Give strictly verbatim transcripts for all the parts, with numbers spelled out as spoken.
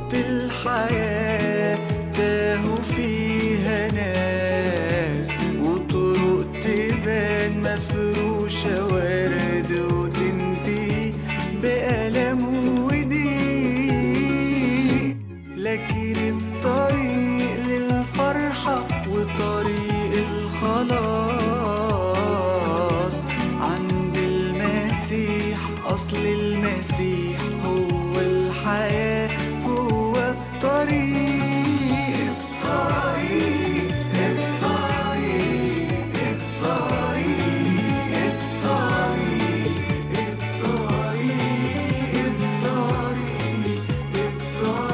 في الحياة تاهوا فيها ناس، وطرق تبان مفروشة ورد وتنتهي بألم وضيق، لكن الطريق للفرحة وطريق الخلاص عند المسيح. أصل المسيح هو الحياة جوه الطريق. الطريق الطريق الطريق الطريق الطريق الطريق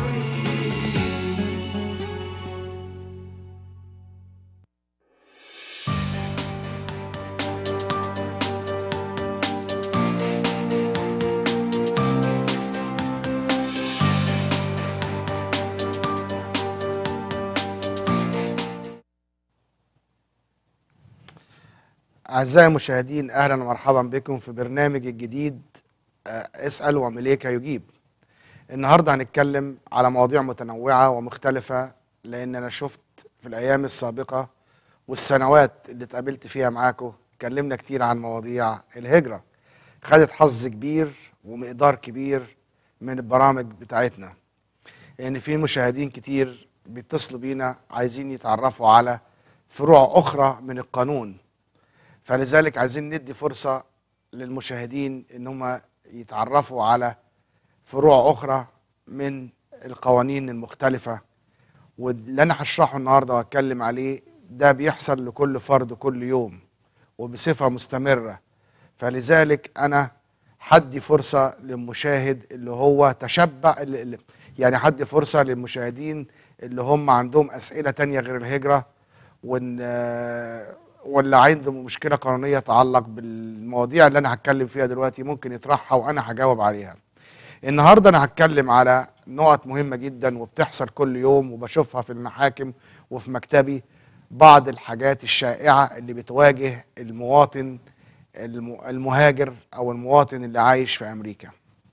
أعزائي المشاهدين، أهلا ومرحبا بكم في برنامج الجديد اسأل ومليك يجيب. النهاردة هنتكلم على مواضيع متنوعة ومختلفة، لأن أنا شفت في الأيام السابقة والسنوات اللي اتقابلت فيها معاكم اتكلمنا كتير عن مواضيع الهجرة، خدت حظ كبير ومقدار كبير من البرامج بتاعتنا، لأن في مشاهدين كتير بيتصلوا بينا عايزين يتعرفوا على فروع أخرى من القانون، فلذلك عايزين ندي فرصة للمشاهدين ان هم يتعرفوا على فروع اخرى من القوانين المختلفة. واللي انا هشرحه النهاردة واتكلم عليه ده بيحصل لكل فرد كل يوم وبصفة مستمرة، فلذلك انا هدي فرصة للمشاهد اللي هو تشبع، اللي يعني هدي فرصة للمشاهدين اللي هم عندهم اسئلة تانية غير الهجرة، وان ولا عندهم مشكلة قانونية تتعلق بالمواضيع اللي أنا هتكلم فيها دلوقتي ممكن يطرحها وأنا هجاوب عليها. النهاردة أنا هتكلم على نقط مهمة جدا وبتحصل كل يوم وبشوفها في المحاكم وفي مكتبي، بعض الحاجات الشائعة اللي بتواجه المواطن المهاجر أو المواطن اللي عايش في أمريكا.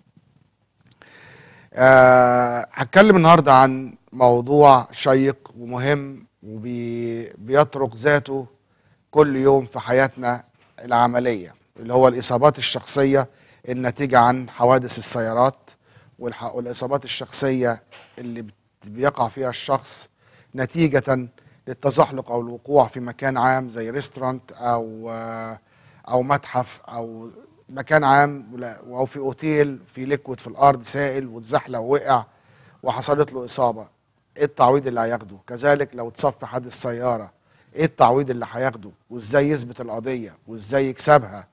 أه هتكلم النهاردة عن موضوع شيق ومهم وبيطرق ذاته كل يوم في حياتنا العملية، اللي هو الإصابات الشخصية الناتجة عن حوادث السيارات، والإصابات الشخصية اللي بيقع فيها الشخص نتيجة للتزحلق أو الوقوع في مكان عام زي ريستورانت أو أو متحف أو مكان عام، أو في أوتيل في ليكويد في الأرض سائل واتزحلق ووقع وحصلت له إصابة، إيه التعويض اللي هياخده؟ كذلك لو اتصاب في حادث سيارة ايه التعويض اللي هياخده، وازاي يثبت القضيه، وازاي يكسبها،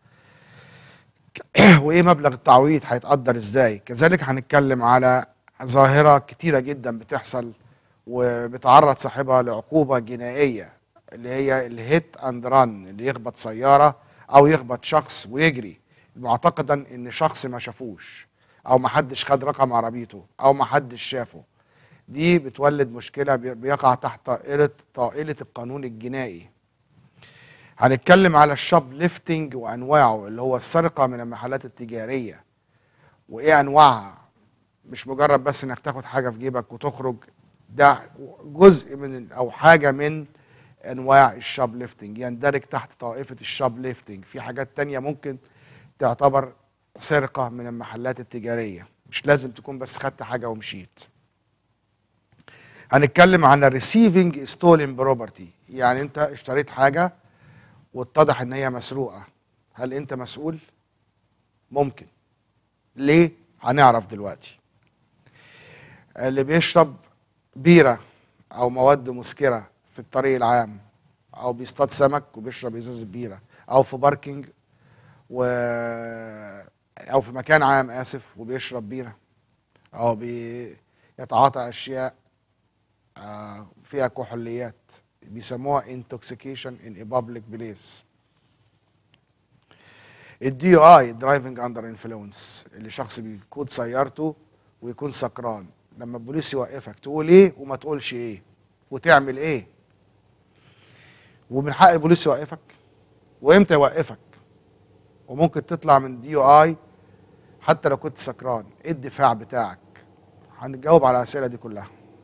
وايه مبلغ التعويض هيتقدر ازاي. كذلك هنتكلم على ظاهره كتيره جدا بتحصل وبتعرض صاحبها لعقوبه جنائيه، اللي هي الهيت اند ران، اللي يخبط سياره او يخبط شخص ويجري معتقدا ان شخص ما شافوش او ما حدش خد رقم عربيته او ما حدش شافه. دي بتولد مشكلة بيقع تحت طائلة طائلة القانون الجنائي. هنتكلم على الشاب ليفتنج وأنواعه، اللي هو السرقة من المحلات التجارية وإيه أنواعها، مش مجرد بس إنك تاخد حاجة في جيبك وتخرج، ده جزء من أو حاجة من أنواع الشاب ليفتنج، يندرج تحت طائفة الشاب ليفتنج. في حاجات تانية ممكن تعتبر سرقة من المحلات التجارية، مش لازم تكون بس خدت حاجة ومشيت. هنتكلم عن الريسيفنج ستولن بروبرتي، يعني انت اشتريت حاجه واتضح ان هي مسروقه، هل انت مسؤول؟ ممكن. ليه؟ هنعرف دلوقتي. اللي بيشرب بيره او مواد مسكره في الطريق العام، او بيصطاد سمك وبيشرب ازازه بيره، او في باركينج و او في مكان عام اسف وبيشرب بيره، او بيتعاطى اشياء فيها كحوليات بيسموها intoxication in a public place. الدي او اي driving under influence، اللي شخص بيقود سيارته ويكون سكران، لما البوليس يوقفك تقول ايه وما تقولش ايه وتعمل ايه، ومن حق البوليس يوقفك وامتى يوقفك، وممكن تطلع من دي او اي حتى لو كنت سكران. ايه الدفاع بتاعك؟ هنجاوب على الاسئله دي كلها.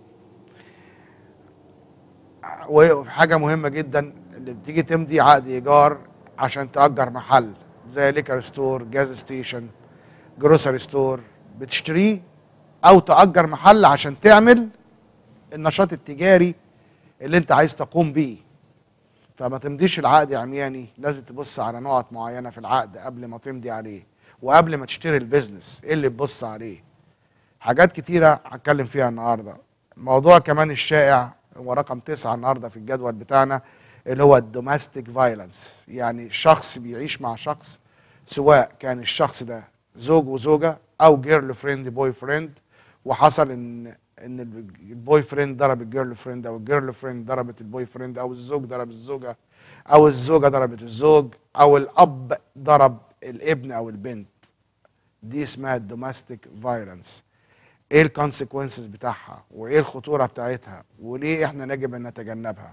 وحاجه مهمه جدا، اللي بتيجي تمضي عقد ايجار عشان تأجر محل زي ليكر ستور، جاز ستيشن، جروسري ستور، بتشتريه او تأجر محل عشان تعمل النشاط التجاري اللي انت عايز تقوم بيه. فما تمضيش العقد عمياني، لازم تبص على نقط معينه في العقد قبل ما تمضي عليه، وقبل ما تشتري البيزنس ايه اللي تبص عليه. حاجات كتيره هتكلم فيها النهارده. موضوع كمان الشائع هو رقم تسعة النهارده في الجدول بتاعنا، اللي هو الدوماستيك فايلنس، يعني شخص بيعيش مع شخص، سواء كان الشخص ده زوج وزوجه او جيرل فريند بوي فريند، وحصل ان ان البوي فريند ضرب الجيرل فريند، او الجيرل فريند ضربت البوي فريند، او الزوج ضرب الزوجه، او الزوجه ضربت الزوج، او الاب ضرب الابن او البنت. دي اسمها الدوماستيك فايلنس. ايه الكونسيكونسز بتاعها، وايه الخطوره بتاعتها، وليه احنا يجب ان نتجنبها.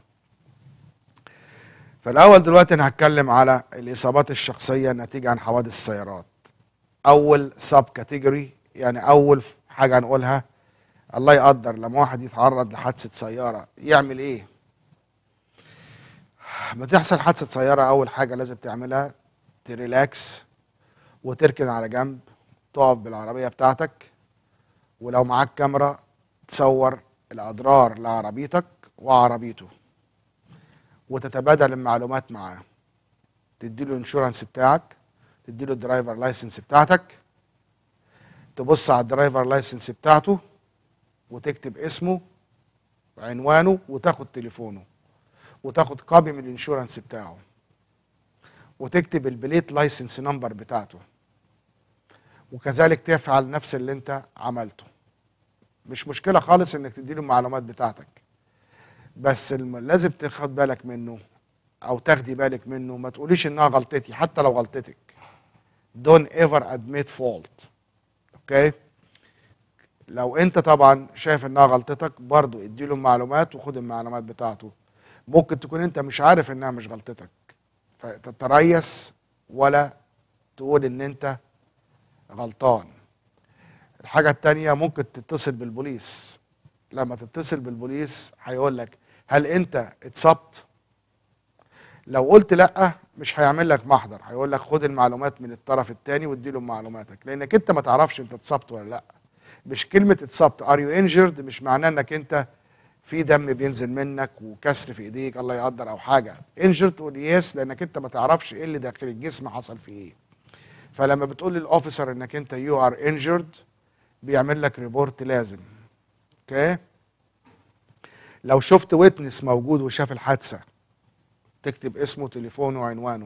فالاول دلوقتي انا هتكلم على الاصابات الشخصيه نتيجه عن حوادث السيارات. اول سب كاتيجوري، يعني اول حاجه هنقولها، الله يقدر لما واحد يتعرض لحادثه سياره يعمل ايه. لما تحصل حادثه سياره اول حاجه لازم تعملها تريلاكس وتركن على جنب، تقف بالعربيه بتاعتك، ولو معاك كاميرا تصور الاضرار لعربيتك وعربيته، وتتبادل المعلومات معاه. تديله الانشورنس بتاعك، تديله الدرايفر لايسنس بتاعتك، تبص على الدرايفر لايسنس بتاعته وتكتب اسمه وعنوانه وتاخد تليفونه، وتاخد كوبي من الانشورنس بتاعه، وتكتب البليت لايسنس نمبر بتاعته، وكذلك تفعل نفس اللي انت عملته. مش مشكلة خالص انك تديله المعلومات بتاعتك، بس لازم تاخد بالك منه او تاخدي بالك منه. ما تقوليش انها غلطتي حتى لو غلطتك. don't ever admit fault. اوكي؟ لو انت طبعا شايف انها غلطتك برضو اديله المعلومات وخد المعلومات بتاعته. ممكن تكون انت مش عارف انها مش غلطتك، فتتريث ولا تقول ان انت غلطان. الحاجة التانية ممكن تتصل بالبوليس. لما تتصل بالبوليس هيقول لك هل انت اتصبت؟ لو قلت لا مش هيعمل لك محضر، هيقول لك خد المعلومات من الطرف الثاني واديله معلوماتك، لانك انت ما تعرفش انت اتصبت ولا لا. مش كلمه اتصبت ار يو انجرد مش معناه انك انت في دم بينزل منك وكسر في ايديك الله يقدر او حاجه. انجرد تقول يس لانك انت ما تعرفش ايه اللي داخل الجسم حصل فيه ايه. فلما بتقول للاوفيسر انك انت يو ار انجرد بيعمل لك ريبورت لازم. اوكي؟ لو شفت ويتنس موجود وشاف الحادثه تكتب اسمه تليفونه وعنوانه.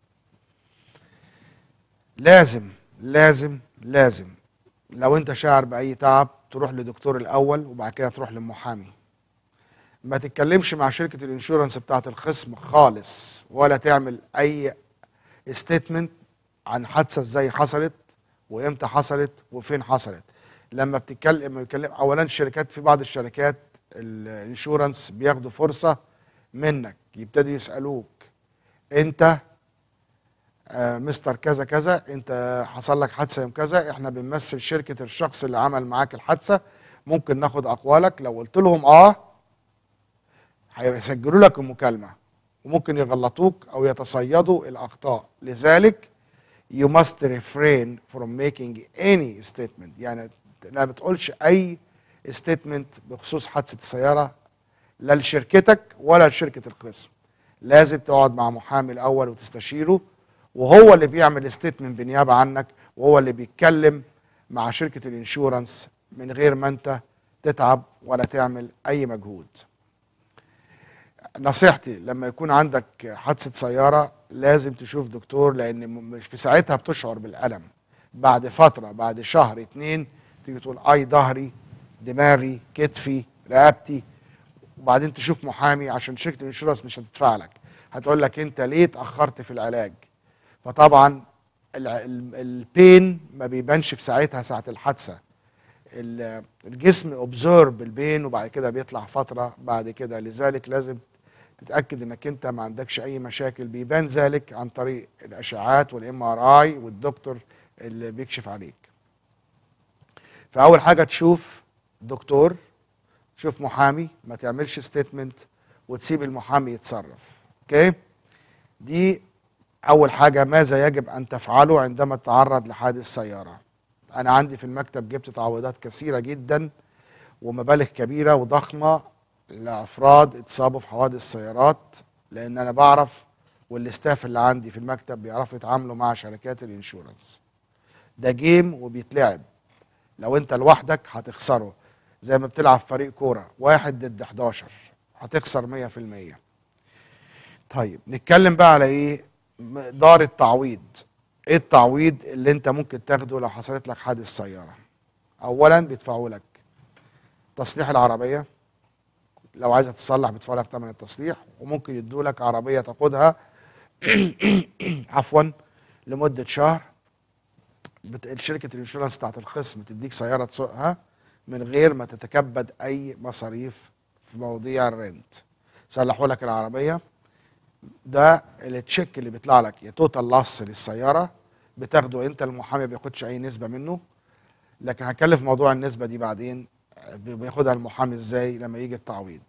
لازم لازم لازم لو انت شاعر باي تعب تروح لدكتور الاول وبعد كده تروح للمحامي. ما تتكلمش مع شركه الانشورنس بتاعت الخصم خالص، ولا تعمل اي ستيتمنت عن حادثه ازاي حصلت وامتى حصلت وفين حصلت. لما بتتكلم بتتكلم اولا الشركات، في بعض الشركات الانشورنس بياخدوا فرصه منك، يبتدي يسالوك انت آه مستر كذا كذا، انت حصل لك حادثه يوم كذا، احنا بنمثل شركه الشخص اللي عمل معاك الحادثه، ممكن ناخد اقوالك. لو قلت لهم اه هيسجلوا لك المكالمه، وممكن يغلطوك او يتصيدوا الاخطاء. لذلك you must refrain from making any statement، يعني لا بتقولش اي statement بخصوص حادثه السياره لا لشركتك ولا لشركه الخصم. لازم تقعد مع محامي الاول وتستشيره، وهو اللي بيعمل ستيتمنت بالنيابه عنك، وهو اللي بيتكلم مع شركه الانشورنس من غير ما انت تتعب ولا تعمل اي مجهود. نصيحتي لما يكون عندك حادثه سياره لازم تشوف دكتور، لان مش في ساعتها بتشعر بالالم. بعد فتره، بعد شهر اتنين، تيجي تقول اي ظهري، دماغي، كتفي، رقبتي، وبعدين تشوف محامي عشان شركه الانشورنس مش هتدفع لك، هتقول لك انت ليه اتاخرت في العلاج. فطبعا البين ما بيبانش في ساعتها ساعه الحادثه، الجسم اوبزورب البين وبعد كده بيطلع فتره بعد كده. لذلك لازم تتاكد انك انت ما عندكش اي مشاكل، بيبان ذلك عن طريق الاشعاعات والام ار اي والدكتور اللي بيكشف عليك. فاول حاجه تشوف دكتور، شوف محامي، ما تعملش ستيتمنت وتسيب المحامي يتصرف. اوكي؟ دي اول حاجه. ماذا يجب ان تفعله عندما تتعرض لحادث سياره؟ انا عندي في المكتب جبت تعويضات كثيره جدا ومبالغ كبيره وضخمه لافراد اتصابوا في حوادث سيارات، لان انا بعرف والاستاف اللي عندي في المكتب بيعرفوا يتعاملوا مع شركات الانشورنس. ده جيم وبيتلعب، لو انت لوحدك هتخسره، زي ما بتلعب فريق كوره واحد ضد حداشر هتخسر مية في المية. طيب نتكلم بقى على ايه؟ مقدار التعويض. ايه التعويض اللي انت ممكن تاخده لو حصلت لك حادث سياره؟ اولا بيدفعوا لك تصليح العربيه، لو عايزه تصلح بيدفعوا لك ثمن التصليح، وممكن يدوا لك عربيه تاخدها عفوا لمده شهر. بت... شركه الانشورنس بتاعت الخصم تديك سياره تسوقها من غير ما تتكبد اي مصاريف في مواضيع الرنت. صلحوا لك العربيه، ده التشيك اللي بيطلع لك يا توتال لاس للسياره، بتاخده انت، المحامي ما بياخدش اي نسبه منه، لكن هتكلم في موضوع النسبه دي بعدين. بياخدها المحامي ازاي لما يجي التعويض.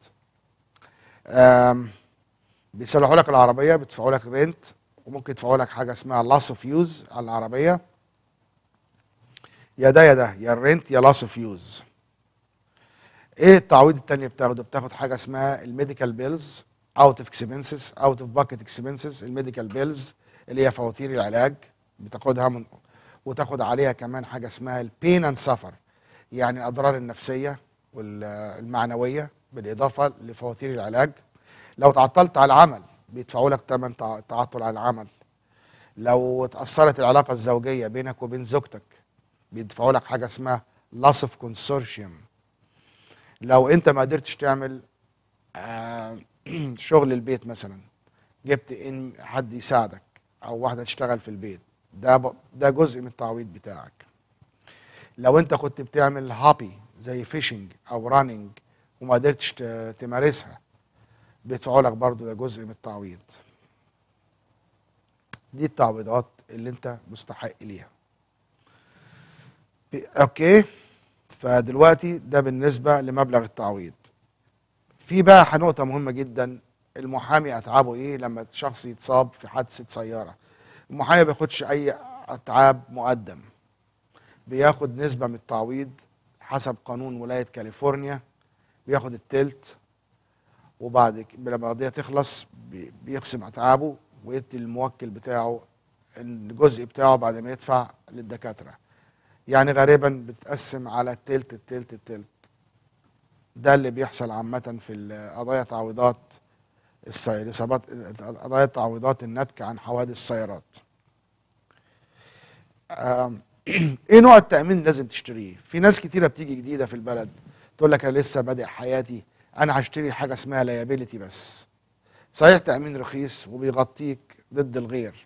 بيصلحوا لك العربيه، بيدفعوا لك رينت، وممكن يدفعوا لك حاجه اسمها لاس اوف يوز على العربيه. يا ده يا ده، يا الرينت يا لاس اوف يوز. ايه التعويض التاني بتاخده؟ بتاخد حاجه اسمها الميديكال بيلز، اوت اوف اكسبنسز، اوت اوف باكيت اكسبنسز. الميديكال بيلز اللي هي فواتير العلاج بتاخدها من، وتاخد عليها كمان حاجه اسمها البين اند سفر، يعني الاضرار النفسيه والمعنويه بالاضافه لفواتير العلاج. لو تعطلت على العمل بيدفعوا لك ثمن تعطل على العمل. لو اتاثرت العلاقه الزوجيه بينك وبين زوجتك بيدفعوا لك حاجه اسمها لاس اوف كونسورشيوم. لو انت ما قدرتش تعمل آه شغل البيت مثلا، جبت ان حد يساعدك او واحده تشتغل في البيت، ده ده جزء من التعويض بتاعك. لو انت كنت بتعمل هابي زي فيشنج او راننج وما قدرتش تمارسها بيدفعوا لك برضو، ده جزء من التعويض. دي التعويضات اللي انت مستحق ليها. اوكي؟ فدلوقتي ده بالنسبه لمبلغ التعويض. في بقى نقطه مهمه جدا، المحامي اتعابه ايه لما شخص يتصاب في حادثه سياره؟ المحامي ما بياخدش اي اتعاب مقدم، بياخد نسبه من التعويض حسب قانون ولايه كاليفورنيا، بياخد التلت، وبعد لما القضيه تخلص بيقسم اتعابه ويدي الموكل بتاعه الجزء بتاعه بعد ما يدفع للدكاتره. يعني غالبا بتتقسم على التلت التلت التلت. ده اللي بيحصل عامه في قضايا تعويضات الاصابات، قضايا تعويضات الناتجه عن حوادث السيارات. ايه نوع التامين اللي لازم تشتريه؟ في ناس كتيره بتيجي جديده في البلد تقول لك انا لسه بادئ حياتي، انا هشتري حاجه اسمها لايابيليتي بس. صحيح تامين رخيص وبيغطيك ضد الغير،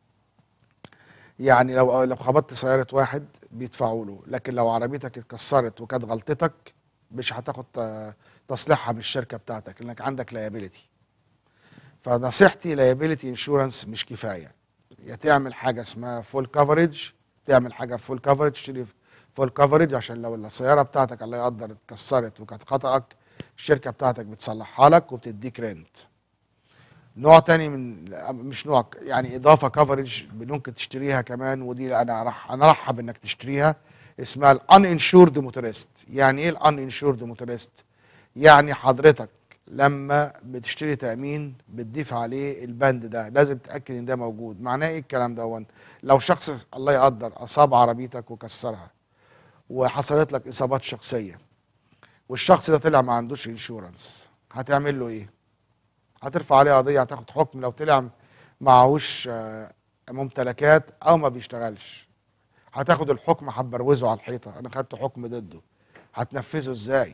يعني لو لو خبطت سياره واحد بيدفعوا له، لكن لو عربيتك اتكسرت وكانت غلطتك مش هتاخد تصليحها من الشركه بتاعتك لانك عندك لايابيليتي. فنصيحتي لايابيليتي انشورنس مش كفايه، يا تعمل حاجه اسمها فول كفرج، تعمل حاجه فول كفرج، تشتري فول كفرج عشان لو السياره بتاعتك الله يقدر اتكسرت وكانت خطأك الشركه بتاعتك بتصلحها لك وبتديك رنت. نوع تاني من، مش نوع يعني اضافه كفرج ممكن تشتريها كمان، ودي انا راح انا ارحب انك تشتريها، اسمها الان انشورد موتوريست. يعني ايه الان انشورد موتوريست؟ يعني حضرتك لما بتشتري تامين بتضيف عليه البند ده، لازم تتاكد ان ده موجود. معناه ايه الكلام ده؟ لو شخص الله يقدر اصاب عربيتك وكسرها وحصلت لك اصابات شخصيه والشخص ده طلع ما عندوش انشورنس، هتعمل له ايه؟ هترفع عليه قضيه، هتاخد حكم. لو طلع معهوش ممتلكات او ما بيشتغلش هتاخد الحكم، هتبروزه على الحيطه، انا خدت حكم ضده، هتنفذه ازاي؟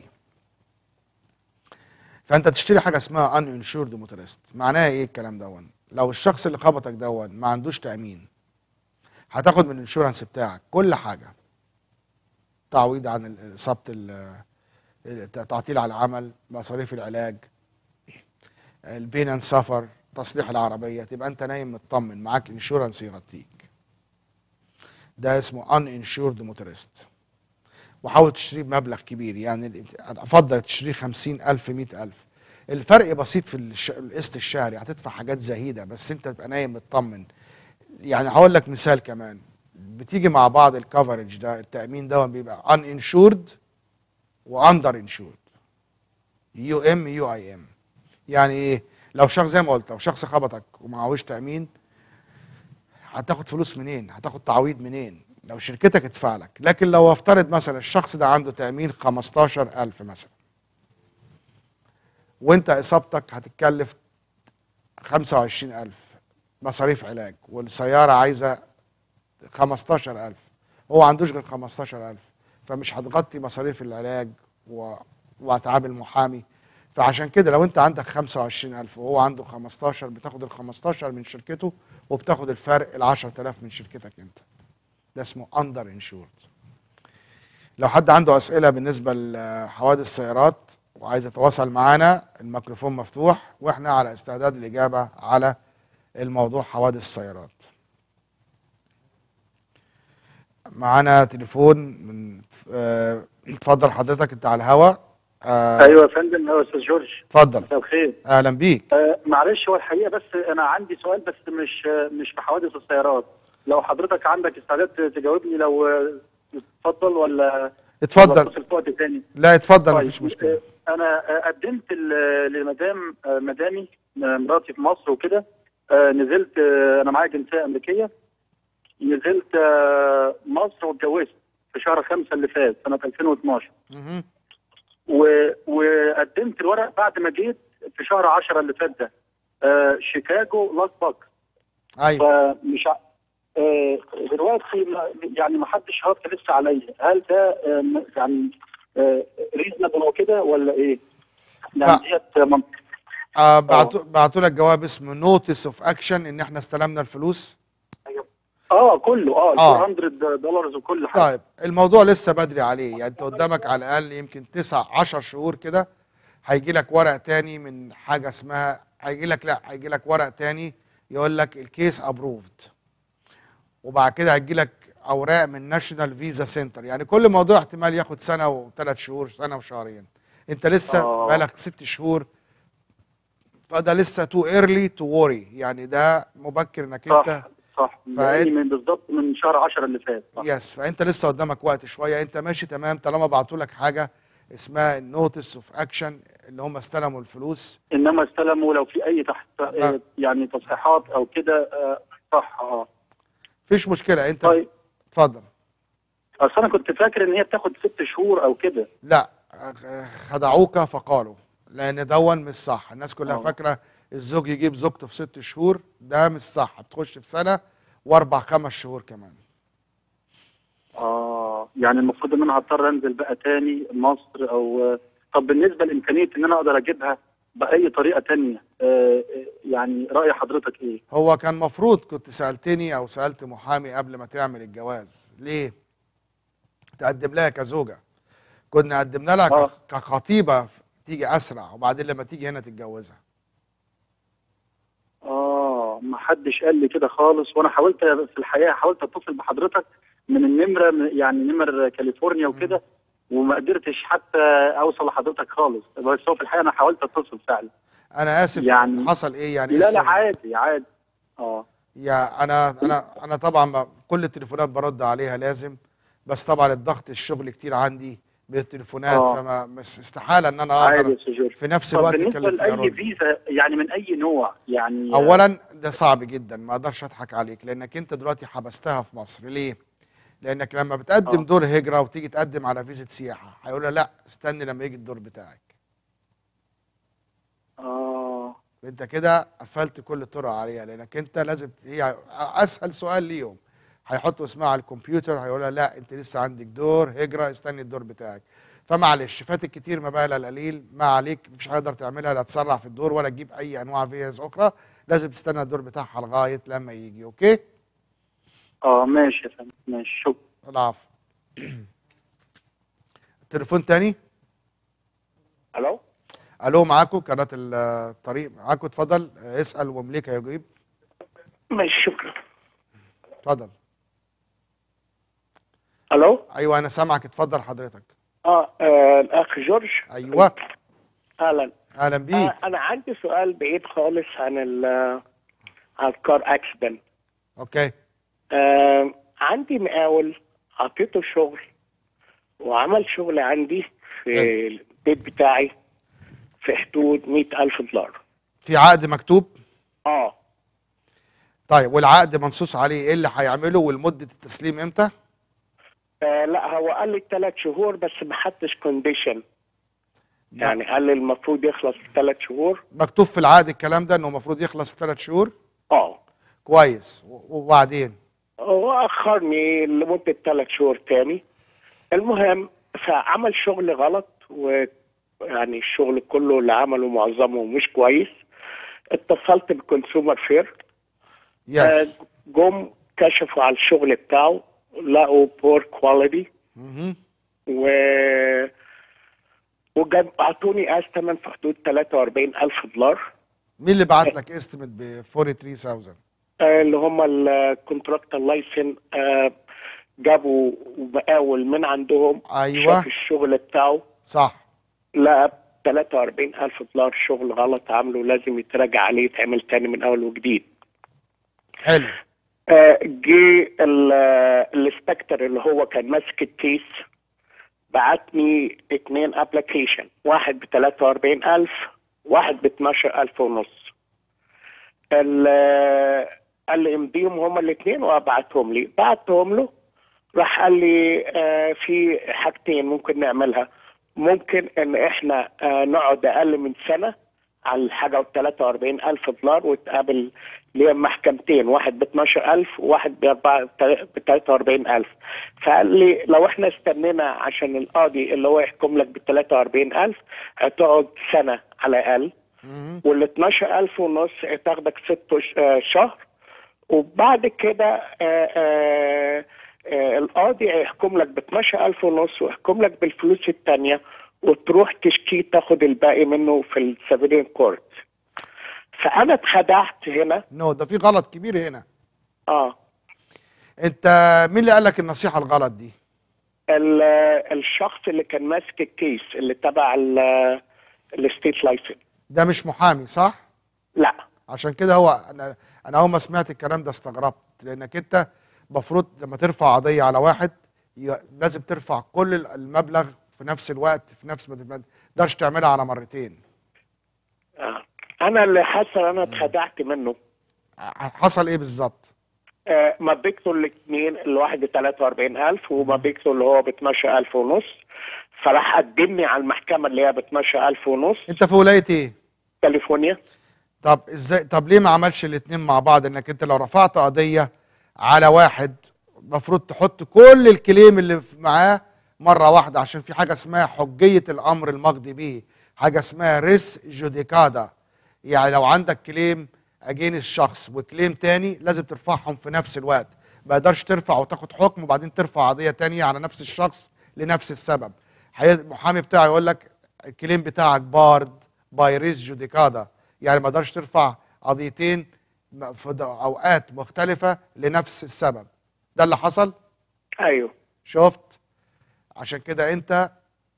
فانت تشتري حاجه اسمها ان انشورد موتوريست. معناها ايه الكلام دون؟ لو الشخص اللي خبطك دون ما عندوش تامين هتاخد من الانشورنس بتاعك كل حاجه، تعويض عن اصابه، تعطيل على العمل، مصاريف العلاج، البين اند سفر، تصليح العربيه، تبقى انت نايم مطمن معاك انشورنس يغطيك. ده اسمه ان انشورد موتوريست. وحاول تشتريه بمبلغ كبير، يعني افضل تشتريه خمسين ألف مئة ألف. الفرق بسيط في الش- القسط الشهري، هتدفع حاجات زهيده بس انت تبقى نايم مطمن. يعني هقول لك مثال كمان، بتيجي مع بعض الكفرج ده، التامين ده بيبقى ان انشورد واندر انشورد، يو ام يو اي ام. يعني ايه؟ لو شخص زي ما قلت، لو شخص خبطك ومعهوش تامين، هتاخد فلوس منين؟ هتاخد تعويض منين؟ لو شركتك ادفع لك. لكن لو افترض مثلا الشخص ده عنده تامين خمستاشر ألف مثلا، وانت اصابتك هتتكلف خمسة وعشرين ألف مصاريف علاج، والسياره عايزه خمستاشر ألف، هو ما عندوش غير خمستاشر ألف، فمش هتغطي مصاريف العلاج و... واتعاب المحامي. فعشان كده لو انت عندك خمسة وعشرين ألف وهو عنده خمستاشر، بتاخد ال خمستاشر من شركته وبتاخد الفرق ال عشرة آلاف من شركتك انت. ده اسمه اندر انشورد. لو حد عنده اسئله بالنسبه لحوادث السيارات وعايز يتواصل معانا، الميكروفون مفتوح واحنا على استعداد الاجابه على الموضوع حوادث السيارات. معانا تليفون من آه، اتفضل حضرتك، انت على الهوا. آه، ايوه يا فندم، يا استاذ جورج. اتفضل. مساء الخير. اهلا بيك. آه معلش، هو الحقيقه بس انا عندي سؤال، بس مش مش في حوادث السيارات. لو حضرتك عندك استعداد تجاوبني، لو آه، اتفضل ولا اتفضل. ولا اتصل في وقت تاني؟ لا اتفضل، طيب، مفيش مشكله. آه، انا آه، قدمت ل- لمدام آه، مدامي، آه، مراتي في مصر وكده. آه، نزلت، آه، انا معايا جنسيه امريكيه. نزلت آه، مصر واتجوزت في شهر خمسة اللي فات سنه ألفين واثناشر. مهم. و... وقدمت الورق بعد ما جيت في شهر عشرة اللي فات ده. آه شيكاغو لاس باك. ايوه. فمش ع... آه دلوقتي ما- يعني ما حدش رد لسه عليا. هل ده آه م- يعني ريزنبل وكده ولا ايه؟ يعني لا. ديت من... آه بعتوا بعتوا لك جواب اسمه نوتس اوف اكشن ان احنا استلمنا الفلوس. اه كله اه آه. أربعمية دولار وكل حاجه. طيب الموضوع لسه بدري عليه، يعني انت قدامك على الاقل يمكن تسع عشر شهور كده. هيجي لك ورق تاني من حاجه اسمها، هيجي لك لا هيجي لك ورق تاني يقول لك الكيس ابروفد، وبعد كده هيجي لك اوراق من ناشونال فيزا سنتر. يعني كل موضوع احتمال ياخد سنه وثلاث شهور، سنه وشهرين. انت لسه آه. بقالك ست شهور، فده لسه تو ايرلي تو وري، يعني ده مبكر انك انت. صح صح. فأنت- بقالي من بالظبط من شهر عشرة اللي فات. صح. يس، فانت لسه قدامك وقت شويه، انت ماشي تمام طالما بعتوا لك حاجه اسمها نوتس اوف اكشن اللي هم استلموا الفلوس. انما استلموا لو في اي تحت آه. يعني تصحيحات او كده. آه، صح. اه مفيش مشكله. انت طيب. اتفضل. اصل انا كنت فاكر ان هي بتاخد ست شهور او كده. لا، خدعوك فقالوا، لان دون مش صح. الناس كلها آه. فاكره الزوج يجيب زوجته في ست شهور، ده مش صح. بتخش في سنه واربع خمس شهور كمان. اه يعني المفروض ان انا هضطر انزل بقى تاني مصر او. طب بالنسبه لامكانيه ان انا اقدر اجيبها باي طريقه تانية، آه يعني راي حضرتك ايه؟ هو كان مفروض كنت سالتني او سالت محامي قبل ما تعمل الجواز. ليه؟ تقدم لها كزوجه، كنا قدمنا لها آه. ك- كخطيبه تيجي اسرع، وبعدين لما تيجي هنا تتجوزها. اه ما حدش قال لي كده خالص، وانا حاولت في الحقيقه حاولت اتصل بحضرتك من النمره، يعني نمر كاليفورنيا وكده، وما قدرتش حتى اوصل لحضرتك خالص. بس هو في الحقيقه انا حاولت اتصل فعلا. انا اسف. يعني حصل ايه يعني؟ لا لا السبب؟ عادي عادي. اه يا انا انا انا طبعا ب- كل التليفونات برد عليها لازم، بس طبعا الضغط الشغل كتير عندي بالتليفونات، آه. فما مش استحاله ان انا عادي اقدر يا استاذ جورج. في نفس طب الوقت بالنسبه اتكلم في لاي ارد. فيزا يعني من اي نوع يعني؟ اولا ده صعب جدا، ما اقدرش اضحك عليك، لانك انت دلوقتي حبستها في مصر. ليه؟ لانك لما بتقدم آه. دور هجره وتيجي تقدم على فيزا سياحه هيقول لا استني لما يجي الدور بتاعك. اه انت كده قفلت كل الطرق عليها، لانك انت لازم ت- هي اسهل سؤال ليهم هيحطوا اسمها على الكمبيوتر، هيقولها لا انت لسه عندك دور هجره، استني الدور بتاعك. فمعلش، فاتك كتير ما بقى القليل، ما عليك، مفيش حاجه تقدر تعملها، لا تسرع في الدور ولا تجيب اي انواع فيز اخرى، لازم تستنى الدور بتاعها لغايه لما يجي. اوكي؟ اه ماشي يا فندم، ماشي، شكرا. العفو. تليفون تاني. الو. الو، معاكم قناه الطريق معاكم، اتفضل اسال ومليك هيجيب. ماشي، شكرا. اتفضل. الو. ايوه انا سامعك، اتفضل حضرتك. اه, آه الاخ جورج. ايوه اهلا. اهلا بيك. آه انا عندي سؤال بعيد خالص عن ال عن الكار اكسيدنت. اوكي. آه عندي مقاول اعطيته شغل وعمل شغل عندي في حلو. البيت بتاعي في حدود مئة ألف دولار. في عقد مكتوب؟ اه طيب والعقد منصوص عليه ايه اللي هيعمله والمده التسليم امتى؟ آه لا هو قال لي ثلاث شهور بس ما حطش كونديشن، يعني قال لي المفروض يخلص في ثلاث شهور. مكتوب في العقد الكلام ده انه المفروض يخلص في ثلاث شهور؟ اه كويس. وبعدين؟ واخرني لمده ثلاث شهور تاني. المهم فعمل شغل غلط، ويعني الشغل كله اللي عمله معظمه مش كويس. اتصلت بكونسيومر فير، يس. جم كشفوا على الشغل بتاعه لقوا بور كواليتي مهم. و وجاب اعطوني استمن في حدود ثلاثة وأربعين ألف دولار. مين اللي بعت لك استيميت ب ثلاثة وأربعين ألف؟ آه، اللي هم الكونتراكتور لايسن، آه، جابوا مقاول من عندهم. أيوة. شاف الشغل بتاعه صح. لقى ثلاثة وأربعين ألف دولار شغل غلط عامله، لازم يتراجع عليه يتعمل تاني من اول وجديد. حلو. آه، جه الانسبكتور اللي هو كان ماسك الكيس بعتني اثنين ابلكيشن، واحد ب ثلاثة وأربعين ألف، واحد ب اثناشر ألف ونص. قال لي امضيهم هما الاثنين وابعتهم لي. بعتهم له، راح قال لي آه في حاجتين ممكن نعملها. ممكن ان احنا آه نقعد اقل من سنه على الحاجه ب ثلاثة وأربعين ألف دولار وتقابل ليه محكمتين، واحد ب اثناشر ألف وواحد ب ثلاثة وأربعين ألف. فقال لي لو احنا استنينا عشان القاضي اللي هو يحكم لك ب ثلاثة وأربعين ألف هتقعد سنه على الاقل، وال اثناشر ألف ونص هتاخدك ست شهر، وبعد كده القاضي هيحكم لك ب اثناشر ألف ونص ويحكم لك بالفلوس الثانيه وتروح تشكي تاخد الباقي منه في السفرين كورت. فانا اتخدعت هنا. نو no, ده في غلط كبير هنا. اه انت مين اللي قال لك النصيحه الغلط دي؟ الشخص اللي كان ماسك الكيس اللي تبع الستيت لايسن. ده مش محامي صح؟ لا. عشان كده هو انا انا اول ما سمعت الكلام ده استغربت، لانك انت المفروض لما ترفع قضيه على واحد لازم ترفع كل المبلغ في نفس الوقت، في نفس ما تقدرش تعملها على مرتين. آه. انا اللي حصل انا اتخدعت منه. حصل ايه بالظبط؟ آه مضيته الاثنين، الواحد ب ثلاثة وأربعين ألف ومضيته اللي هو ب اثناشر ألف ونص، فراح قدمني على المحكمه اللي هي ب اثناشر ألف ونص. انت في ولايه ايه؟ كاليفورنيا. طب ازاي، طب ليه ما عملش الاثنين مع بعض؟ انك انت لو رفعت قضيه على واحد المفروض تحط كل الكليم اللي معاه مره واحده، عشان في حاجه اسمها حجيه الامر المقضي به، حاجه اسمها ريس جوديكادا. يعني لو عندك كليم اجين الشخص وكليم تاني لازم ترفعهم في نفس الوقت، ما تقدرش ترفع وتاخد حكم وبعدين ترفع قضيه تانيه على نفس الشخص لنفس السبب. المحامي بتاعه يقول لك الكليم بتاعك بارد باي ريس جوديكادا، يعني ما تقدرش ترفع قضيتين في اوقات مختلفه لنفس السبب. ده اللي حصل؟ ايوه شفت؟ عشان كده انت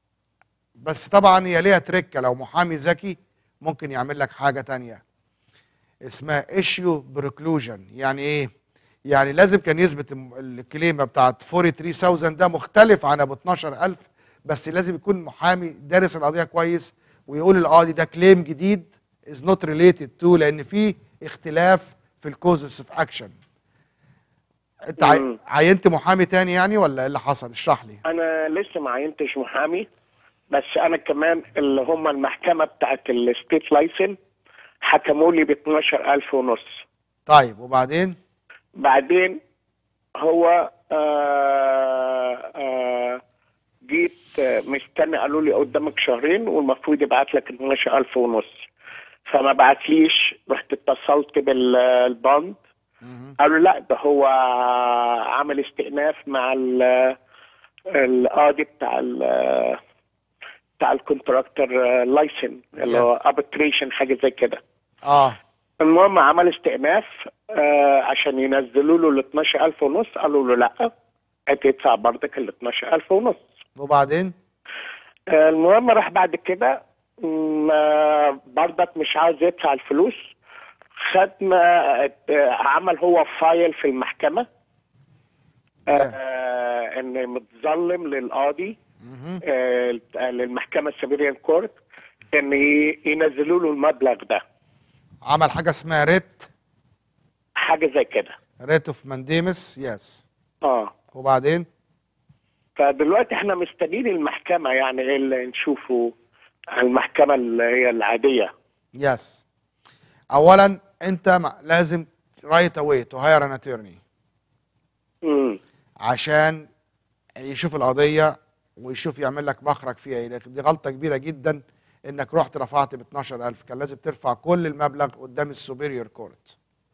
بس طبعا هي ليها تركه، لو محامي ذكي ممكن يعمل لك حاجه تانية اسمها ايشيو بريكلوجن. يعني ايه؟ يعني لازم كان يثبت الكليمه بتاعت ثلاثة وأربعين ألف ده مختلف عن ابو اثناشر ألف، بس لازم يكون محامي دارس القضيه كويس ويقول القاضي ده كليم جديد is not related to، لان في اختلاف في الكوزز اوف اكشن. انت عي... عينت محامي تاني يعني ولا ايه اللي حصل؟ اشرح لي. انا لسه ما عينتش محامي، بس انا كمان اللي هم المحكمه بتاعت الستيت لايسن حكموا لي ب اثناشر ألف ونص. طيب وبعدين؟ بعدين هو آآ آآ جيت مستني، قالوا لي قدامك شهرين والمفروض يبعت لك اثناشر ألف ونص، فما بعتليش. رحت اتصلت بالباند قالوا لا ده هو عمل استئناف مع القاضي بتاع ال بتاع الكونتراكتور لايسن اللي هو ابتريشن حاجه زي كده. اه المهم عمل استئناف آه عشان ينزلوا له ال اثناشر ألف ونص، قالوا له لا هتدفع برضك ال اتناشر ألف ونص. وبعدين آه، المهم راح بعد كده م- آه، برضك مش عاوز يدفع الفلوس. خد ما- آه، عمل هو فايل في المحكمة آه، Yeah. آه، ان متظلم للقاضي مهم. آه، للمحكمة السبيريان كورت ان ي- ينزلوا له المبلغ ده، عمل حاجه اسمها ريت حاجة زي كده. ريت اوف مانديمس. يس. اه وبعدين فدلوقتي احنا مستنيين المحكمة، يعني ايه اللي نشوفه المحكمة اللي هي العادية. يس. اولا انت مع- لازم رايت اواي تو هاير ان اتورني امم عشان يشوف القضيه ويشوف يعمل لك مخرج فيها ايه. لكن دي غلطه كبيره جدا انك رحت رفعت ب اتناشر ألف. كان لازم ترفع كل المبلغ قدام السوبيريور كورت.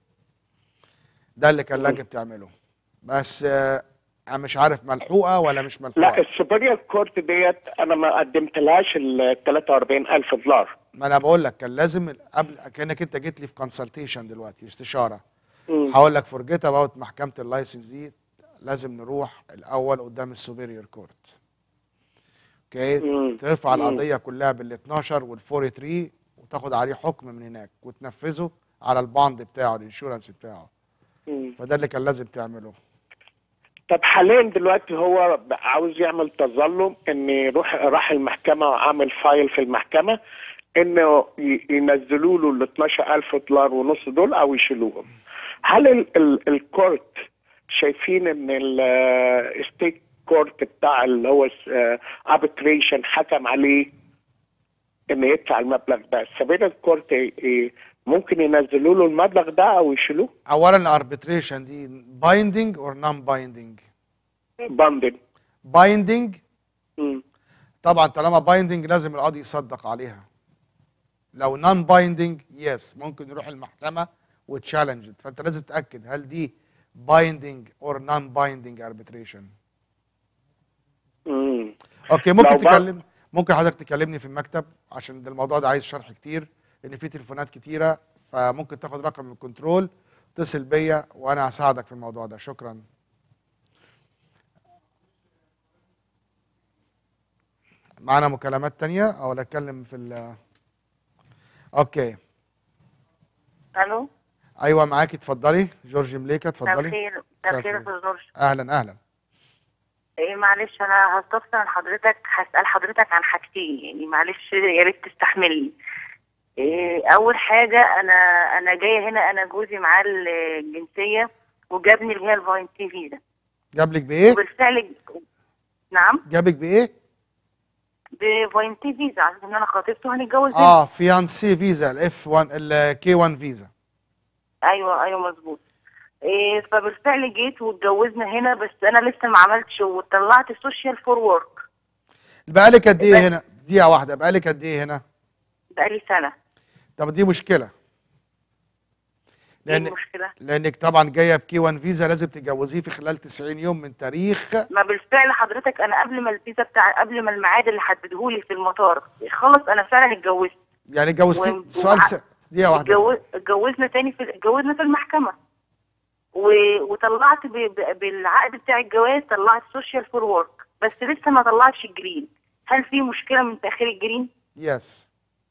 ده اللي كان لاجب تعمله. بس آه، انا مش عارف ملحوقه ولا مش لا، ملحوقه. السوبريور كورت ديت انا ما قدمتلهاش ال ثلاثة وأربعين ألف دولار. ما انا بقول لك كان لازم قبل، كانك انت جيت لي في كونسلتيشن دلوقتي استشاره. مم. هقول لك فورجيت اباوت محكمه اللايسنس دي. لازم نروح الاول قدام السوبيريور كورت. اوكي. مم. ترفع مم. القضيه كلها بال اتناشر وال اربعة واربعين وتاخد عليه حكم من هناك وتنفذه على الباند بتاعه الانشورنس بتاعه. مم. فده اللي كان لازم تعمله. طب حاليا دلوقتي هو عاوز يعمل تظلم، ان يروح راح المحكمة وعمل فايل في المحكمة انه ي- ينزلوا له ال اتناشر ألف دولار ونص دول او يشيلوهم. هل ال ال الكورت شايفين ان الستيت كورت بتاع اللي هو اربيتريشن حكم عليه ان يدفع المبلغ ده، السبيل الكورت ي- ي- ممكن ينزلوا له المبلغ ده او يشيلوه؟ اولا الاربيتريشن دي بايندينج اور نون بايندينج؟ باندن. بايندينج مم. طبعا، طالما بايندينج لازم القاضي يصدق عليها. لو نون بايندينج يس ممكن يروح المحكمه وتشالنج. فانت لازم تتاكد هل دي بايندينج اور نون بايندينج اربيتريشن. مم. اوكي. ممكن لو بقى- تكلم ممكن حضرتك تكلمني في المكتب عشان ده الموضوع ده عايز شرح كتير لان في تليفونات كتيره. فممكن تاخد رقم من الكنترول اتصل بيا وانا هساعدك في الموضوع ده. شكرا. معانا مكالمات تانية او اتكلم في ال اوكي. الو. ايوه معاكي اتفضلي. جورج مليكه مساء اتفضلي. الخير. مساء مساء الخير يا الخير. استاذ جورج. اهلا اهلا. إيه معلش انا هستفسر عن حضرتك، هسال حضرتك عن حاجتين يعني، معلش يا ريت تستحملني. إيه اول حاجه، انا انا جايه هنا، انا جوزي معاه الجنسيه وجابني اللي هي الفاينتي فيزا. جابلك بايه؟ وبالفعل نعم جابك بايه؟ بفاينتي فيزا عشان ان انا خطيبته هنتجوز هنا. اه فيانسي فيزا الاف واحد الكي واحد فيزا. ايوه ايوه مظبوط. إيه فبالفعل جيت واتجوزنا هنا، بس انا لسه ما عملتش وطلعت سوشيال فور ورك. بقالك قد ايه بس- هنا؟ دقيقه واحده. بقالك قد ايه هنا؟ بقالي سنه. طب دي مشكله. ايه لان المشكله؟ لانك طبعا جايه بكي واحد فيزا لازم تتجوزيه في خلال تسعين يوم من تاريخ. ما بالفعل حضرتك انا قبل ما الفيزا بتاع قبل ما الميعاد اللي حددهولي في المطار خلص انا فعلا اتجوزت. يعني اتجوزتي و- سؤال وع- س... دقيقه واحده. اتجوز- اتجوزنا تاني في اتجوزنا في المحكمه و... وطلعت ب... ب... بالعقد بتاع الجواز طلعت سوشيال فور ورك، بس لسه ما طلعتش الجرين. هل في مشكله من تاخير الجرين؟ يس.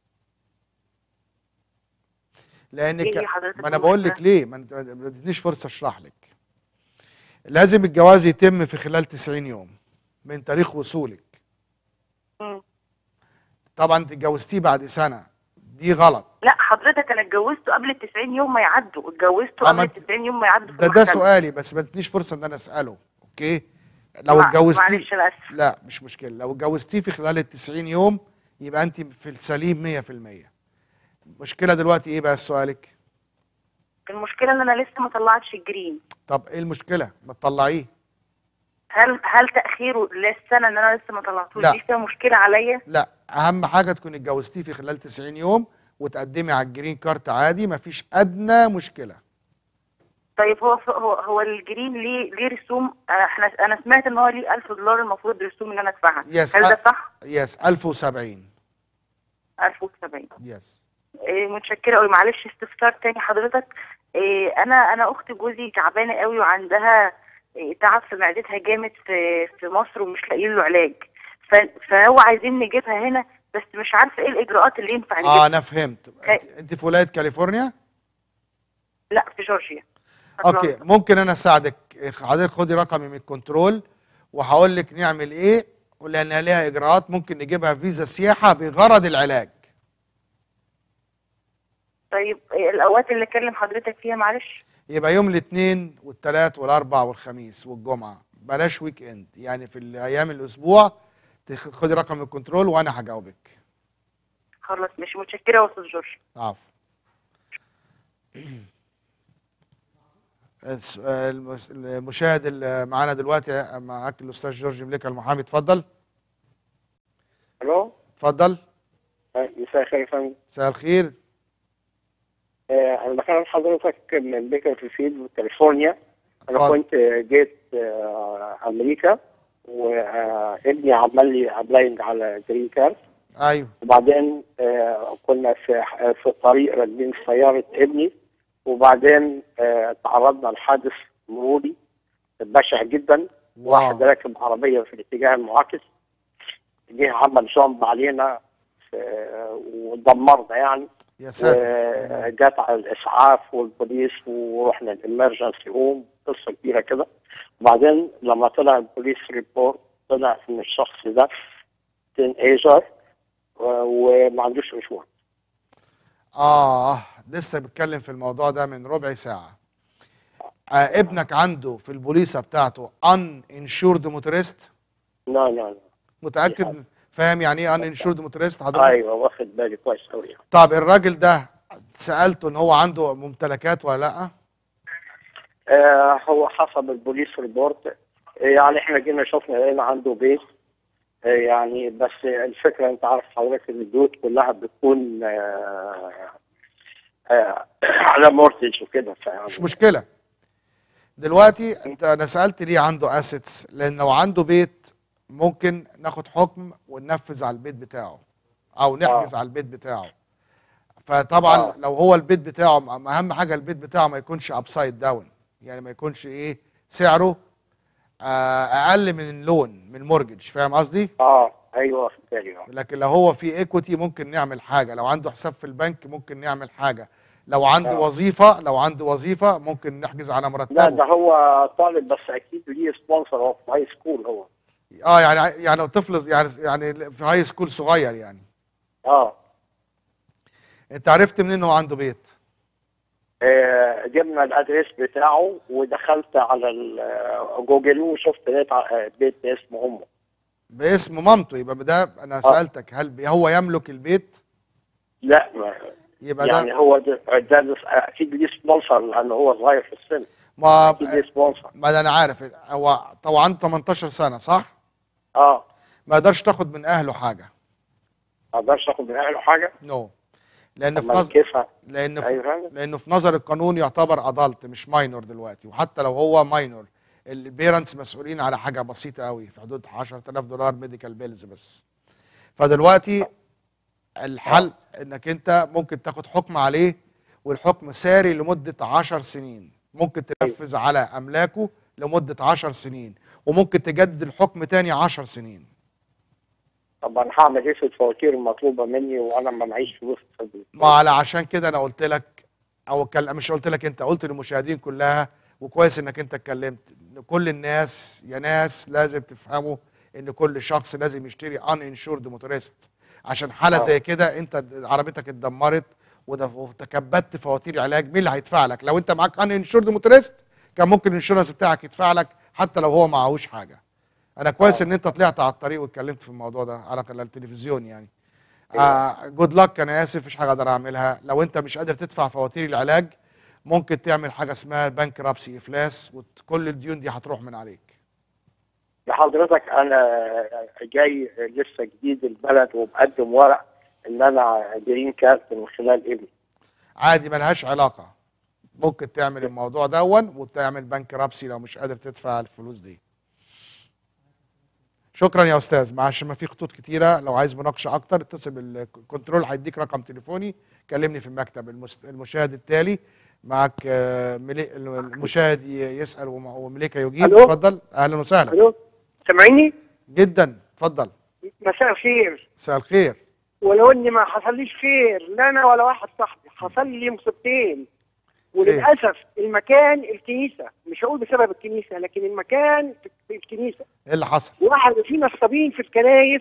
إيه لانك اللي حضرتك ما انا بقول المشكلة؟ لك ليه ما انت ما ادتنيش فرصه اشرح لك. لازم الجواز يتم في خلال تسعين يوم من تاريخ وصولك. مم. طبعا انت اتجوزتيه بعد سنه، دي غلط. لا حضرتك انا اتجوزته قبل ال تسعين يوم ما يعدوا، اتجوزته آه، قبل ما ال انت- تسعين يوم ما يعدوا في ده ده المحكمة. سؤالي بس ما ادتنيش فرصه ان انا اساله. اوكي. لو مع- اتجوزتيه معلش انا اسف. لا مش مشكله. لو اتجوزتيه في خلال ال تسعين يوم يبقى انت في السليم مية في المية. المشكله دلوقتي ايه بقى سؤالك؟ المشكله ان انا لسه ما طلعتش الجرين. طب ايه المشكله؟ ما تطلعيه. هل هل تاخيره للسنه ان انا لسه ما طلعتوش لا. دي فيها مشكله عليا؟ لا، اهم حاجه تكون اتجوزتيه في خلال تسعين يوم وتقدمي على الجرين كارت عادي، مفيش ادنى مشكله. طيب هو هو هو الجرين ليه ليه رسوم؟ آه، احنا انا سمعت ان هو ليه ألف دولار المفروض رسوم ان انا ادفعها. يس. هل ده صح؟ يس ألف وسبعين. ألف وسبعين. يس. إيه متشكره قوي. معلش استفسار تاني حضرتك. إيه انا انا اخت جوزي تعبانه قوي وعندها إيه، تعب في معدتها جامد في في مصر ومش لاقيين له علاج. ف- فهو عايزين نجيبها هنا، بس مش عارفه ايه الاجراءات اللي ينفع اه نجيبها. انا فهمت. ك- انت, انت في ولايه كاليفورنيا؟ لا، في جورجيا. اوكي، أتلانتا. ممكن انا اساعدك. حضرتك خدي رقمي من الكنترول وهقول لك نعمل ايه، ولانها ليها اجراءات ممكن نجيبها فيزا سياحه بغرض العلاج. طيب إيه الاوقات اللي اكلم حضرتك فيها معلش؟ يبقى يوم الاثنين والثلاث والاربع والخميس والجمعه، بلاش ويك اند، يعني في الايام الاسبوع. تخ- خدي رقم الكنترول وانا هجاوبك. خلاص، مش متشكره يا استاذ جورج. عفو. الس- المس- المشاهد اللي معانا دلوقتي معاك الاستاذ جورج مليكه المحامي، اتفضل. الو. اتفضل. آه، مساء الخير يا فندم. مساء الخير. آه، انا بكلم حضرتك من بيكر فيلد كاليفورنيا. انا اتفضل. كنت جيت آه، امريكا، وابني عمل لي ابلاينج على جرين كارد. ايوه. وبعدين آه، كنا في في الطريق راكبين سياره ابني، وبعدين آه، تعرضنا لحادث مروري بشع جدا. واحد واو. راكب عربيه في الاتجاه المعاكس، جه عمل جامب علينا آه، ودمرنا يعني. يا ساتر. وجات على الاسعاف والبوليس ورحنا الامرجنسي هوم، قصه كبيره كده. وبعدين لما طلع البوليس ريبورت طلع ان الشخص ده تين ايجر وما عندوش مشوار. اه لسه بتكلم في الموضوع ده من ربع ساعه. آه ابنك عنده في البوليصه بتاعته ان انشورد موتوريست؟ لا لا لا. متاكد؟ فاهم يعني ايه ان انشورد موتوريست حضرتك؟ ايوه واخد بالي كويس قوي. طب الراجل ده سالته ان هو عنده ممتلكات ولا لا؟ آه هو حسب البوليس ريبورت يعني احنا جينا شفنا لقينا عنده بيت. آه يعني بس الفكره انت عارف حضرتك ان البيوت كلها بتكون آه آه على مورتج وكده. مش مشكله. دلوقتي انت انا سالت ليه عنده اسيتس، لان لو عنده بيت ممكن ناخد حكم وننفذ على البيت بتاعه او نحجز آه. على البيت بتاعه. فطبعا آه. لو هو البيت بتاعه م- اهم حاجه البيت بتاعه ما يكونش ابسايد داون، يعني ما يكونش ايه سعره آه، اقل من اللون من المورجج، فاهم قصدي؟ اه ايوه واخد بالي. آه. لكن لو هو في ايكوتي ممكن نعمل حاجه، لو عنده حساب في البنك ممكن نعمل حاجه، لو عنده آه. وظيفه لو عنده وظيفه ممكن نحجز على لا مرتبه. ده هو طالب بس اكيد ليه سبونسر، هو في هاي سكول هو. اه يعني يعني طفل يعني يعني في هاي سكول صغير يعني. اه انت عرفت منين هو عنده بيت؟ آه، جبنا الادريس بتاعه ودخلت على ال- جوجل وشفت لقيت ع- بيت اسمه امه. باسم مامته، يبقى ده انا سالتك هل بي- هو يملك البيت؟ لا ما يبقى يعني ده هو ده, ده اكيد ليه سبونسر لان هو صغير في السن. ما اكيد ليه سبونسر. ما ده انا عارف. هو طبعا عنده تمنتاشر سنه صح؟ اه ما يقدرش تاخد من اهله حاجه. ما اقدرش اخد من اهله حاجه. نو. لان في طب ما نظر كيفها؟ لان في أيوة. لانه في نظر القانون يعتبر ادلت مش ماينور دلوقتي، وحتى لو هو ماينور البيرنتس مسؤولين على حاجه بسيطه قوي في حدود عشرة آلاف دولار ميديكال بيلز بس. فدلوقتي الحل انك انت ممكن تاخد حكم عليه، والحكم ساري لمده عشر سنين، ممكن تنفذ على املاكه لمده عشر سنين، وممكن تجدد الحكم تاني عشر سنين. طب انا هعمل ايه في الفواتير المطلوبه مني وانا ما معيش فلوس تصدق؟ ما على عشان كده انا قلت لك، او كل مش قلت لك انت، قلت للمشاهدين كلها، وكويس انك انت اتكلمت، ان كل الناس يا ناس لازم تفهموا ان كل شخص لازم يشتري ان انشورد موتوريست، عشان حاله آه. زي كده انت عربيتك اتدمرت وده- وتكبدت فواتير علاج، مين اللي هيدفع لك؟ لو انت معاك ان انشورد موتوريست كان ممكن الانشورنس بتاعك يدفع لك حتى لو هو معهوش حاجه. انا كويس آه. ان انت طلعت على الطريق واتكلمت في الموضوع ده على على التلفزيون يعني. أيوة. جود لك، انا اسف مفيش حاجه اقدر اعملها. لو انت مش قادر تدفع فواتير العلاج ممكن تعمل حاجه اسمها بنك رابسي افلاس، وكل الديون دي هتروح من عليك. لحضرتك انا جاي لسه جديد البلد ومقدم ورق ان انا جرين كارت من خلال ابني. عادي ملهاش علاقه، ممكن تعمل الموضوع دون وتعمل بنك رابسي لو مش قادر تدفع الفلوس دي. شكرا يا استاذ. معلش ما في خطوط كتيره، لو عايز مناقشه اكتر اتصل بالكنترول، هيديك رقم تليفوني كلمني في المكتب. المس- المشاهد التالي معك آه، ملي- المشاهد ي- يسال وم- ومليكه يجيب. ألو؟ اتفضل، اهلا وسهلا. الو، سامعيني؟ جدا، اتفضل. مساء الخير. مساء الخير. ولو اني ما حصليش خير لا انا ولا واحد صاحبي، حصل لي مصيبتين. وللاسف المكان الكنيسه، مش هقول بسبب الكنيسه لكن المكان في الكنيسه. ايه اللي حصل؟ واحد في نصابين في الكنايس،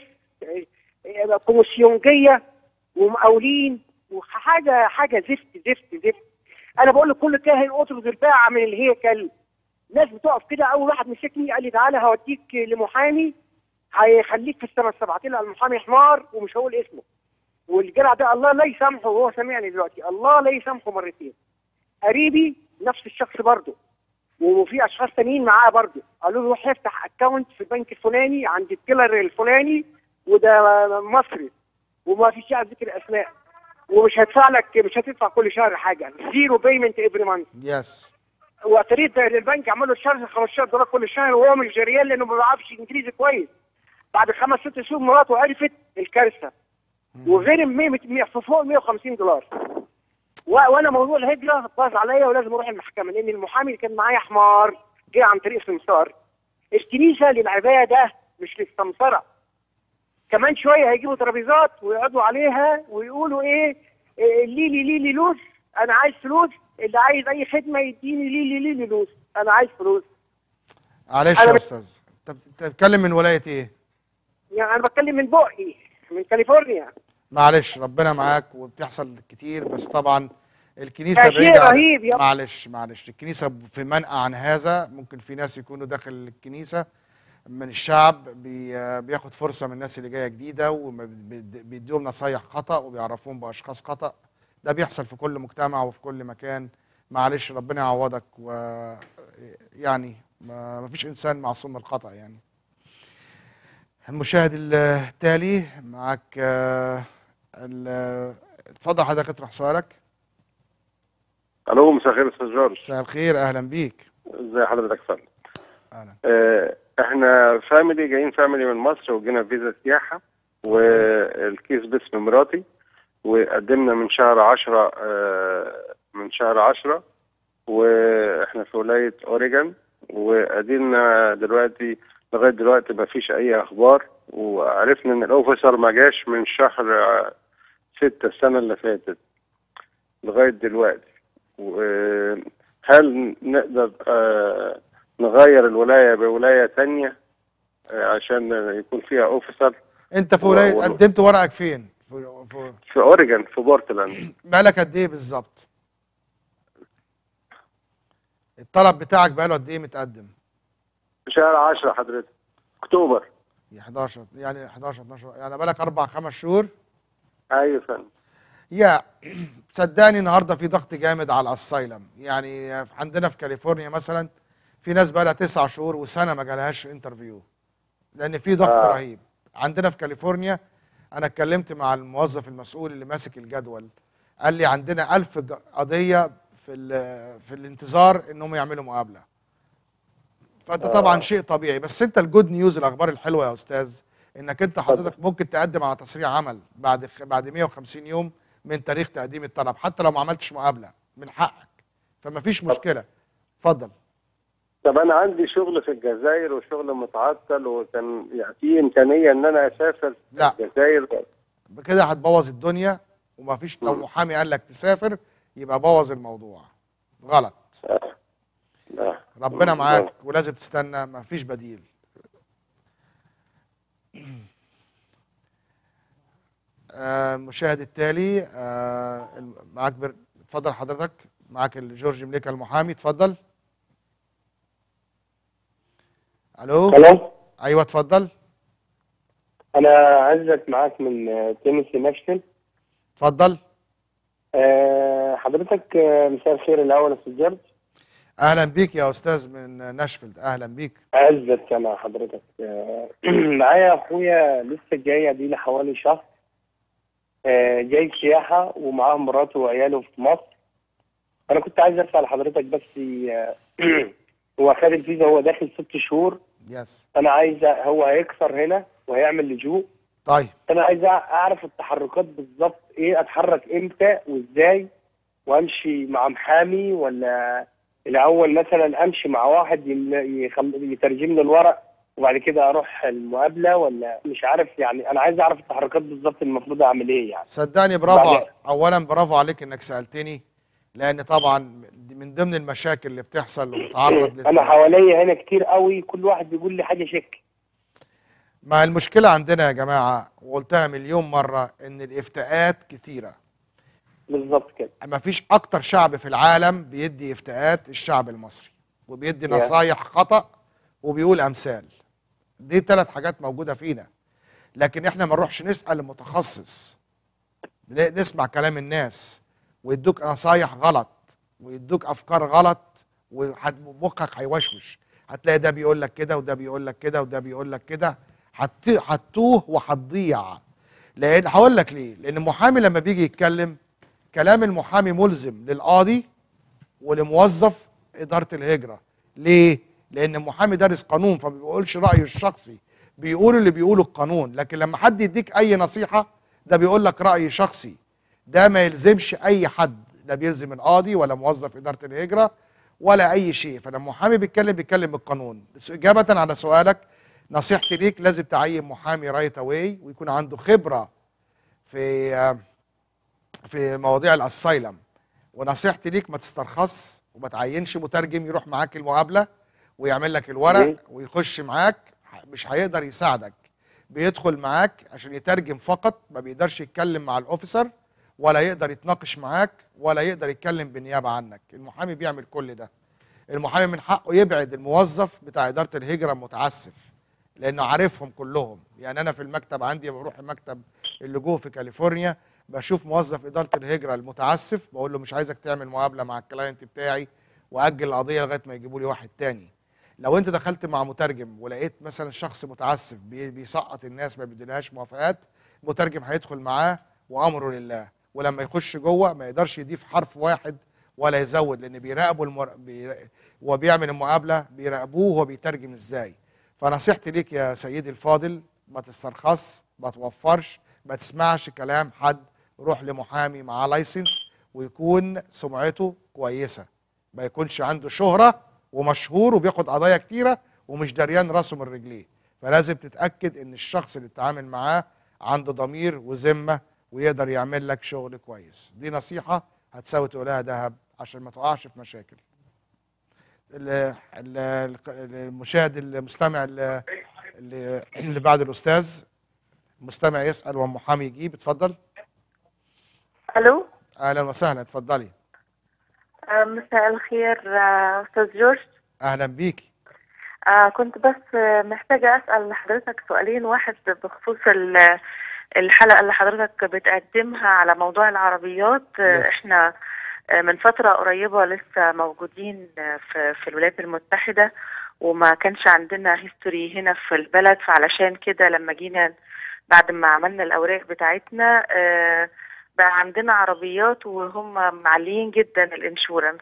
آه، كوميسيونجيه ومقاولين وحاجه حاجه زفت زفت زفت. انا بقول لكل كاهن اطرد الباعه من الهيكل. ناس بتقف كده، اول واحد مسكني قال لي تعالى هوديك لمحامي هيخليك في السنه السبعتين على المحامي حمار ومش هقول اسمه. والجدع ده الله لا يسامحه، وهو سامعني دلوقتي، الله لا يسامحه مرتين. قريبي نفس الشخص برضه، وفي اشخاص تانيين معاه برضه، قالوا له روح افتح اكونت في البنك الفلاني عند الكيلر الفلاني وده مصري وما فيش داعي ذكر اسماء، ومش هدفع لك، مش هتدفع كل شهر حاجه، زيرو بيمنت افري مانث. يس. واعتريت البنك عمل له شارج خمستاشر دولار كل شهر وهو مش جريان لانه ما بيعرفش انجليزي كويس. بعد خمس ست شهور مراته عرفت الكارثه وغير مية في فوق مية وخمسين دولار. و... وانا موضوع الهجره باظ عليا ولازم اروح المحكمه لان المحامي اللي كان معايا حمار جه عن طريق سمسار. الكنيسه للعباده مش للسمسره. كمان شويه هيجيبوا ترابيزات ويقعدوا عليها ويقولوا ايه, إيه ليلي ليلي لوس، انا عايز فلوس، اللي عايز اي خدمه يديني ليلي ليلي لوس، انا عايز فلوس. معلش أنا يا بت- استاذ، انت بتتكلم من ولايه ايه؟ يعني انا بتكلم من بقي من كاليفورنيا. معلش ربنا معاك، وبتحصل كتير، بس طبعا الكنيسه ده شيء بعيده عن- رهيب يا- معلش معلش الكنيسه في منأى عن هذا. ممكن في ناس يكونوا داخل الكنيسه من الشعب بي بياخد فرصه من الناس اللي جايه جديده وبيديهم نصايح خطا وبيعرفوهم باشخاص خطا. ده بيحصل في كل مجتمع وفي كل مكان. معلش ربنا يعوضك، و يعني ما ما فيش انسان معصوم من الخطا يعني. المشاهد التالي معك آه، ال- اتفضل حضرتك اطرح سؤالك. الو، مساء الخير استاذ جورج. مساء الخير، اهلا بيك. ازي حضرتك يا فندم؟ اهلا. آه، احنا فاميلي جايين فاميلي من مصر وجينا فيزا سياحه والكيس باسم مراتي، وقدمنا من شهر عشرة آه، من شهر عشرة واحنا في ولايه اوريجون، وقدمنا دلوقتي لغايه دلوقتي ما فيش اي اخبار، وعرفنا ان الاوفيسر ما جاش من شهر آه، ستة السنه اللي فاتت لغايه دلوقتي. وهل نقدر آه، نغير الولايه بولايه تانية آه، عشان يكون فيها اوفيسر؟ انت في و- ولايه و- قدمت ورقك فين؟ في في في اوريجون في بورتلاند. بقالك قد ايه بالظبط؟ الطلب بتاعك بقاله قد ايه متقدم؟ في شهر عشرة حضرتك، اكتوبر. يا حداشر يعني حداشر اتناشر يعني بقالك اربع خمس شهور. ايوه يا فندم. يا صدقني النهارده في ضغط جامد على الاسايلم. يعني عندنا في كاليفورنيا مثلا في ناس بقى لها تسع شهور وسنه ما جالهاش انترفيو لان في ضغط آه. رهيب. عندنا في كاليفورنيا انا اتكلمت مع الموظف المسؤول اللي ماسك الجدول، قال لي عندنا ألف ج- قضيه في ال- في الانتظار انهم يعملوا مقابله. فده طبعا شيء طبيعي، بس انت الجود نيوز، الاخبار الحلوه يا استاذ، انك انت حضرتك ممكن تقدم على تصريح عمل بعد خ- بعد مية وخمسين يوم من تاريخ تقديم الطلب، حتى لو ما عملتش مقابله من حقك، فما فيش مشكله. اتفضل. طب انا عندي شغل في الجزائر وشغل متعطل، وكان يعني في امكانيه ان انا اسافر لا. الجزائر. كده هتبوظ الدنيا، وما فيش. لو مم. محامي قال لك تسافر يبقى بوظ الموضوع. غلط. لا. ربنا مم. معاك ولازم تستنى، ما فيش بديل. آه، المشاهد التالي آه، معاك بر... اتفضل حضرتك، معاك الجورج مليكة المحامي، اتفضل. الو. الو، ايوه اتفضل. انا عزت معاك من آه، تينيسي ناشفيل. اتفضل. أه حضرتك آه، مساء الخير الاول يا استاذ جورج. اهلا بيك يا استاذ من ناشفيلد، اهلا بيك. عزت انا حضرتك آه، معايا اخويا لسه جاي ادي لي حوالي شهر، آه، جاي سياحه ومعاه مراته وعياله في مصر. انا كنت عايز اسال حضرتك بس آه، هو خد الفيزا، هو داخل ست شهور يس. انا عايز هو هيكسر هنا وهيعمل لجوء. طيب انا عايز اعرف التحركات بالظبط ايه، اتحرك امتى وازاي، وامشي مع محامي ولا الاول مثلا امشي مع واحد يم- يخل- يترجم لي الورق وبعد كده اروح المقابله، ولا مش عارف يعني. انا عايز اعرف التحركات بالظبط المفروض اعمل ايه يعني. صدقني برافو. بعد- اولا برافو عليك انك سالتني، لان طبعا من ضمن المشاكل اللي بتحصل ومتعرض انا لت... حواليا هنا كتير قوي، كل واحد بيقول لي حاجه شك. ما المشكله عندنا يا جماعه، وقلتها مليون مره، ان الافتاءات كثيره. بالظبط كده. ما فيش اكتر شعب في العالم بيدي افتاءات الشعب المصري، وبيدي Yeah. نصايح خطأ وبيقول امثال. دي ثلاث حاجات موجوده فينا، لكن احنا ما نروحش نسال المتخصص، ن- نسمع كلام الناس ويدوك نصايح غلط ويدوك افكار غلط، ومخك هيوشوش. هتلاقي ده بيقول لك كده وده بيقول لك كده وده بيقول لك كده، هت- هتوه وهتضيع. لان هقول لك ليه، لان المحامي لما بيجي يتكلم، كلام المحامي ملزم للقاضي ولموظف اداره الهجره. ليه؟ لان المحامي دارس قانون، فما بيقولش رايه الشخصي، بيقول اللي بيقوله القانون. لكن لما حد يديك اي نصيحه، ده بيقول لك راي شخصي، ده ما يلزمش اي حد، لا بيلزم القاضي ولا موظف اداره الهجره ولا اي شيء. فلما المحامي بيتكلم بيتكلم بالقانون. اجابه على سؤالك، نصيحتي ليك لازم تعين محامي رايت اواي ويكون عنده خبره في في مواضيع الاسايلم. ونصيحتي ليك ما تسترخص وما تعينش مترجم يروح معاك المقابله ويعمل لك الورق ويخش معاك، مش هيقدر يساعدك. بيدخل معاك عشان يترجم فقط، ما بيقدرش يتكلم مع الاوفيسر ولا يقدر يتناقش معاك ولا يقدر يتكلم بالنيابه عنك. المحامي بيعمل كل ده. المحامي من حقه يبعد الموظف بتاع اداره الهجره المتعسف، لانه عارفهم كلهم. يعني انا في المكتب عندي، بروح المكتب اللي جوه في كاليفورنيا، بشوف موظف اداره الهجره المتعسف، بقول له مش عايزك تعمل مقابله مع الكلاينت بتاعي، واجل القضيه لغايه ما يجيبوا لي واحد تاني. لو انت دخلت مع مترجم ولقيت مثلا شخص متعسف بي- بيسقط الناس، ما بيديلهاش موافقات، المترجم هيدخل معاه وامره لله. ولما يخش جوه ما يقدرش يضيف حرف واحد ولا يزود، لان بيراقبوا المر... بي... وهو بيعمل المقابله، بيراقبوه وهو بيترجم ازاي. فنصيحتي ليك يا سيدي الفاضل، ما تسترخص، ما توفرش، ما تسمعش كلام حد. روح لمحامي معاه لايسنس ويكون سمعته كويسه، ما يكونش عنده شهره ومشهور وبياخد قضايا كتيره ومش دريان راسه من رجليه. فلازم تتاكد ان الشخص اللي تتعامل معاه عنده ضمير وذمه ويقدر يعمل لك شغل كويس. دي نصيحه هتساوي تقولها ذهب عشان ما تقعش في مشاكل. ال- ال- المشاهد المستمع اللي, اللي اللي بعد الاستاذ، مستمع يسال والمحامي يجيب. اتفضل. الو. اهلا وسهلا، اتفضلي. آه، مساء الخير آه، استاذ جورج. اهلا بيكي. آه كنت بس آه، محتاجة أسأل حضرتك سؤالين. واحد بخصوص ال- الحلقة اللي حضرتك بتقدمها على موضوع العربيات. آه، Yes. احنا آه، من فترة قريبة لسه موجودين آه، في في الولايات المتحدة، وما كانش عندنا هيستوري هنا في البلد، فعلشان كده لما جينا بعد ما عملنا الأوراق بتاعتنا آه، بقى عندنا عربيات وهم معليين جدا الانشورنس.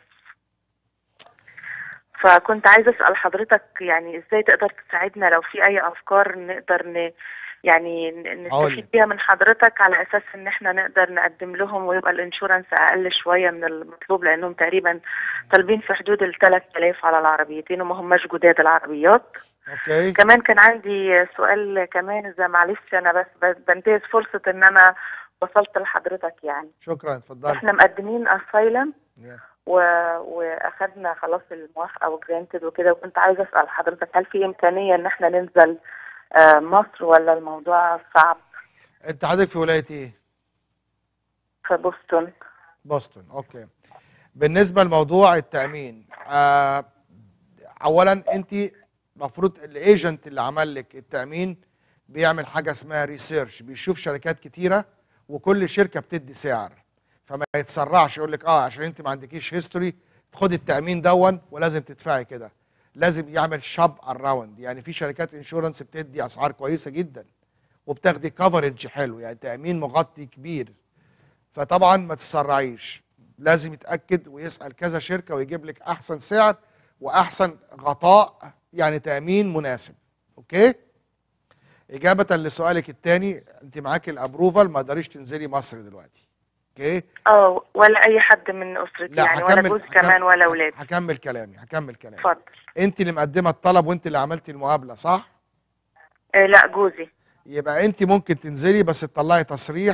فكنت عايزة أسأل حضرتك يعني إزاي تقدر تساعدنا، لو في أي أفكار نقدر ن يعني ن- هقولك. نستفيد بيها من حضرتك، على أساس إن إحنا نقدر نقدم لهم ويبقى الانشورنس أقل شوية من المطلوب، لأنهم تقريبا طالبين في حدود ال ثلاثة آلاف على العربيتين وما هماش جداد العربيات. اوكي. كمان كان عندي سؤال كمان، إذا معلش أنا بس بس بنتهز فرصة إن أنا وصلت لحضرتك يعني. شكرا، اتفضلي. إحنا مقدمين أسايلم Yeah. و... واخدنا خلاص الموافقه وجرانتد وكده، وكنت عايزه اسال حضرتك هل في امكانيه ان احنا ننزل آه، مصر، ولا الموضوع صعب؟ انت حضرتك في ولايه ايه؟ في بوسطن. بوسطن. اوكي. بالنسبه لموضوع التامين، آه اولا انت المفروض الايجنت اللي عمل لك التامين بيعمل حاجه اسمها ريسيرش، بيشوف شركات كتيره وكل شركه بتدي سعر، فما يتسرعش يقول لك اه عشان انت ما عندكيش هيستوري خدي التامين دون ولازم تدفعي كده. لازم يعمل شاب اراوند. يعني في شركات انشورنس بتدي اسعار كويسه جدا وبتاخدي كفرج حلو، يعني تامين مغطي كبير. فطبعا ما تسرعيش، لازم يتاكد ويسال كذا شركه ويجيب لك احسن سعر واحسن غطاء يعني تامين مناسب. اوكي. اجابه لسؤالك الثاني، انت معاك الابروفال، ما تقدريش تنزلي مصر دلوقتي. اوكي. اه، ولا اي حد من اسرتي لا يعني، ولا هكمل جوز هكمل كمان ولا اولاد. هكمل كلامي هكمل كلامي اتفضل. انت اللي مقدمه الطلب وانت اللي عملتي المقابله، صح؟ آه لا، جوزي. يبقى انت ممكن تنزلي بس تطلعي تصريح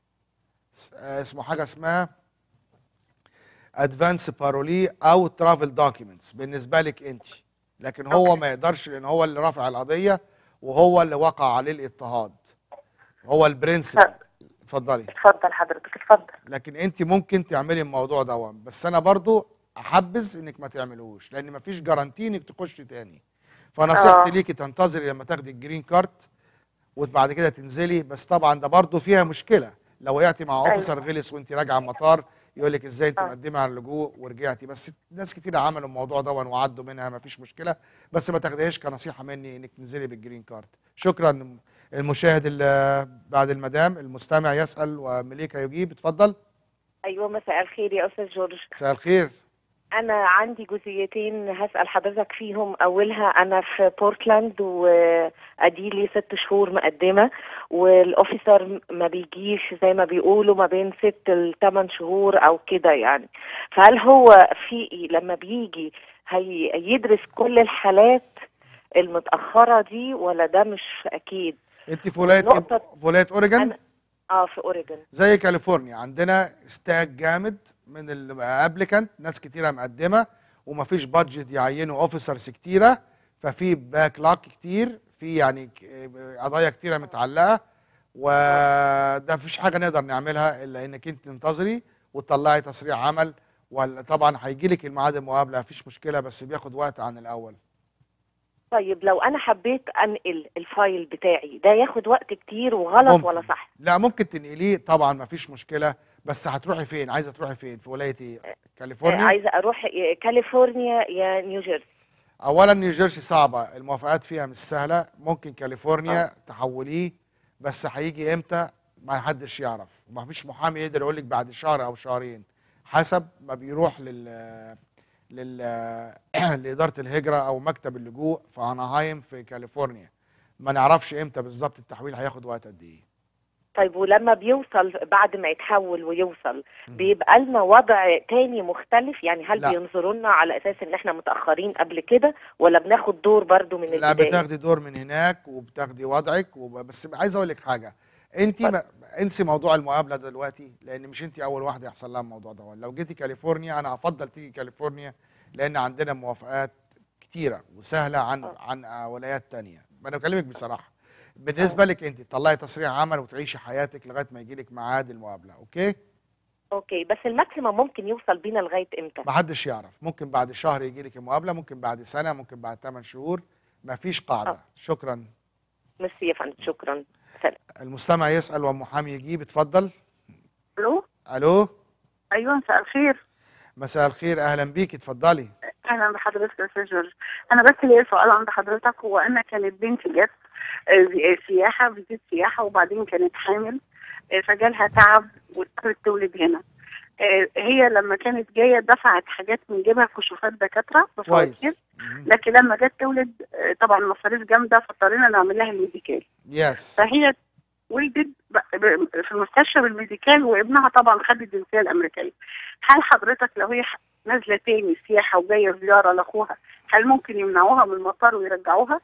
اسمه حاجه اسمها ادفانس بارولي او ترافل دوكيومنتس بالنسبه لك انت، لكن هو أوكي. ما يقدرش لان هو اللي رافع القضيه وهو اللي وقع عليه الاضطهاد، هو البرنسبل. اتفضلي. اتفضل حضرتك، اتفضل. لكن انت ممكن تعملي الموضوع ده، بس انا برضو احبذ انك ما تعملوش لان ما فيش جارانتي انك تخشي تاني. فنصيحتي آه. ليكي تنتظري لما تاخدي الجرين كارد وبعد كده تنزلي. بس طبعا ده برضو فيها مشكله، لو وقعتي مع أيوة. اوفيسر غلس وانت راجعه المطار يقول لك ازاي انت آه. مقدمه على اللجوء ورجعتي. بس ناس كتير عملوا الموضوع ده وعدوا منها، ما فيش مشكله، بس ما تاخديهاش كنصيحه مني انك تنزلي بالجرين كارد. شكرا. المشاهد اللي بعد المدام المستمع يسال ومليكه يجيب. اتفضل. ايوه، مساء الخير يا استاذ جورج. مساء الخير. انا عندي جزئيتين هسال حضرتك فيهم. اولها انا في بورتلاند واديلي ست شهور مقدمه، والاوفيسر ما بيجيش زي ما بيقولوا ما بين ست لثمان شهور او كده يعني. فهل هو في لما بيجي هي يدرس كل الحالات المتاخره دي ولا ده مش اكيد؟ انت في ولايه نقطة- في ولايه اوريجون؟ أنا- اه في اوريجون. زي كاليفورنيا عندنا ستاك جامد من الابليكانت، ناس كتيره مقدمه ومفيش بادجت يعينوا اوفيسرز كتيره، ففي باك لوك كتير، في يعني قضايا كتيره متعلقه، وده مفيش حاجه نقدر نعملها الا انك انت تنتظري وتطلعي تصريح عمل. وطبعا هيجي لك الميعاد المقابله مفيش مشكله، بس بياخد وقت عن الاول. طيب لو انا حبيت انقل الفايل بتاعي ده ياخد وقت كتير وغلط ممكن. ولا صح؟ لا ممكن تنقليه طبعا مفيش مشكله، بس هتروحي فين؟ عايزه تروحي فين؟ في ولايه ايه؟ كاليفورنيا؟ آه، عايزه اروح آه، كاليفورنيا يا نيوجيرسي. اولا نيوجيرسي صعبه، الموافقات فيها مش سهله. ممكن كاليفورنيا آه. تحوليه، بس هيجي امتى ما حدش يعرف، ما فيش محامي يقدر يقول لك بعد شهر او شهرين، حسب ما بيروح لل لل لاداره الهجره او مكتب اللجوء في اناهايم في كاليفورنيا. ما نعرفش امتى بالظبط التحويل هياخد وقت قد ايه. طيب ولما بيوصل بعد ما يتحول ويوصل بيبقى لنا وضع تاني مختلف يعني؟ هل لا. بينظروا لنا على اساس ان احنا متاخرين قبل كده ولا بناخد دور برضو من لا البدايه؟ بتاخدي دور من هناك وبتاخدي وضعك وب... بس عايز اقول لك حاجه، انت ما... انسي موضوع المقابله دلوقتي لان مش انت اول واحده يحصل لها الموضوع ده. لو جيتي كاليفورنيا انا افضل تيجي كاليفورنيا لان عندنا موافقات كتيره وسهله عن أوه. عن ولايات تانية. انا بكلمك بصراحه. بالنسبه أوه. لك انت تطلعي تصريح عمل وتعيشي حياتك لغايه ما يجي لك ميعاد المقابله. اوكي. اوكي، بس الماكسيمم ممكن يوصل بينا لغايه امتى؟ ما حدش يعرف، ممكن بعد شهر يجي لك المقابله، ممكن بعد سنه، ممكن بعد ثمان شهور، ما فيش قاعده. أوه. شكرا. ميرسي يا فندم، شكرا. سلام. المستمع يسال والمحامي يجيب. اتفضل. الو. الو. ايوه، مساء الخير. مساء الخير، اهلا بيكي، اتفضلي. اهلا بحضرتك يا استاذ جورج. انا بس ليا سؤال عند حضرتك. هو انا كانت بنتي جت آه، سياحه، فيزيت سياحه، وبعدين كانت حامل، آه، فجالها تعب واضطرت تولد هنا. آه، هي لما كانت جايه دفعت حاجات من جيبها، كشوفات دكاتره بفواتير، لكن لما جت تولد آه، طبعا مصاريف جامده، فاضطرينا نعمل لها الميديكال. يس. فهي ولدت ب- ب- في المستشفى بالميديكال، وابنها طبعا خد الجنسيه الامريكيه. هل حضرتك لو هي ح- نازله تاني سياحه وجايه زياره لاخوها، هل ممكن يمنعوها من المطار ويرجعوها؟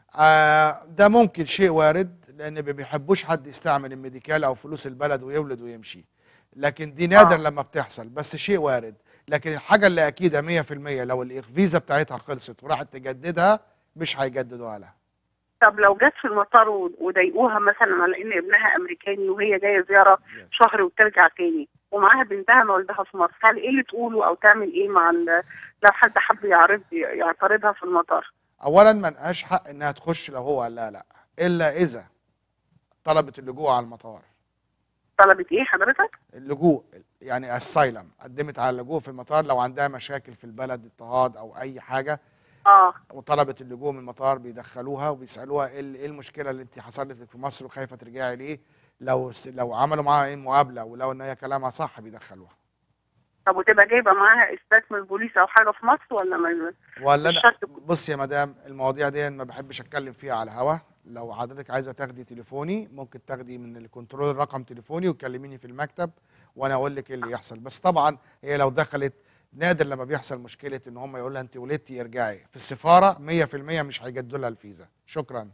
آه ده ممكن، شيء وارد، لان ما بيحبوش حد يستعمل الميديكال او فلوس البلد ويولد ويمشي، لكن دي نادر آه. لما بتحصل، بس شيء وارد. لكن الحاجه اللي اكيده مية في المية لو الفيزا بتاعتها خلصت وراحت تجددها مش هيجددوها لها. طب لو جت في المطار و- وضايقوها مثلا على ان ابنها امريكاني وهي جايه زياره يس. شهر وترجع تاني، ومعاها بنتها مولدها في مصر، هل ايه اللي تقوله او تعمل ايه مع ال- لو حد حب يعرض يعترضها في المطار؟ اولا ما لهاش حق انها تخش لو هو قال لا لا، الا اذا طلبت اللجوء على المطار. طلبت ايه حضرتك؟ اللجوء يعني السايلم، قدمت على اللجوء في المطار لو عندها مشاكل في البلد، اضطهاد او اي حاجه، اه وطلبت اللجوء من المطار بيدخلوها وبيسالوها ايه ال- إيه المشكله اللي انت حصلت لك في مصر وخايفه ترجعي ليه. لو س- لو عملوا معاها ايه مقابله ولو ان هي كلامها صح بيدخلوها. طب وتبقى جايبه معاها اثبات من البوليس او حاجه في مصر ولا ما؟ ولا مش لا؟ شرط. بص يا مدام، المواضيع دي ما بحبش اتكلم فيها على الهوا. لو حضرتك عايزه تاخدي تليفوني ممكن تاخدي من الكنترول رقم تليفوني وتكلميني في المكتب وانا اقول لك ايه اللي يحصل. بس طبعا هي لو دخلت، نادر لما بيحصل مشكله ان هم يقول لها انت ولدتي ارجعي، في السفاره مية في المية مش هيجدوا لها الفيزا. شكرا.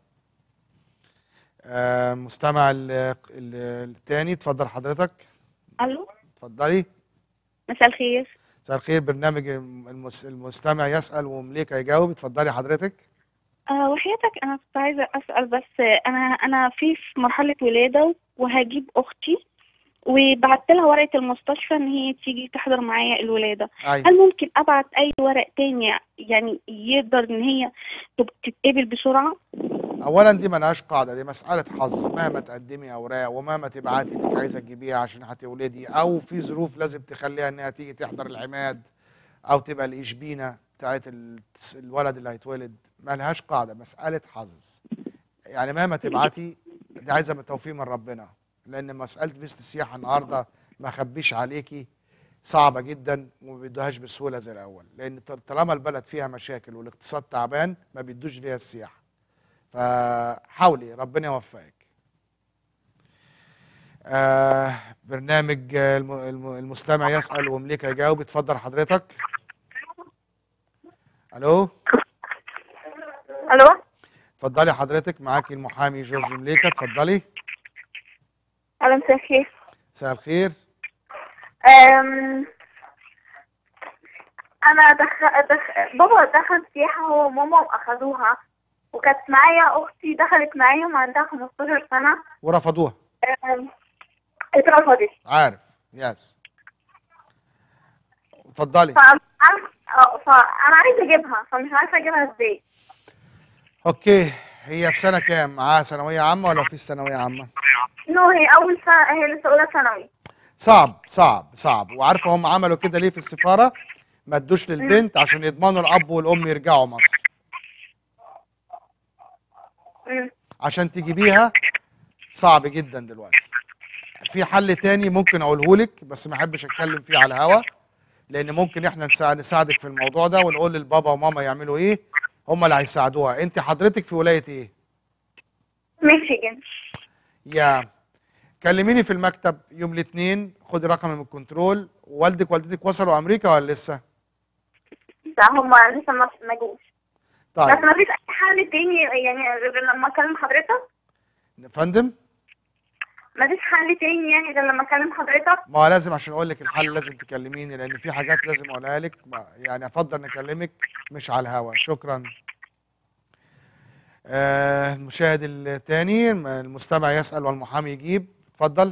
آه مستمع الثاني، اتفضل حضرتك. الو، اتفضلي. مساء الخير. مساء الخير. برنامج المس- المستمع يسأل ومليكة يجاوب. اتفضلي حضرتك. أه وحياتك انا كنت عايزه اسال بس، انا انا في في مرحله ولاده وهجيب اختي، وبعت لها ورقه المستشفى ان هي تيجي تحضر معايا الولاده. أيوة. هل ممكن ابعت اي ورق تاني يعني يقدر ان هي تب- تتقبل بسرعه؟ اولا دي ملهاش قاعده، دي مساله حظ. مهما تقدمي اوراق ومهما تبعتي انك عايزه تجيبيها عشان هتولدي، او في ظروف لازم تخليها انها تيجي تحضر العماد او تبقى الاشبينه بتاعت ال- الولد اللي هيتولد، ملهاش قاعده، مساله حظ. يعني مهما تبعتي دي عايزه توفيق من ربنا، لان مساله فيزة السياحه النهارده ما اخبيش عليكي صعبه جدا وما بيدوهاش بسهوله زي الاول، لان طالما البلد فيها مشاكل والاقتصاد تعبان ما بيدوش فيها السياحه. فحاولي ربنا يوفقك. آه برنامج الم- الم- المستمع يسأل ومليكة يجاوب. اتفضل حضرتك. الو. الو. اتفضلي حضرتك، معاكي المحامي جورج مليكة. اتفضلي. الو، مساء الخير. مساء الخير. أم... انا دخل دخ... بابا دخل سياحه هو وماما واخدوها، وكانت معايا اختي دخلت معاهم عندها خمستاشر سنه ورفضوها. أم، اترفضت. عارف. يس. اتفضلي. فأنا اه فأنا عايزة أجيبها، فمش عارفة أجيبها إزاي. اوكي، هي في سنة كام؟ معاها ثانوية عامة ولا في ثانوية عامة؟ نو، هي أول سنة، هي لسه أولى ثانوي. صعب صعب صعب. وعارفة هم عملوا كده ليه في السفارة؟ ما ادوش للبنت عشان يضمنوا الأب والأم يرجعوا مصر. مم. عشان تجيبيها صعب جدا دلوقتي. في حل تاني ممكن اقوله لك بس ما احبش اتكلم فيه على الهوا، لان ممكن احنا نسا- نساعدك في الموضوع ده ونقول للبابا وماما يعملوا ايه، هم اللي هيساعدوها. انت حضرتك في ولايه ايه؟ ميشيغان. يا كلميني في المكتب يوم الاثنين، خدي رقم من الكنترول. والدك والدتك وصلوا امريكا ولا لسه؟ لا، هما لسه ما ما جوش. بس طيب ما فيش أي حل تاني يعني غير لما أكلم حضرتك؟ يا فندم، ما فيش حل تاني يعني غير لما أكلم حضرتك؟ ما هو لازم عشان اقول لك الحل لازم تكلميني، لان في حاجات لازم اقولها لك، ما- يعني افضل نكلمك مش على الهوا. شكرا. آه المشاهد الثاني، المستمع يسأل والمحامي يجيب. اتفضل.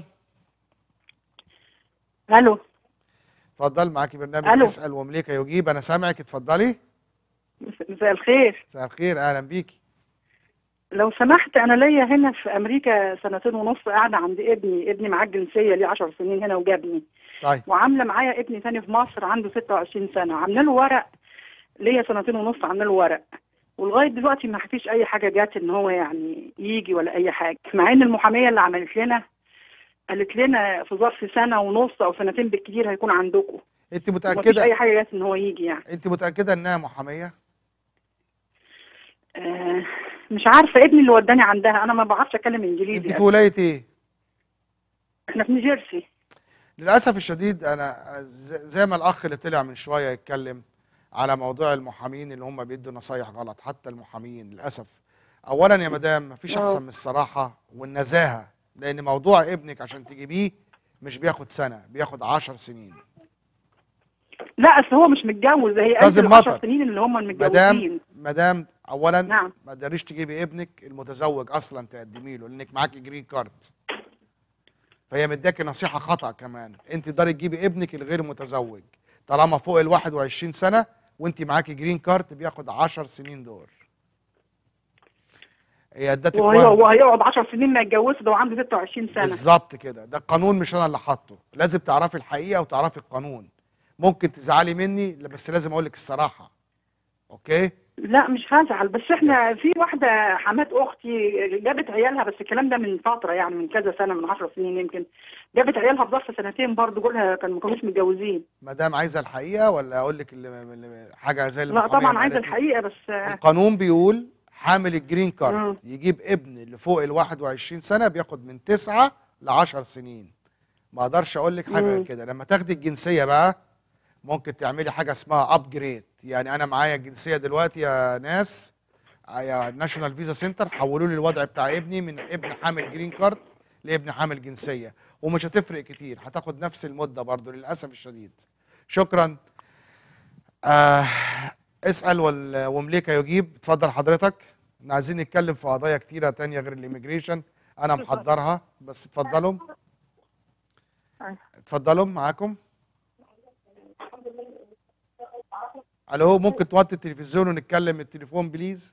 الو. اتفضل، معاكي برنامج ألو. يسأل ومليكة يجيب. انا سامعك، اتفضلي. مساء الخير. مساء الخير، اهلا بيكي. لو سمحت، انا ليا هنا في امريكا سنتين ونص قاعده عند ابني ابني معاه الجنسيه، ليه عشر سنين هنا وجابني. طيب. وعامله معايا ابني ثاني في مصر عنده ستة وعشرين سنه، عامله له ورق. ليا سنتين ونص عامله له ورق، ولغايه دلوقتي ما فيش اي حاجه جات ان هو يعني يجي ولا اي حاجه، مع ان المحاميه اللي عملت لنا قالت لنا في ظرف سنه ونص او سنتين بالكثير هيكون عندكم. انت مفيش متأكدة؟ اي حاجه جات ان هو يجي يعني. انت متأكدة انها محامية؟ آه مش عارفه، ابني اللي وداني عندها، انا ما بعرفش اتكلم انجليزي. انت في ولاية ايه؟ احنا في نيوجيرسي. للأسف الشديد أنا ز- زي ما الأخ اللي طلع من شوية يتكلم على موضوع المحامين اللي هم بيدوا نصايح غلط، حتى المحامين للأسف. أولا يا مدام مفيش أحسن من الصراحة والنزاهة، لأن موضوع ابنك عشان تجيبيه مش بياخد سنة، بياخد عشر سنين. لا، اصل هو مش متجوز، هي لازم قالت العشر مطر. سنين اللي هم المتجوزين. مدام مدام أولا نعم. ما تقدريش تجيبي ابنك المتزوج أصلا تقدمي له، لأنك معاكي جرين كارد. فهي مدياكي نصيحة خطأ كمان، أنت تقدري تجيبي ابنك الغير متزوج طالما فوق ال واحد وعشرين سنة وأنت معاكي جرين كارد بياخد عشر سنين دور. هي ادتك وهي وهم. وهيقعد عشر سنين ما يتجوزش، ده وعنده ستة وعشرين سنه. بالظبط كده، ده القانون مش أنا اللي حاطه، لازم تعرفي الحقيقة وتعرفي القانون. ممكن تزعلي مني بس لازم أقول لك الصراحة. أوكي؟ لا مش هزعل، بس احنا في واحده حمات اختي جابت عيالها، بس الكلام ده من فتره يعني من كذا سنه، من عشر سنين يمكن، جابت عيالها في ظرف سنتين برضه، جولها كانوا ما كانوش متجوزين. مدام عايزه الحقيقه ولا اقول لك اللي اللي- حاجه زي لا المحاميه طبعا ما عايزه قالت لي؟ الحقيقه بس. القانون بيقول حامل الجرين كارد مم. يجيب ابن اللي فوق ال واحد وعشرين سنه بياخد من تسعة ل عشر سنين. ما اقدرش اقول لك حاجه غير مم. كده. لما تاخدي الجنسيه بقى ممكن تعملي حاجه اسمها ابجريد. يعني انا معايا الجنسيه دلوقتي يا ناس، يا ناشونال فيزا سنتر، حولوا لي الوضع بتاع ابني من ابن حامل جرين كارد لابن حامل جنسيه، ومش هتفرق كتير، هتاخد نفس المده برضو للاسف الشديد. شكرا. آه اسال وال- ومليكه يجيب. اتفضل حضرتك. احنا عايزين نتكلم في قضايا كتيره تانية غير الاميجريشن، انا محضرها، بس اتفضلوا اتفضلوا معاكم. الو، ممكن توطي التلفزيون ونتكلم من التليفون بليز؟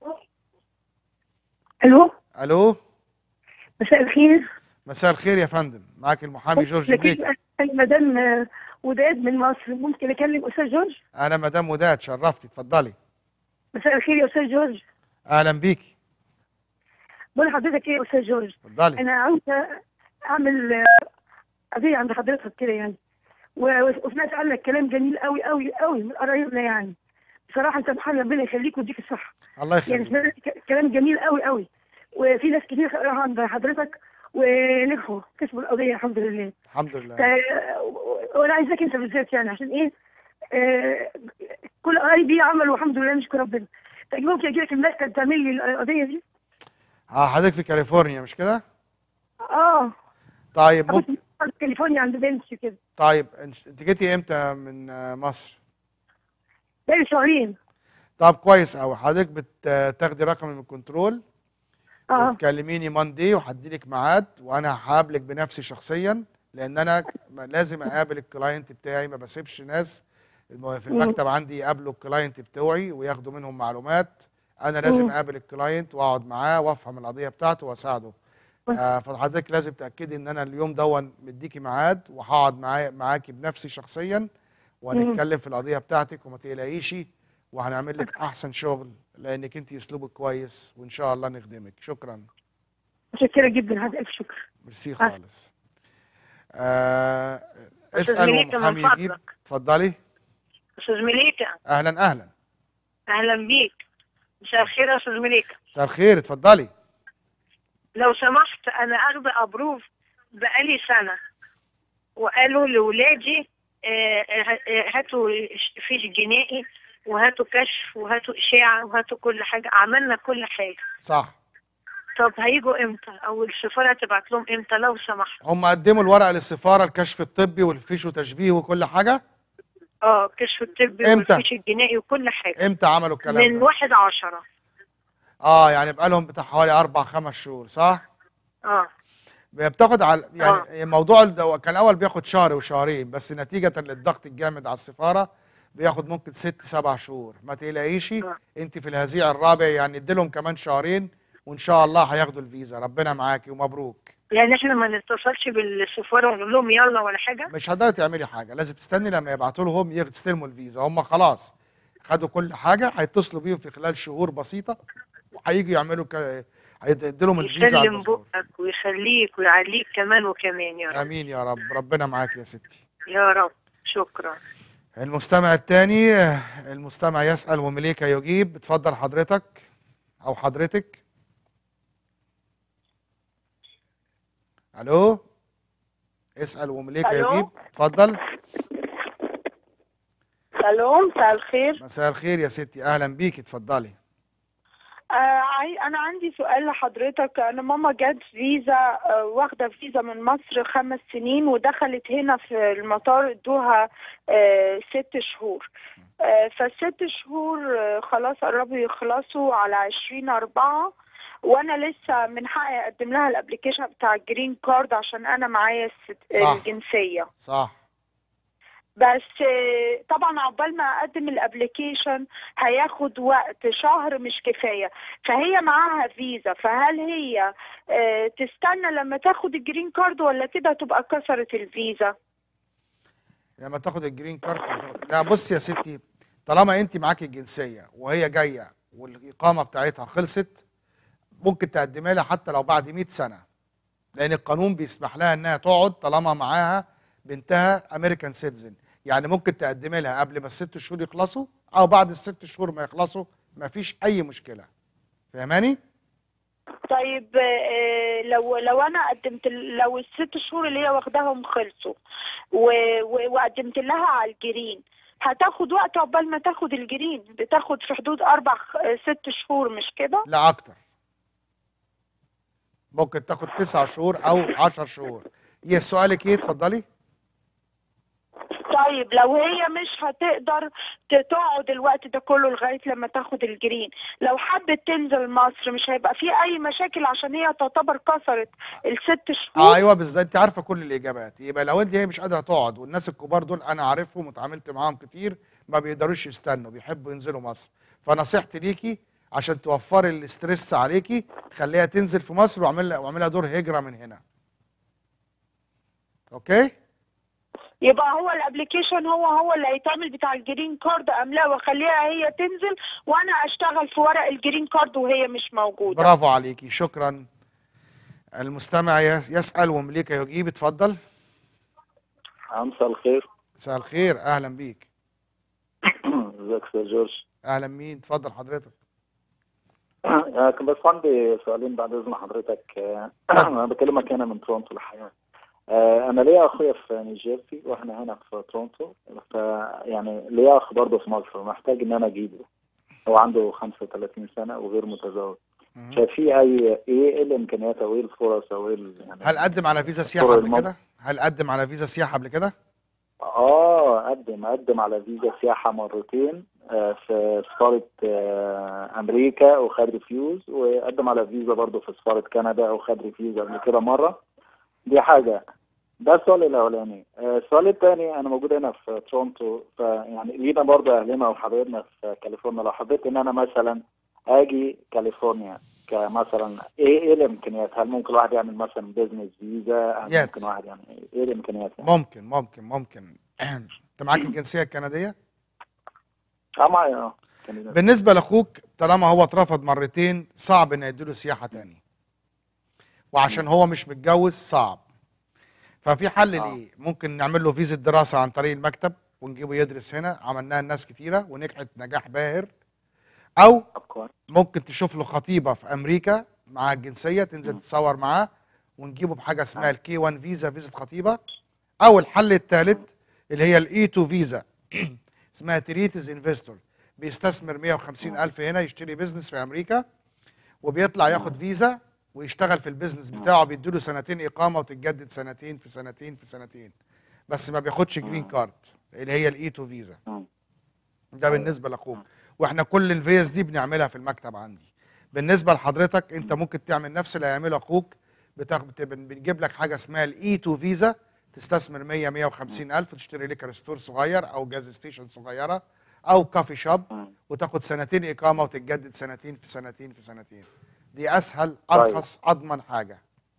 الو، الو، مساء الخير. مساء الخير يا فندم، معاك المحامي جورج مليكه. انا مدام وداد من مصر، ممكن اكلم استاذ جورج؟ انا مدام وداد، شرفتي، اتفضلي. مساء الخير يا استاذ جورج. اهلا بيكي. بقول لحضرتك ايه يا استاذ جورج؟ اتفضلي. انا عاوزه اعمل قضيه عند حضرتك كده يعني، و- وسمعت عنك كلام جميل قوي قوي قوي من قرايبنا يعني. بصراحه انت محل ربنا يخليك ويديك الصحه. الله يخليك. يعني سمعت ك- كلام جميل قوي قوي، وفي ناس كتير راحوا عند حضرتك ونجحوا كسبوا القضيه الحمد لله. الحمد لله. ف... وانا عايزاك انت بالذات يعني، عشان ايه؟ آه... كل قرايبي عملوا الحمد لله نشكر ربنا. فممكن اجي لك المكتب تعمل لي القضيه دي؟ اه حضرتك في كاليفورنيا مش كده؟ اه طيب ممكن. في كاليفورنيا عند بنتي كده. طيب انت أنت جيتي امتى من آه، مصر؟ بقالي شهرين. طب كويس قوي. حضرتك بتاخدي رقم من الكنترول اه وتكلميني ماندي وهديلك ميعاد، وانا هقابلك بنفسي شخصيا، لان انا لازم اقابل الكلاينت بتاعي، ما بسيبش ناس في المكتب عندي يقابلوا الكلاينت بتوعي وياخدوا منهم معلومات. انا لازم مم. اقابل الكلاينت واقعد معاه وافهم القضيه بتاعته واساعده. آه فحضرتك لازم تاكدي ان انا اليوم دون مديكي ميعاد، وهقعد معايا معاكي بنفسي شخصيا وهنتكلم في القضيه بتاعتك، وما تقلقيش، وهنعمل لك احسن شغل لانك انت اسلوبك كويس، وان شاء الله نخدمك. شكرا. متشكره جدا، هذا الف شكر. ميرسي خالص. آه أستاذ اسال مليكة من ومحامي يجيب. فضلك. اتفضلي. استاذ مليكة، اهلا اهلا. اهلا بيك. مساء الخير يا استاذ مليكة. مساء الخير، اتفضلي. لو سمحت، انا اخذ ابروف بقالي سنه، وقالوا لاولادي آه، آه، هاتوا فيش جنائي وهاتوا كشف وهاتوا اشاعه وهاتوا كل حاجه، عملنا كل حاجه. صح. طب هيجوا امتى؟ او السفاره تبعت لهم امتى لو سمحت؟ هم قدموا الورقه للسفاره، الكشف الطبي والفيش وتشبيه وكل حاجه. اه كشف الطبي امتى؟ والفيش الجنائي وكل حاجه. امتى عملوا الكلام من ده؟ واحد عشرة. اه يعني بقى لهم بتاع حوالي اربع خمس شهور صح؟ اه بتاخد على يعني موضوع الدو... كان الاول بياخد شهر وشهرين، بس نتيجه للضغط الجامد على السفاره بياخد ممكن ست سبع شهور. ما تقلقيش، انت في الهزيع الرابع، يعني اديلهم كمان شهرين وان شاء الله هياخدوا الفيزا. ربنا معاكي ومبروك. يعني احنا ما نتصلش بالسفاره ونقول لهم يلا ولا حاجه؟ مش هتقدري تعملي حاجه، لازم تستني لما يبعتوا لهم يستلموا الفيزا. هم خلاص خدوا كل حاجه، هيتصلوا بيهم في خلال شهور بسيطه وهيجوا يعملوا ك... هيديلهم الفيزا على يسلم الباسبور. بقك ويخليك ويعليك كمان وكمان يا رب. امين يا رب. ربنا معاك يا ستي. يا رب. شكرا. المستمع الثاني، المستمع يسأل ومليكة يجيب. اتفضل حضرتك او حضرتك. الو، اسأل ومليكة ألو؟ يجيب. اتفضل. الو، مساء الخير. مساء الخير يا ستي، اهلا بيكي، اتفضلي. آه عاي- انا عندي سؤال لحضرتك. انا ماما جت فيزا، آه واخده فيزا من مصر خمس سنين، ودخلت هنا في المطار ادوها آه ست شهور. آه فالست شهور آه خلاص قربوا يخلصوا على عشرين أربعة، وانا لسه من حقي اقدم لها الابلكيشن بتاع الجرين كارد عشان انا معايا الست- صح. الجنسيه. صح. بس آه، طبعا عقبال ما اقدم الابلكيشن هياخد وقت، شهر مش كفايه. فهي معاها فيزا، فهل هي آه، تستنى لما تاخد الجرين كارد ولا كده تبقى كسرت الفيزا؟ لما تاخد الجرين كارت. لا بص يا ستي، طالما انت معاكي الجنسيه وهي جايه والاقامه بتاعتها خلصت، ممكن تقدمي لها حتى لو بعد مئة سنه، لان القانون بيسمح لها انها تقعد طالما معاها بنتها امريكان سيتيزن. يعني ممكن تقدمي لها قبل ما الست شهور يخلصوا او بعد الست شهور ما يخلصوا، ما فيش اي مشكله. فاهماني؟ طيب آه، لو لو انا قدمت لو الست شهور اللي هي واخداهم خلصوا و- و- وقدمت لها على الجرين، هتاخد وقت عقبال ما تاخد الجرين؟ بتاخد في حدود اربع خ- ست شهور مش كده؟ لا اكتر، ممكن تاخد تسع شهور او عشر شهور. يا سؤالك ايه؟ اتفضلي. طيب لو هي مش هتقدر ت- تقعد الوقت ده كله لغايه لما تاخد الجرين، لو حبت تنزل مصر مش هيبقى في اي مشاكل عشان هي تعتبر كسرت الست شهور؟ آه ايوه بالظبط، انت عارفه كل الاجابات. يبقى لو انت هي مش قادره تقعد، والناس الكبار دول انا عارفهم واتعاملت معاهم كتير، ما بيقدروش يستنوا، بيحبوا ينزلوا مصر. فنصيحتي ليكي عشان توفري الاسترس عليكي، خليها تنزل في مصر واعمل واعملها دور هجره من هنا. اوكي؟ يبقى هو الابلكيشن هو هو اللي هيتعمل بتاع الجرين كارد، املاه واخليها هي تنزل وانا اشتغل في ورق الجرين كارد وهي مش موجوده. برافو عليكي، شكرا. المستمع يس- يسأل ومليكة يجيب. اتفضل. مساء الخير. مساء الخير، اهلا بيك. ازيك يا جورج؟ اهلا، مين؟ اتفضل حضرتك. آه، كان بس عندي سؤالين بعد اذن حضرتك. آه، انا بكلمك هنا من تورونتو الحقيقه. آه، انا ليا اخويا في نيوجيرسي واحنا هنا في تورونتو، فيعني ليا اخ برضه في مصر، محتاج ان انا اجيبه. هو عنده خمسة وثلاثين سنه وغير متزوج. شايف في اي ايه الامكانيات او ايه الفرص او ايه ال- يعني هل قدم على فيزا سياحه الطرق قبل المم- كده؟ هل قدم على فيزا سياحه قبل كده؟ اه قدم قدم على فيزا سياحه مرتين، آه، في سفاره آه، امريكا وخد ريفيوز، وقدم على فيزا برضه في سفاره كندا وخد ريفيوز قبل كده مره. دي حاجه. ده السؤال الاولاني. آه، السؤال الثاني، انا موجود هنا في تورونتو، فيعني لينا برضه اهلنا وحبايبنا في كاليفورنيا. لو حبيت ان انا مثلا اجي كاليفورنيا كمثلا، ايه ايه الامكانيات؟ هل ممكن الواحد يعمل مثلا بزنس فيزا؟ هل Yes. ممكن واحد يعني ايه الامكانيات يعني؟ ممكن ممكن ممكن انت معاك الجنسيه الكنديه؟ اه معايا اه. كان- بالنسبه لاخوك، طالما هو اترفض مرتين صعب ان يديله سياحه تاني، وعشان هو مش متجوز صعب. ففي حل ليه؟ ممكن نعمل له فيزا دراسه عن طريق المكتب ونجيبه يدرس هنا، عملناها لناس كتيره ونجحت نجاح باهر. او ممكن تشوف له خطيبه في امريكا معاها الجنسيه، تنزل تتصور معاه ونجيبه بحاجه اسمها الكي واحد فيزا، فيزا خطيبه. او الحل الثالث اللي هي الاي اتنين فيزا اسمها تريتز انفستور، بيستثمر مئة وخمسين ألف هنا يشتري بيزنس في امريكا، وبيطلع ياخد فيزا ويشتغل في البيزنس بتاعه، بيديله سنتين اقامه وتتجدد سنتين في سنتين في سنتين، بس ما بياخدش جرين كارد اللي هي الاي اتنين فيزا. ده بالنسبه لاخوك، واحنا كل الفيز دي بنعملها في المكتب عندي. بالنسبه لحضرتك انت ممكن تعمل نفس اللي هيعمله اخوك، بتاخد بنجيب لك حاجه اسمها الاي اتنين فيزا، تستثمر مية مية وخمسين ألف وتشتري ليكر ستور صغير او جاز ستيشن صغيره او كافي شوب، وتاخد سنتين اقامه وتتجدد سنتين في سنتين في سنتين. دي اسهل ارخص اضمن حاجه.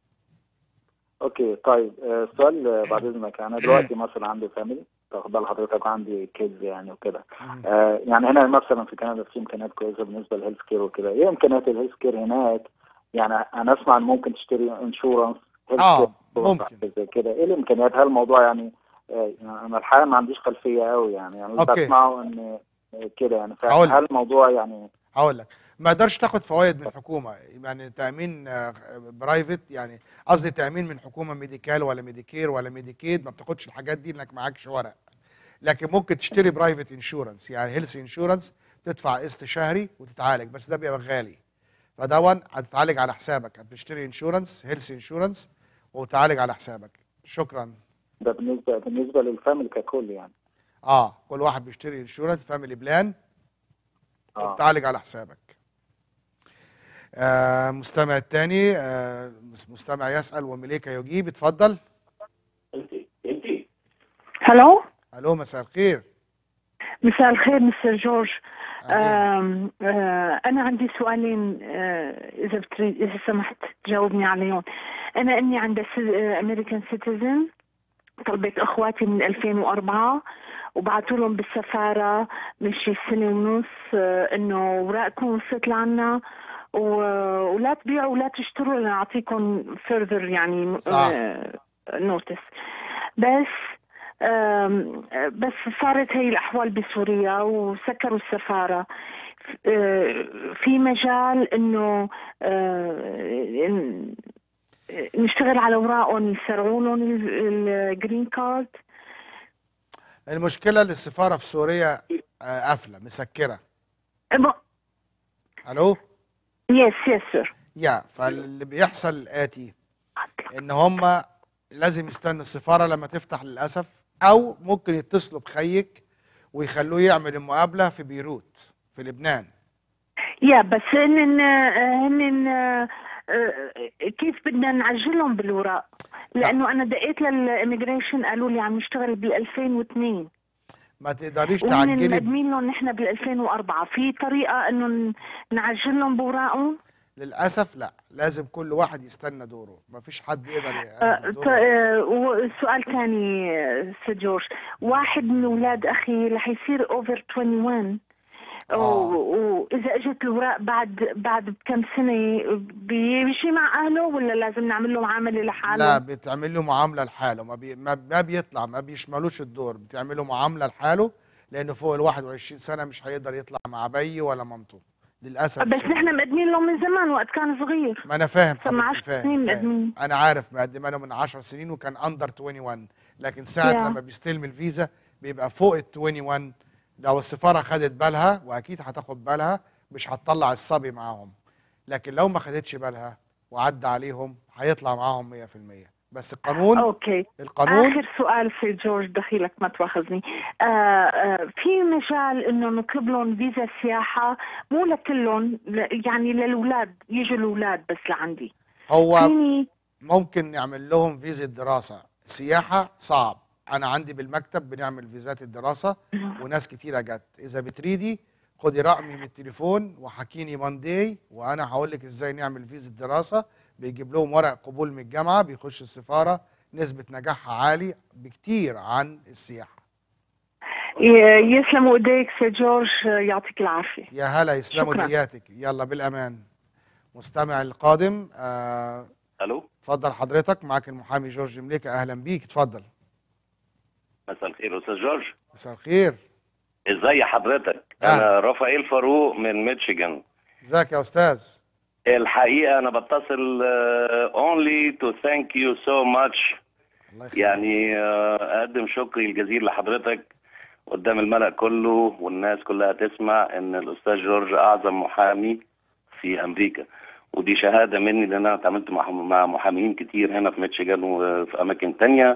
اوكي طيب. آه، السؤال آه، بعد اذنك، انا دلوقتي مثلا عندي فاميلي، تاخد بال حضرتك، عندي كيدز يعني وكده. آه يعني هنا مثلا في كندا في امكانيات كويسه بالنسبه للهيلث كير وكده. ايه امكانيات الهيلث كير هناك؟ يعني انا اسمع ان ممكن تشتري انشورنس اه ممكن زي كده. ايه الامكانيات؟ هل الموضوع يعني آه انا الحقيقه ما عنديش خلفيه قوي يعني يعني أوكي. بسمعه ان كده يعني. هقول لك. فهل الموضوع يعني هقول لك، ما يقدرش تاخد فوائد من الحكومه، يعني تامين برايفت، يعني قصدي تامين من حكومه ميديكال ولا ميديكير ولا ميديكيد، ما بتاخدش الحاجات دي انك معكش ورق. لكن ممكن تشتري برايفت انشورنس، يعني هيلث انشورنس، تدفع قسط شهري وتتعالج، بس ده بيبقى غالي. فدون هتتعالج على حسابك، هتشتري انشورنس هيلث انشورنس وتعالج على حسابك. شكرا. ده بالنسبه بالنسبه للفاميلي ككل يعني؟ اه كل واحد بيشتري انشورنس فاميلي بلان وتعالج على حسابك. آه مستمع الثاني، آه مستمع يسأل ومليكة يجيب. اتفضل. هلو. الو مساء الخير. مساء الخير مستر جورج. آم آه أنا عندي سؤالين، آه إذا بتريد إذا سمحت تجاوبني عليهم. أنا إني عندي أمريكان سيتيزن، طلبت أخواتي من ألفين وأربعة، وبعتوا لهم بالسفاره من شي سنه ونص آه، انه اوراقكم وصلت لعنا و- ولا تبيعوا ولا تشتروا لنعطيكم فيرذر يعني صح. نوتس. بس آم، بس صارت هي الأحوال بسوريا وسكروا السفارة. آه، في مجال إنه آه، إن- نشتغل على أوراقهم يسرعوا لهم الجرين كارد. المشكله اللي السفاره في سوريا آه، قافله مسكره. الو. يس يس سير. يا فاللي بيحصل الاتي ان هم لازم يستنوا السفاره لما تفتح للاسف، او ممكن يتصلوا بخيك ويخلوه يعمل المقابله في بيروت في لبنان. يا بس هن هن كيف بدنا نعجلهم بالوراق؟ لانه انا دقيت للإميجريشن قالوا لي عم نشتغل بال ألفين واثنين ما تقدريش وهن تعجلي. مقدمين لهم نحن بال ألفين وأربعة. في طريقه انه ن- نعجل لهم بوراقهم؟ للاسف لا، لازم كل واحد يستنى دوره، ما فيش حد يقدر آه، يقدم ط- دوره. آه، وسؤال ثاني سيد جورج، واحد من اولاد اخي رح يصير اوفر واحد وعشرين و- واذا اجت الاوراق بعد بعد بكم سنه بيمشي مع اهله ولا لازم نعمل له معامله لحاله؟ لا، بتعمل له معامله لحاله، ما, بي ما ما بيطلع، ما بيشملوش الدور، بتعمل له معامله لحاله لانه فوق ال واحد وعشرين سنه مش هيقدر يطلع مع بي ولا مامته للاسف. بس الشديد. نحن مقدمين له من زمان وقت كان صغير. ما انا فاهم صار مع حبيبتي، عشر سنين فاهم, فاهم. مقدمين. انا عارف مقدمه له من عشر سنين وكان اندر واحد وعشرين، لكن ساعه Yeah. لما بيستلم الفيزا بيبقى فوق ال واحد وعشرين. لو السفاره خدت بالها، واكيد هتاخد بالها، مش هتطلع الصبي معاهم، لكن لو ما خدتش بالها وعدى عليهم هيطلع معاهم مية في المية. بس القانون اوكي. القانون اخر سؤال سيد جورج دخيلك ما تواخذني. آه آه في مجال انه نطلب لهم فيزا سياحه مو لكلهم، ل- يعني للاولاد، يجوا الاولاد بس لعندي. هو فيني ممكن نعمل لهم فيزا دراسة. سياحة صعب، أنا عندي بالمكتب بنعمل فيزات الدراسة وناس كتيرة جت. إذا بتريدي خدي رقمي من التليفون وحكيني مانداي وأنا هقول لك إزاي نعمل فيزا دراسة. بيجيب لهم ورق قبول من الجامعة، بيخش السفارة، نسبة نجاحها عالي بكتير عن السياحة. ي- يسلموا ايديك سيد جورج، آه، يعطيك العافيه. يا هلا، يسلموا شكراً. نياتك. يلا بالأمان. مستمع القادم. آه الو، اتفضل حضرتك، معاك المحامي جورج مليكة. أهلا بيك، اتفضل. مساء الخير استاذ جورج. مساء الخير. ازي حضرتك؟ أهلا. انا رافائيل فاروق من ميشيغان. ازيك يا أستاذ؟ الحقيقه انا بتصل uh, only to thank you so much. يعني uh, اقدم شكري الجزيل لحضرتك قدام الملأ كله والناس كلها تسمع ان الاستاذ جورج اعظم محامي في امريكا، ودي شهاده مني لان انا اتعاملت مع مع محامين كتير هنا في ميشيغان وفي اماكن تانية،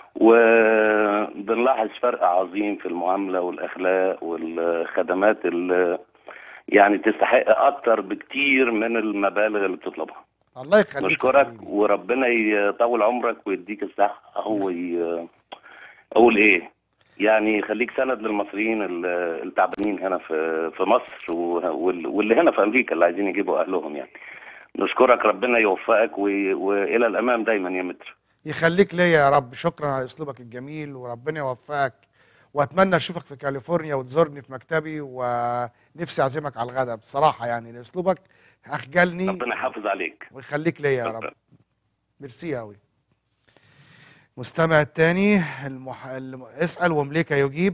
وبنلاحظ فرق عظيم في المعامله والاخلاق والخدمات اللي يعني تستحق اكتر بكتير من المبالغ اللي بتطلبها. الله يخليك. نشكرك وربنا يطول عمرك ويديك الصحه وي... اقول ايه يعني خليك سند للمصريين ال- التعبانين هنا في في مصر و- وال- واللي هنا في امريكا اللي عايزين يجيبوا اهلهم يعني. نشكرك، ربنا يوفقك و... والى الامام دايما يا متر. يخليك ليا يا رب. شكرا على اسلوبك الجميل وربنا يوفقك، واتمنى اشوفك في كاليفورنيا وتزورني في مكتبي، ونفسي اعزمك على الغداء بصراحه، يعني اسلوبك اخجلني. ربنا يحافظ عليك. ويخليك ليا يا رب. ميرسي قوي. مستمع التاني المح... الم... اسال ومليكه يجيب.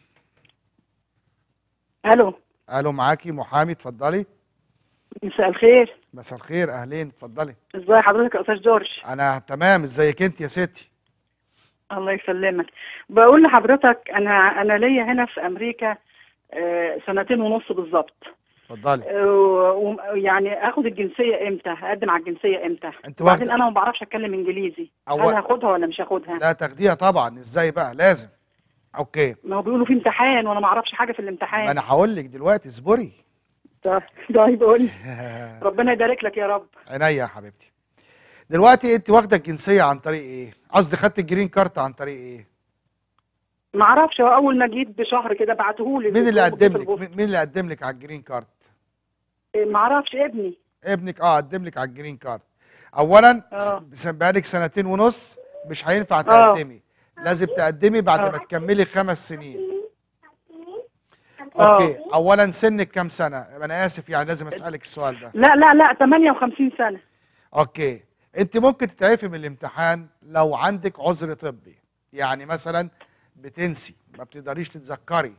الو. الو، معاكي محامي، اتفضلي. مساء الخير. مساء الخير، اهلين، اتفضلي. ازي حضرتك يا استاذ جورج؟ انا تمام، ازيك انت يا ستي؟ الله يسلمك. بقول لحضرتك انا انا ليا هنا في امريكا آه، سنتين ونص بالظبط. اتفضلي. ويعني اخد الجنسيه امتى؟ اقدم على الجنسيه امتى؟ انت وبعدين واخدة- انا ما بعرفش اتكلم انجليزي. أول- هل هاخدها ولا مش هاخدها؟ لا تاخديها طبعا، ازاي بقى؟ لازم. اوكي، ما هو بيقولوا في امتحان وانا ما اعرفش حاجه في الامتحان. ما انا هقول لك دلوقتي، اصبري. طيب طيب قول لي. ربنا يبارك لك يا رب. عينيا يا حبيبتي. دلوقتي انت واخده الجنسيه عن طريق ايه؟ قصدي خدت الجرين كارت عن طريق ايه؟ ما اعرفش، هو اول ما جيت بشهر كده بعتهولي. مين اللي قدم لك؟ مين مين اللي قدم لك على الجرين كارت؟ ما اعرفش، ابني. ابنك اه قدم لك على الجرين كارت. اولا آه. س- بقالك سنتين ونص مش هينفع آه. تقدمي، لازم تقدمي بعد آه. ما تكملي خمس سنين. اوكي، اولا سنك كام سنه؟ انا اسف يعني لازم اسالك السؤال ده. لا لا لا ثمانية وخمسين سنة. اوكي، انت ممكن تتعفي من الامتحان لو عندك عذر طبي، يعني مثلا بتنسي، ما بتقدريش تتذكري،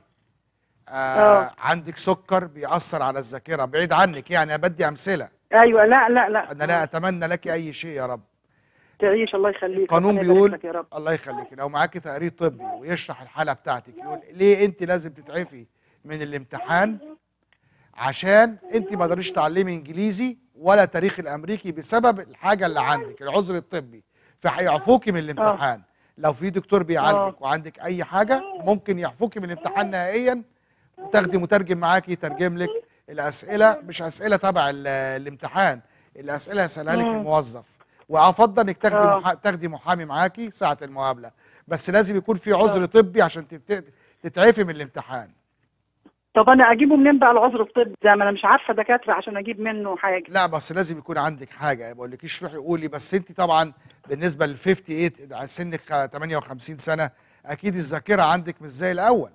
آه عندك سكر بيأثر على الذاكره، بعيد عنك يعني، بدي امثله. ايوه لا لا لا انا لا اتمنى لك اي شيء يا رب. تعيش الله يخليك. القانون ربنا يبارك بيقول لك يا رب. الله يخليك لو معاكي تقرير طبي ويشرح الحاله بتاعتك، يقول ليه انت لازم تتعفي من الامتحان، عشان انت ما قدرتيش تعلمي انجليزي ولا تاريخ الامريكي بسبب الحاجه اللي عندك، العذر الطبي، فهيعفوكي من الامتحان. لو في دكتور بيعالجك وعندك اي حاجه ممكن يعفوكي من الامتحان نهائيا، وتاخدي مترجم معاكي يترجم لك الاسئله، مش اسئله تبع الامتحان، الاسئله يسالها لك الموظف. وافضل انك تاخدي محا... تاخدي محامي معاكي ساعه المقابله، بس لازم يكون في عذر طبي عشان تت... تتعفي من الامتحان. طب انا اجيبه منين بقى العذر الطبي ده؟ ما انا مش عارفه دكاتره عشان اجيب منه حاجه. لا بس لازم يكون عندك حاجه، ما بقولكيش روحي قولي، بس انت طبعا بالنسبه لل ثمانية وخمسين سنك ثمانية وخمسين سنه اكيد الذاكره عندك مش زي الاول.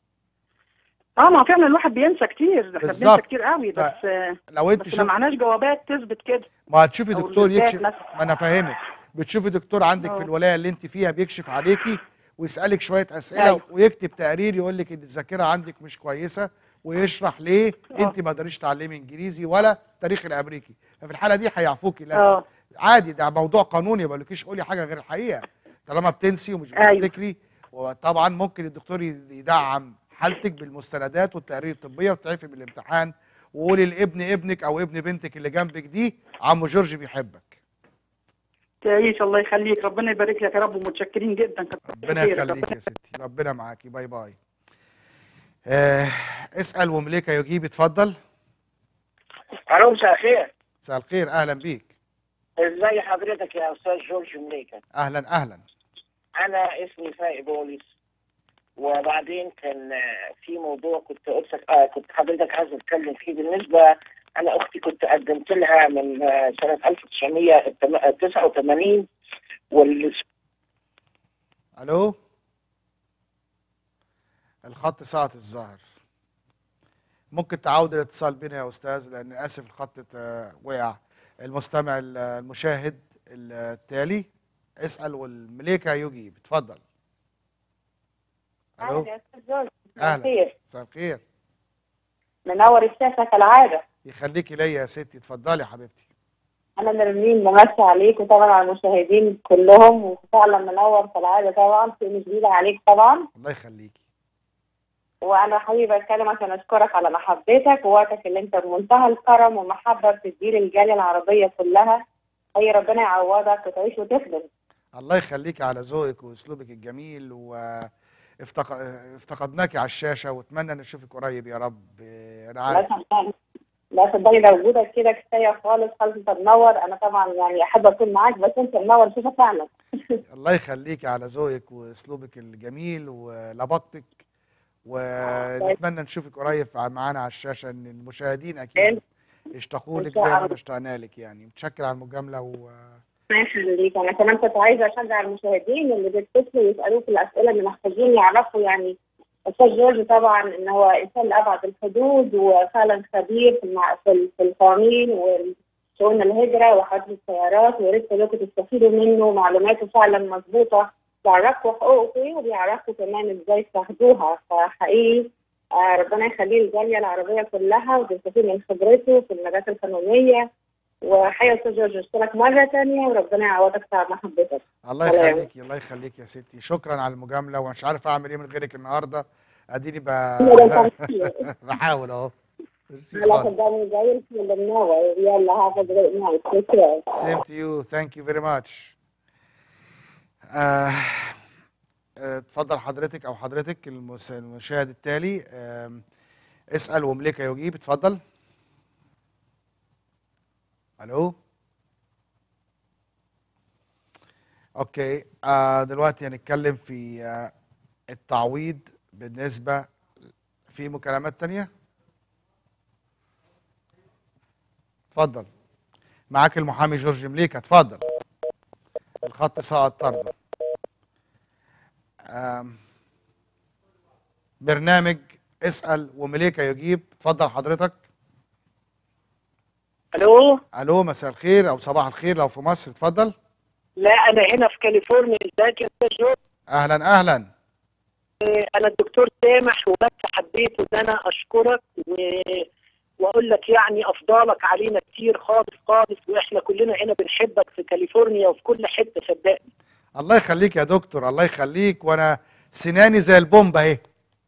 اه ما فعلا الواحد بينسى كتير، احنا بننسى كتير قوي، بس لو انت بس ما معناش جوابات تثبت كده. ما هتشوفي دكتور يكشف، ما انا فاهمك، بتشوفي دكتور عندك أوه. في الولايه اللي انت فيها بيكشف عليكي ويسالك شويه اسئله. أيوه. ويكتب تقرير يقول لك ان الذاكره عندك مش كويسه، ويشرح ليه أوه. انت ما قدرتيش تعلمي انجليزي ولا تاريخ الامريكي، ففي الحاله دي هيعفوكي. لا عادي، ده موضوع قانوني، ما بقولكيش قولي حاجه غير الحقيقه طالما بتنسي ومش بتفتكري. أيوه. وطبعا ممكن الدكتور يدعم حالتك بالمستندات والتقارير الطبيه وتعفي من الامتحان، وقولي لابن ابنك او ابن بنتك اللي جنبك دي عمو جورج بيحبك. تعيش الله يخليك، ربنا يبارك لك يا رب، ومتشكرين جدا. ربنا يخليك يا ستي، ربنا معاكي، باي باي. آه اسال ومليكه يجيب، اتفضل. الو مساء الخير. مساء الخير، اهلا بيك. ازي حضرتك يا استاذ جورج مليكه؟ اهلا اهلا. انا اسمي فايق بوليس، وبعدين كان في موضوع كنت آه كنت حضرتك عايز اتكلم فيه. بالنسبه انا اختي كنت قدمت لها من سنه ألف وتسعمية وتسعة وثمانين وال الو الخط ساعة الظاهر، ممكن تعود الاتصال بنا يا استاذ، لان اسف الخط وقع. المستمع المشاهد التالي اسال والمليكه يجيب، اتفضل. الو يا استاذ جورج، اهلا، مساء الخير. منور الشاشه كالعاده. يخليكي ليا يا ستي، اتفضلي يا حبيبتي. انا نرمين بمسي عليك وطبعا على المشاهدين كلهم، وفعلا منور كالعاده طبعا، شيء مش جديد عليك طبعا. الله يخليكي. وانا حبيبه اتكلم عشان اشكرك على محبتك ووقتك اللي انت بمنتهى الكرم والمحبه بتديه للجاليه العربيه كلها. اي ربنا يعوضك وتعيش وتخدم. الله يخليكي على ذوقك واسلوبك الجميل، و افتق... افتقدناكي على الشاشه، واتمنى ان نشوفك قريب يا رب. انا عارف. لا صدقني، ده وجودك كده كفايه خالص خالص، انت منور. انا طبعا يعني احب اكون معاك، بس انت منور شوفك فعلا. الله يخليكي على ذوقك واسلوبك الجميل ولبقتك، ونتمنى نشوفك قريب معانا على الشاشه، ان المشاهدين اكيد اشتاقوا لك زي ما انا اشتقنا لك. يعني متشكر على المجامله. و ماشي ليك. انا كمان كنت عايزه اشجع المشاهدين اللي بيتصلوا ويسالوه في الاسئله اللي محتاجين يعرفوا. يعني استاذ جورج طبعا ان هو انسان لابعد الحدود، وفعلا خبير في في القوانين وشؤون الهجره وحجز السيارات، ويا ريت كلكم تستفيدوا منه، معلوماته فعلا مظبوطه، بيعرفوا حقوقكم ايه وبيعرفوا كمان ازاي تاخدوها. فحقيقي آه ربنا يخليه الجاليه العربيه كلها، وتستفيد من خبرته في المجالات القانونيه. وحقيقة استاذ جورج اشكرك مرة ثانية، وربنا يعوضك على محبتك. الله يخليكي، الله يخليكي يا ستي، شكرا على المجاملة، ومش عارف اعمل ايه من غيرك النهارده، اديني ب... بحاول اهو. ميرسي خالص. لا صدقني زي الفل، منور. يلا هاف ا جريت نايت. سيم تو يو، ثانك يو فيري ماتش. اتفضل حضرتك او حضرتك المشاهد التالي، اسال ومليكه يجيب، اتفضل. الو اوكي. آه دلوقتي هنتكلم في آه التعويض بالنسبه، في مكالمات تانية. اتفضل، معاك المحامي جورج مليكه، اتفضل. الخط سقط طرده. آه برنامج اسال ومليكه يجيب. اتفضل حضرتك. الو. الو، مساء الخير او صباح الخير لو في مصر. اتفضل. لا انا هنا في كاليفورنيا. ازيك يا استاذ جورج؟ اهلا اهلا. آه، انا الدكتور سامح، وبس حبيت ان انا اشكرك و... واقول لك يعني افضالك علينا كتير خالص خالص، واحنا كلنا هنا بنحبك في كاليفورنيا وفي كل حته صدقني. الله يخليك يا دكتور، الله يخليك. وانا سناني زي البومبه اهي.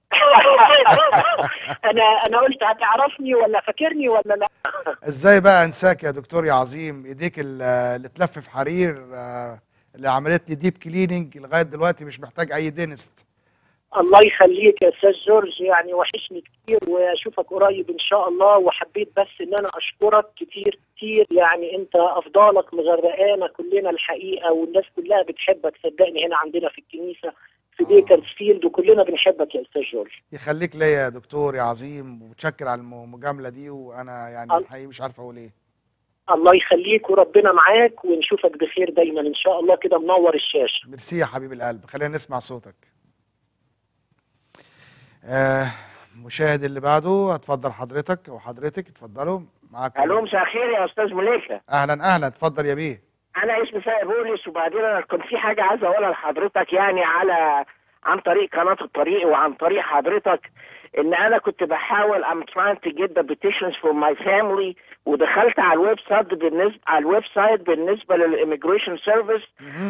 انا انا قلت هتعرفني ولا فاكرني ولا لا؟ ازاي بقى انساك يا دكتور يا عظيم؟ ايديك ال- اللي تلف في حرير، آه، اللي عملت لي ديب كليننج لغايه دلوقتي مش محتاج اي دينست. الله يخليك يا استاذ جورج، يعني وحشني كتير واشوفك قريب ان شاء الله. وحبيت بس ان انا اشكرك كتير كتير، يعني انت افضالك مغرقانا كلنا الحقيقه، والناس كلها بتحبك صدقني هنا عندنا في الكنيسه في بيكرسفيلد، وكلنا بنحبك يا استاذ جورج. يخليك ليا يا دكتور يا عظيم، ومتشكر على الم- المجامله دي، وانا يعني الحقيقه مش عارف اقول ايه. الله يخليك وربنا معاك، ونشوفك بخير دايما ان شاء الله كده منور الشاشه. ميرسي يا حبيب القلب، خلينا نسمع صوتك. آه مشاهد اللي بعده، اتفضل حضرتك او حضرتك، اتفضلوا معاك. الو، مساء الخير يا استاذ مليكه. اهلا اهلا، اتفضل يا بيه. انا اسمي سائر بولس، وبعدين انا كنت في حاجه عايز اقولها لحضرتك، يعني على عن طريق قناه الطريق وعن طريق حضرتك، ان انا كنت بحاول I'm trying to get the petitions for my family، ودخلت على الويب سايت بالنسبه على الويب سايت بالنسبه للإيميجريشن سيرفيس،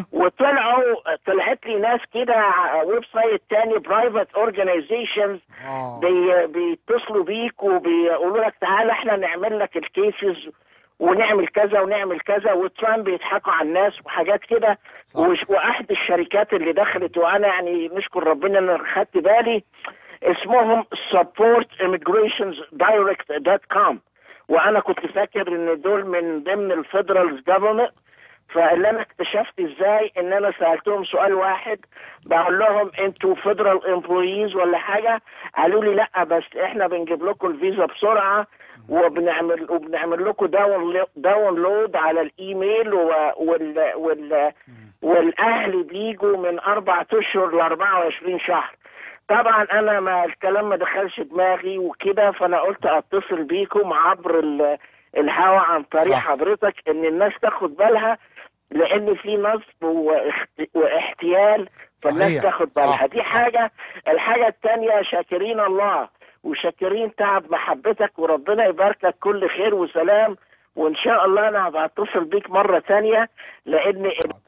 وطلعوا طلعت لي ناس كده ويب سايت تاني برايفت اورجانيزيشنز بي بيتصلوا بيك وبيقولوا لك تعالى احنا نعمل لك الكيسز ونعمل كذا ونعمل كذا، وترامب بيضحكوا على الناس وحاجات كده. وش- واحد الشركات اللي دخلت، وانا يعني نشكر ربنا ان أنا خدت بالي، اسمهم support immigrations direct دوت كوم، وانا كنت فاكر ان دول من ضمن الفيدرال جفرمنت. فاللي انا اكتشفت ازاي ان انا سالتهم سؤال واحد، بقول لهم انتوا فيدرال امبلويز ولا حاجه؟ قالوا لي لا، بس احنا بنجيب لكم الفيزا بسرعه، وبنعمل وبنعمل لكم داون داونلود على الايميل، و- وال وال والاهل بيجوا من اربع اشهر ل أربعة وعشرين شهر. طبعا انا ما الكلام ما دخلش دماغي وكده، فانا قلت اتصل بيكم عبر ال- الهوا عن طريق صح. حضرتك، ان الناس تاخد بالها، لان في نصب واخت- واحتيال، فالناس صحيح. تاخد صح، بالها. دي صح. حاجه. الحاجه الثانيه، شاكرين الله وشاكرين تعب محبتك، وربنا يباركك كل خير وسلام، وان شاء الله انا هبقى اتصل بيك مره ثانيه، لان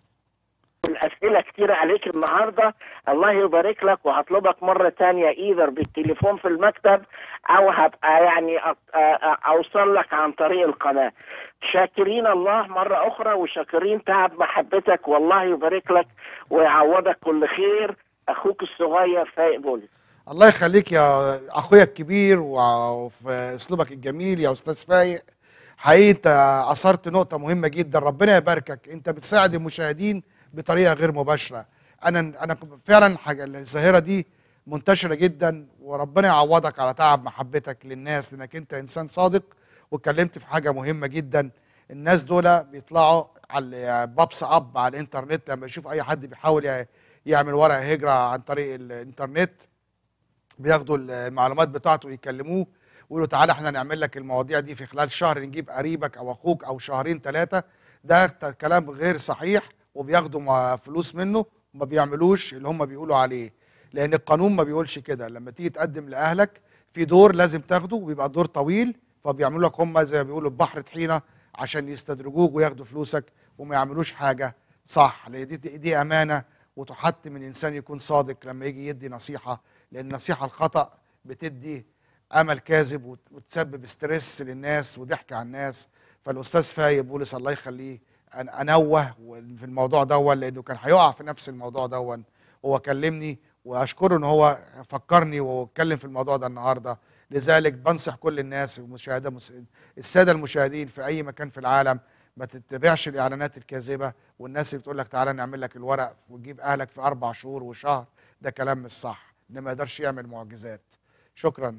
الاسئله كتير عليك النهارده. الله يبارك لك، وهطلبك مره تانية ايذر بالتليفون في المكتب، او هبقى يعني أ- أ- اوصل لك عن طريق القناه. شاكرين الله مره اخرى، وشاكرين تعب محبتك، والله يبارك لك ويعوضك كل خير. اخوك الصغير فايق بولس. الله يخليك يا اخويا الكبير، وفي اسلوبك الجميل يا استاذ فايق. حقيقي انت اثرت نقطه مهمه جدا، ربنا يباركك. انت بتساعد المشاهدين بطريقه غير مباشره. انا انا فعلا حاجه الظاهره دي منتشره جدا، وربنا يعوضك على تعب محبتك للناس، لانك انت انسان صادق. واتكلمت في حاجه مهمه جدا، الناس دول بيطلعوا على بابس اب على الانترنت، لما يشوف اي حد بيحاول ي- يعمل ورقه هجره عن طريق الانترنت، بياخدوا المعلومات بتاعته ويكلموه ويقولوا تعالى احنا نعمل لك المواضيع دي في خلال شهر، نجيب قريبك او اخوك، او شهرين ثلاثه. ده كلام غير صحيح، وبياخدوا مع- فلوس منه، وما بيعملوش اللي هم بيقولوا عليه، لان القانون ما بيقولش كده. لما تيجي تقدم لاهلك في دور لازم تاخده، وبيبقى دور طويل، فبيعملوا لك هم زي ما بيقولوا بحر طحينه عشان يستدرجوك وياخدوا فلوسك، وما يعملوش حاجه صح، لان دي, دي امانه، وتحط من انسان يكون صادق لما يجي يدي نصيحه، لان النصيحه الخطا بتدي امل كاذب، وت- وتسبب ستريس للناس وضحك على الناس. فالاستاذ فايق بولس الله يخليه أن انوه في الموضوع دون، لانه كان هيقع في نفس الموضوع دون. هو كلمني، واشكره ان هو فكرني واتكلم في الموضوع ده النهارده. لذلك بنصح كل الناس المشاهده مس- الساده المشاهدين في اي مكان في العالم، ما تتبعش الاعلانات الكاذبه، والناس اللي بتقول لك تعالى نعمل لك الورق وتجيب اهلك في اربع شهور وشهر. ده كلام مش صح، ده ما يقدرش يعمل معجزات. شكرا.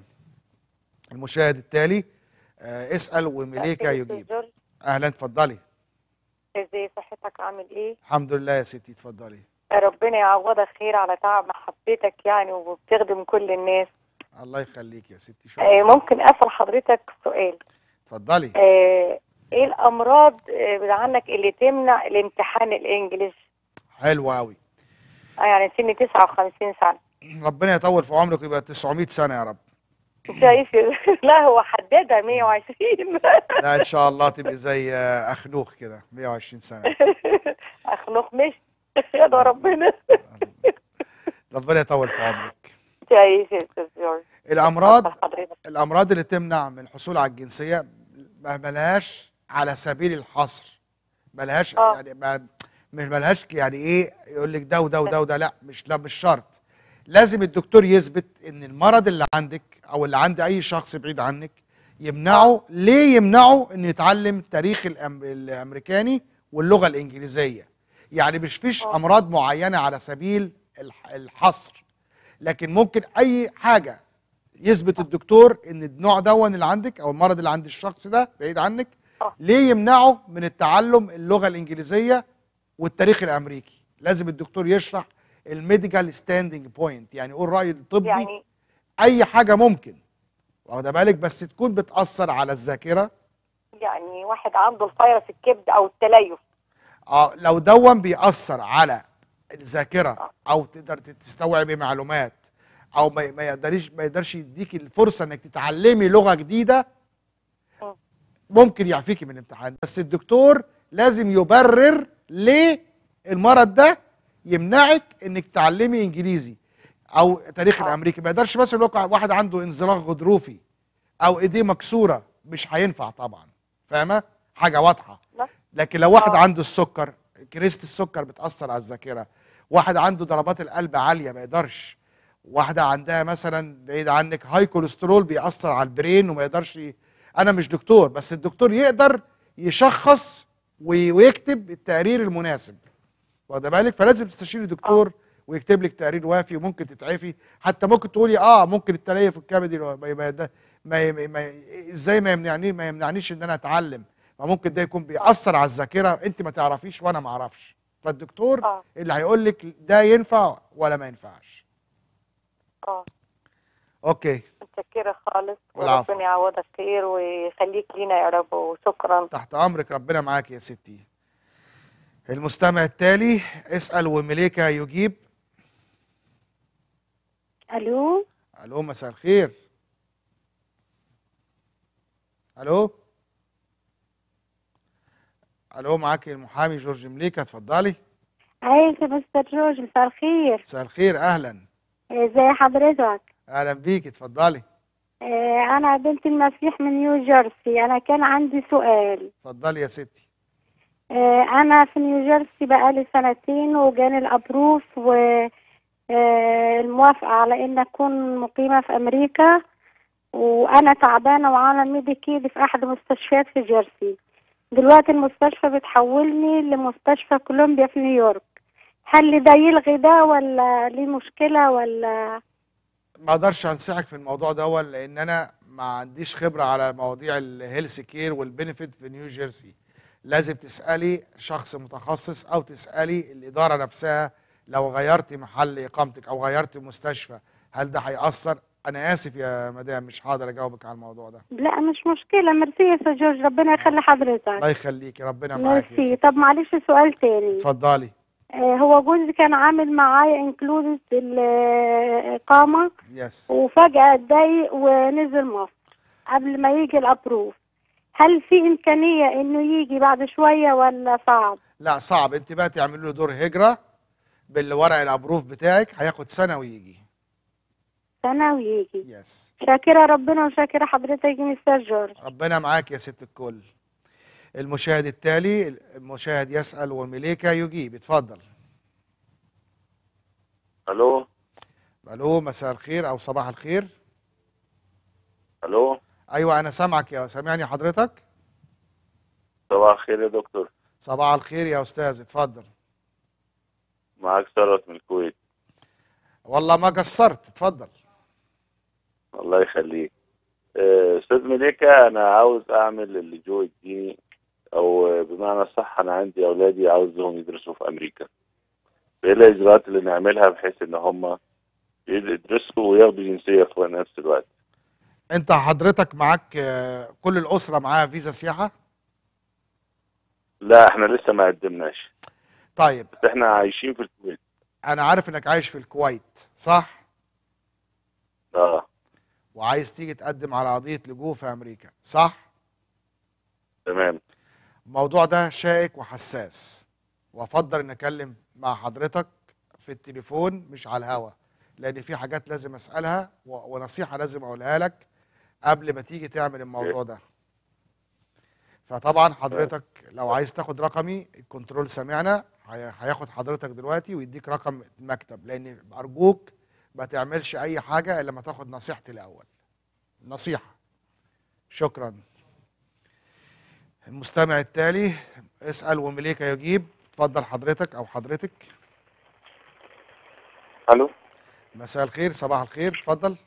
المشاهد التالي، آه اسال ومليكا يجيب. اهلا، اتفضلي. ازاي صحتك، عامل ايه؟ الحمد لله يا ستي، اتفضلي. ربنا يعوضك خير على تعب محبتك يعني، وبتخدم كل الناس. الله يخليك يا ستي. آه، شكرا. ممكن اسال حضرتك سؤال؟ اتفضلي. آه، ايه الامراض آه، عنك اللي تمنع الامتحان الانجليش؟ حلو قوي. آه، يعني سني تسعة وخمسين سنه. ربنا يطول في عمرك ويبقى تسعمية سنه يا رب. شايف؟ لا هو حددها مية وعشرين. لا ان شاء الله تبقي زي اخنوخ كده مية وعشرين سنه. اخنوخ مش يا ده ربنا. ربنا يطول في عمرك. شايف يا استاذ جورج؟ الامراض الامراض اللي تمنع من الحصول على الجنسيه ما ملهاش على سبيل الحصر، ملهاش آه. يعني ما مش ملهاش يعني ايه يقول لك ده وده وده وده، لا مش لا مش شرط. لازم الدكتور يثبت ان المرض اللي عندك او اللي عند اي شخص بعيد عنك يمنعه. ليه يمنعه؟ انه يتعلم تاريخ الأم... الامريكاني واللغه الانجليزيه. يعني مش فيش امراض معينه على سبيل الح- الحصر، لكن ممكن اي حاجه يثبت الدكتور ان النوع دون اللي عندك او المرض اللي عند الشخص ده بعيد عنك ليه يمنعه من التعلم اللغه الانجليزيه والتاريخ الامريكي. لازم الدكتور يشرح الميديكال ستاندنج بوينت، يعني يقول راي الطبي. يعني اي حاجه ممكن، واخده بالك، بس تكون بتاثر على الذاكره. يعني واحد عنده الفيروس الكبد او التليف. اه لو دون بيأثر على الذاكره او تقدر تستوعبي معلومات او ما ما يقدرش ما يقدرش يديك الفرصه انك تتعلمي لغه جديده، ممكن يعفيكي من الامتحان. بس الدكتور لازم يبرر ليه المرض ده يمنعك انك تتعلمي انجليزي او تاريخ الامريكي. ما يقدرش مثلا يقول واحد عنده انزلاق غضروفي او ايديه مكسوره، مش هينفع طبعا، فاهمه؟ حاجه واضحه. لكن لو واحد عنده السكر، كريست السكر بتاثر على الذاكره، واحد عنده ضربات القلب عاليه ما يقدرش، واحده عندها مثلا بعيد عنك هاي كوليسترول بيأثر على البرين وما يقدرش ي... انا مش دكتور، بس الدكتور يقدر يشخص وي- ويكتب التقرير المناسب، واخده بالك؟ فلازم تستشيري دكتور ويكتب لك تقرير وافي، وممكن تتعفي. حتى ممكن تقولي اه ممكن التليف الكبدي ما ما ده ما, ما, ما ازاي ما يمنعني ما يمنعنيش ان انا اتعلم، ما ممكن ده يكون بيأثر على الذاكره انت ما تعرفيش وانا ما اعرفش. فالدكتور آه. اللي هيقول لك ده ينفع ولا ما ينفعش. اه اوكي. متشكره خالص، والعفو. وربنا يعوضك خير ويخليك لينا يا رب، وشكرا. تحت امرك، ربنا معاك يا ستي. المستمع التالي اسأل ومليكة يجيب. الو. الو مساء الخير. الو الو معاك المحامي جورج مليكة، اتفضلي. عايزة مستر جورج، مساء الخير. مساء الخير، اهلا. ازي حضرتك؟ اهلا بيك، اتفضلي. آه، انا بنت المسيح من نيو جيرسي. انا كان عندي سؤال. اتفضلي يا ستي. آه، انا في نيو جيرسي بقالي سنتين، وجاني الابروف والموافقة على ان اكون مقيمة في امريكا، وانا تعبانة وعلى ميديكيد في احد المستشفيات في جيرسي. دلوقتي المستشفى بتحولني لمستشفى كولومبيا في نيويورك. هل ده يلغي ده ولا ليه مشكلة ولا؟ ما اقدرش انصحك في الموضوع ده لان انا ما عنديش خبره على مواضيع الهيلث كير والبنفيت في نيو جيرسي. لازم تسالي شخص متخصص او تسالي الاداره نفسها. لو غيرتي محل اقامتك او غيرتي مستشفى هل ده هيأثر؟ انا اسف يا مدام مش هقدر اجاوبك على الموضوع ده. لا مش مشكلة. ميرسي يا استاذ جورج، ربنا يخلي حضرتك. الله يخليكي، ربنا معاك يا ميرسي. ستي. طب معلش سؤال تاني. اتفضلي. آه، هو جوزي كان عامل معايا انكلودد الإقامة، يس. وفجأة اتضايق ونزل مصر قبل ما يجي الأبروف. هل في إمكانية إنه يجي بعد شوية ولا صعب؟ لا صعب. انت بقى تعملي له دور هجره بالورق الابروف بتاعك، هياخد سنه ويجي. سنة ويجي. يس. شاكرة ربنا وشاكرة حضرتك يا مستر جورج. ربنا معاك يا ست الكل. المشاهد التالي المشاهد يسأل ومليكة يجيب، اتفضل. الو. الو مساء الخير او صباح الخير. الو. ايوه انا سامعك، يا سامعني حضرتك؟ صباح الخير يا دكتور. صباح الخير يا استاذ، اتفضل. معاك ثروت من الكويت. والله ما قصرت، اتفضل. الله يخليك. آه، استاذ مليكة، انا عاوز اعمل اللي جو يديني، او بمعنى صح انا عندي اولادي عاوزهم يدرسوا في امريكا. ايه الاجراءات اللي نعملها بحيث ان هم يدرسوا وياخدوا جنسيه في نفس الوقت. انت حضرتك معاك آه، كل الاسره معاها فيزا سياحه؟ لا احنا لسه ما قدمناش. طيب بس احنا عايشين في الكويت. انا عارف انك عايش في الكويت صح؟ اه وعايز تيجي تقدم على قضيه لجوء في امريكا صح؟ تمام. الموضوع ده شائك وحساس، وافضل ان اكلم مع حضرتك في التليفون مش على الهوا، لان في حاجات لازم اسالها و- ونصيحه لازم اقولها لك قبل ما تيجي تعمل الموضوع ده. فطبعا حضرتك لو عايز تاخد رقمي الكنترول سامعنا، هي- هياخد حضرتك دلوقتي ويديك رقم المكتب، لان ارجوك ما تعملش اي حاجه الا لما تاخد نصيحتي الاول. نصيحه. شكرا. المستمع التالي اسال ومليكا يجيب. اتفضل حضرتك او حضرتك. الو. مساء الخير، صباح الخير، اتفضل.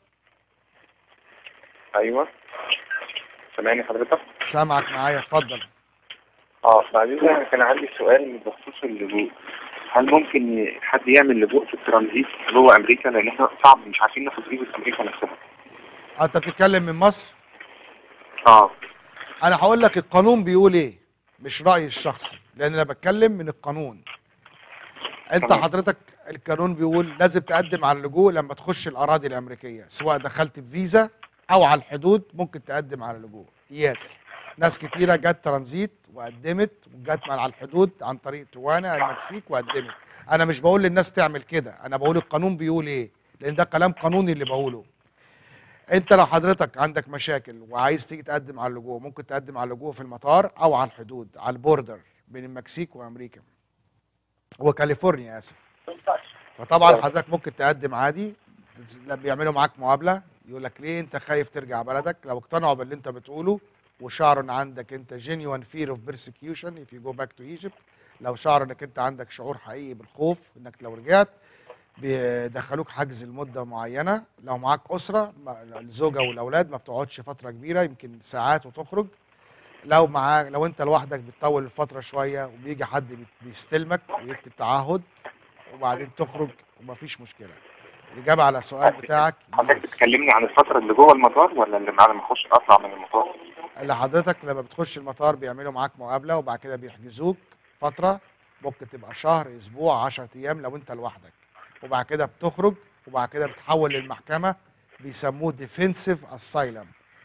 ايوه سامعني حضرتك؟ سامعك معايا، اتفضل. اه بعدين انا كان عندي سؤال بخصوص اللجوء. هل ممكن ي- حد يعمل لجوء في الترانزيت جوه امريكا؟ لان احنا صعب مش عارفين ناخد فيزا امريكا نفسها. انت بتتكلم من مصر؟ اه انا هقول لك القانون بيقول ايه، مش رايي الشخصي، لان انا بتكلم من القانون. انت تمام. حضرتك القانون بيقول لازم تقدم على اللجوء لما تخش الاراضي الامريكيه، سواء دخلت بفيزا او على الحدود ممكن تقدم على اللجوء. يس، ناس كتيره جت ترانزيت وقدمت، وجت على الحدود عن طريق توانا المكسيك وقدمت. انا مش بقول للناس تعمل كده، انا بقول القانون بيقول ايه، لان ده كلام قانوني اللي بقوله. انت لو حضرتك عندك مشاكل وعايز تيجي تقدم على اللجوء، ممكن تقدم على اللجوء في المطار او على الحدود، على البوردر بين المكسيك وامريكا وكاليفورنيا، اسف. فطبعا حضرتك ممكن تقدم عادي، بيعملوا معاك مقابله، يقول لك ليه انت خايف ترجع بلدك. لو اقتنعوا باللي انت بتقوله وشعروا ان عندك انت genuine fear of persecution if you go back to Egypt، لو شعروا انك انت عندك شعور حقيقي بالخوف انك لو رجعت، بيدخلوك حجز لمده معينه. لو معاك اسره، الزوجه والاولاد ما بتقعدش فتره كبيره، يمكن ساعات وتخرج. لو معاك لو انت لوحدك بتطول الفتره شويه، وبيجي حد بي- بيستلمك ويكتب تعهد وبعدين تخرج ومفيش مشكله. الاجابه على السؤال بتاعك حضرتك بتكلمني عن الفتره اللي جوه المطار ولا اللي بعد ما اخش اطلع من المطار؟ اللي حضرتك لما بتخش المطار بيعملوا معاك مقابله، وبعد كده بيحجزوك فتره، ممكن تبقى شهر، اسبوع، عشرة ايام لو انت لوحدك، وبعد كده بتخرج، وبعد كده بتحول للمحكمه، بيسموه ديفنسيف اسايلم.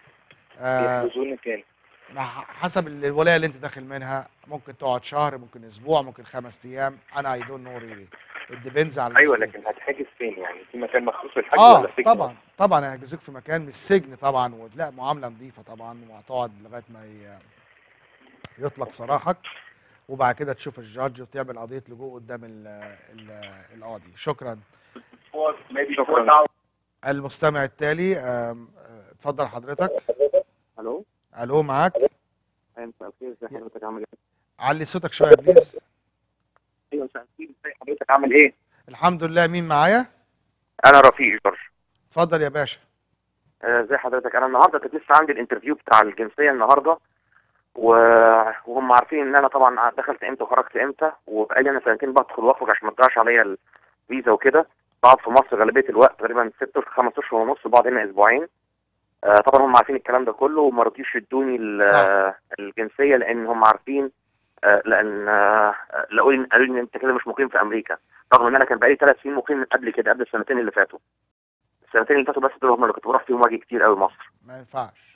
آه بيحجزوني تاني. مع حسب الولايه اللي انت داخل منها، ممكن تقعد شهر، ممكن اسبوع، ممكن خمس ايام، انا اي دونت نو ريلي، الديبينز على ايوه الستيت. لكن هتحجز فين يعني؟ في مكان مخصوص للحجز اه ولا سجن؟ طبعا طبعا هيحجزوك في مكان مش سجن طبعا، ولا معامله نظيفه طبعا، وهتقعد لغايه ما ي- يطلق سراحك، وبعد كده تشوف الجادج وتعمل قضيه لجوء قدام ال ال القاضي. شكرا. شكرا. المستمع التالي، آم، آه، اتفضل حضرتك. الو. الو معاك. ايوه مساء الخير، ازي حضرتك عامل ايه؟ علي صوتك شويه بليز. ايوه مساء الخير، ازي حضرتك عامل ايه؟ الحمد لله. مين معايا؟ انا رفيق جورج. اتفضل يا باشا. آه، ازي حضرتك؟ انا النهارده كنت لسه عندي الانترفيو بتاع الجنسيه النهارده و... وهم عارفين ان انا طبعا دخلت امتى وخرجت امتى، وبقالي انا سنتين بدخل واخرج عشان ما تضيعش عليا الفيزا وكده. بقعد في مصر غالبيه الوقت تقريبا ست اشهر خمس اشهر ونص، بقعد هنا اسبوعين. آه، طبعا هم عارفين الكلام ده كله وما رضيوش يدوني ال- آه، الجنسيه، لان هم عارفين آه، لان آه، لقوا لي قالوا لي ان انت كده مش مقيم في امريكا، رغم ان انا كان بقالي ثلاث سنين مقيم من قبل كده، قبل السنتين اللي فاتوا. السنتين اللي فاتوا بس دول هم اللي كنت بروح فيهم واجي كتير قوي مصر. ما ينفعش.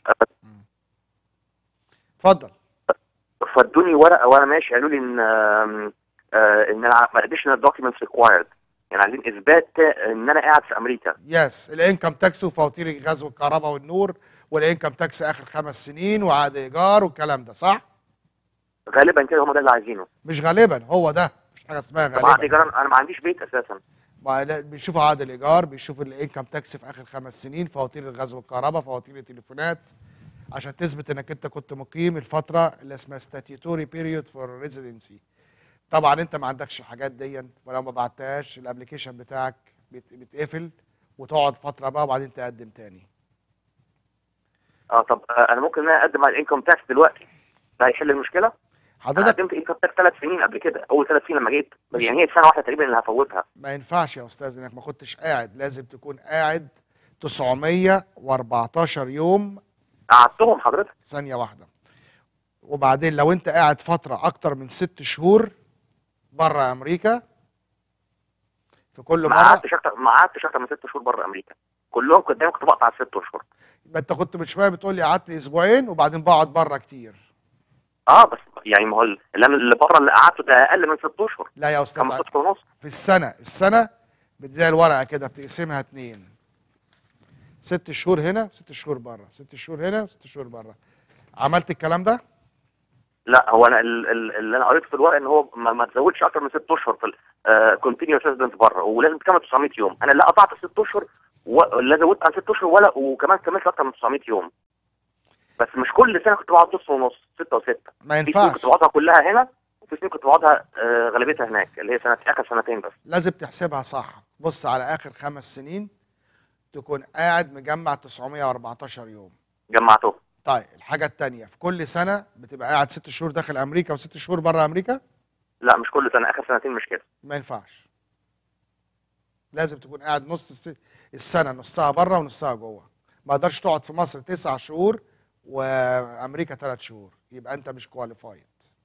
اتفضل. فادوني ورقه وانا ماشي، قالوا لي ان آم، آه، ان انا ما additional documents required، يعني عايزين اثبات ان انا قاعد في امريكا. يس، الانكم تاكس وفواتير الغاز والكهرباء والنور، والانكم تاكس اخر خمس سنين وعقد ايجار والكلام ده، صح؟ غالبا كده هم ده اللي عايزينه. مش غالبا، هو ده، مش حاجه اسمها طب عقد غالبا. ايجار انا ما عنديش بيت اساسا. ما لا- بيشوفوا عقد الايجار، بيشوفوا الانكم تاكس في اخر خمس سنين، فواتير الغاز والكهرباء، فواتير التليفونات، عشان تثبت انك انت كنت مقيم الفتره اللي اسمها statutory period for residency. طبعا انت ما عندكش الحاجات دي، ولو ما بعتهاش الابلكيشن بتاعك بيت- بيتقفل، وتقعد فتره بقى وبعدين تقدم تاني. اه طب آه، انا ممكن ان انا اقدم على الانكم تاكس دلوقتي؟ ده هيحل المشكله؟ حضرتك قدمت ايه ثلاث سنين قبل كده، اول ثلاث سنين لما جيت، يعني هي سنه واحده تقريبا اللي هفوتها. ما ينفعش يا استاذ انك ما كنتش قاعد، لازم تكون قاعد تسعمية واربعتاشر يوم. قعدتهم حضرتك. ثانيه واحده. وبعدين لو انت قاعد فتره اكتر من ست شهور بره امريكا في كل مره. ما قعدتش اكتر ما قعدتش اكتر من ست شهور بره امريكا، كلهم كنت دايما كنت بقطع ست اشهر. ما انت كنت من شويه بتقول لي قعدت اسبوعين وبعدين بقعد بره كتير. اه بس يعني ما هو اللي اللي بره اللي قعدته ده اقل من ست اشهر. لا يا استاذ، خمس اشهر ونص في السنه السنه زي الورقه كده بتقسمها اتنين، ست شهور هنا وست شهور بره، ست شهور هنا وست شهور بره. عملت الكلام ده؟ لا هو انا ال- ال- اللي انا قريته في الورقه ان هو ما, ما تزودش اكتر من ست اشهر في الكونتينيوس ريزيدنت بره، ولازم تكمل تسعمية يوم. انا لا قطعت ست اشهر ولا زودت عن ست اشهر ولا وكمان كملت اكتر من تسعمية يوم. بس مش كل سنه كنت بقعد نص ونص، ستة وستة. ما في سنين ينفعش. كنت بقعدها كلها هنا وفي سنين كنت بقعدها آه، غالبيتها هناك، اللي هي سنه اخر سنتين بس. لازم تحسبها صح. بص على اخر خمس سنين تكون قاعد مجمع تسعمية واربعتاشر يوم. جمعته. طيب الحاجه الثانيه، في كل سنه بتبقى قاعد ست شهور داخل امريكا وست شهور بره امريكا؟ لا مش كل سنه، اخر سنتين مش كده. ما ينفعش. لازم تكون قاعد نص الس- السنه، نصها بره ونصها جوه. ما اقدرش تقعد في مصر تسع شهور وامريكا ثلاث شهور، يبقى انت مش كواليفايد.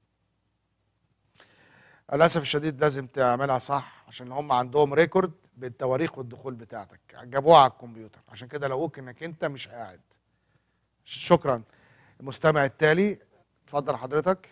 للاسف الشديد لازم تعملها صح، عشان هم عندهم ريكورد بالتواريخ والدخول بتاعتك، جابوها على الكمبيوتر، عشان كده لقوك انك انت مش قاعد. شكرا. المستمع التالي، اتفضل حضرتك.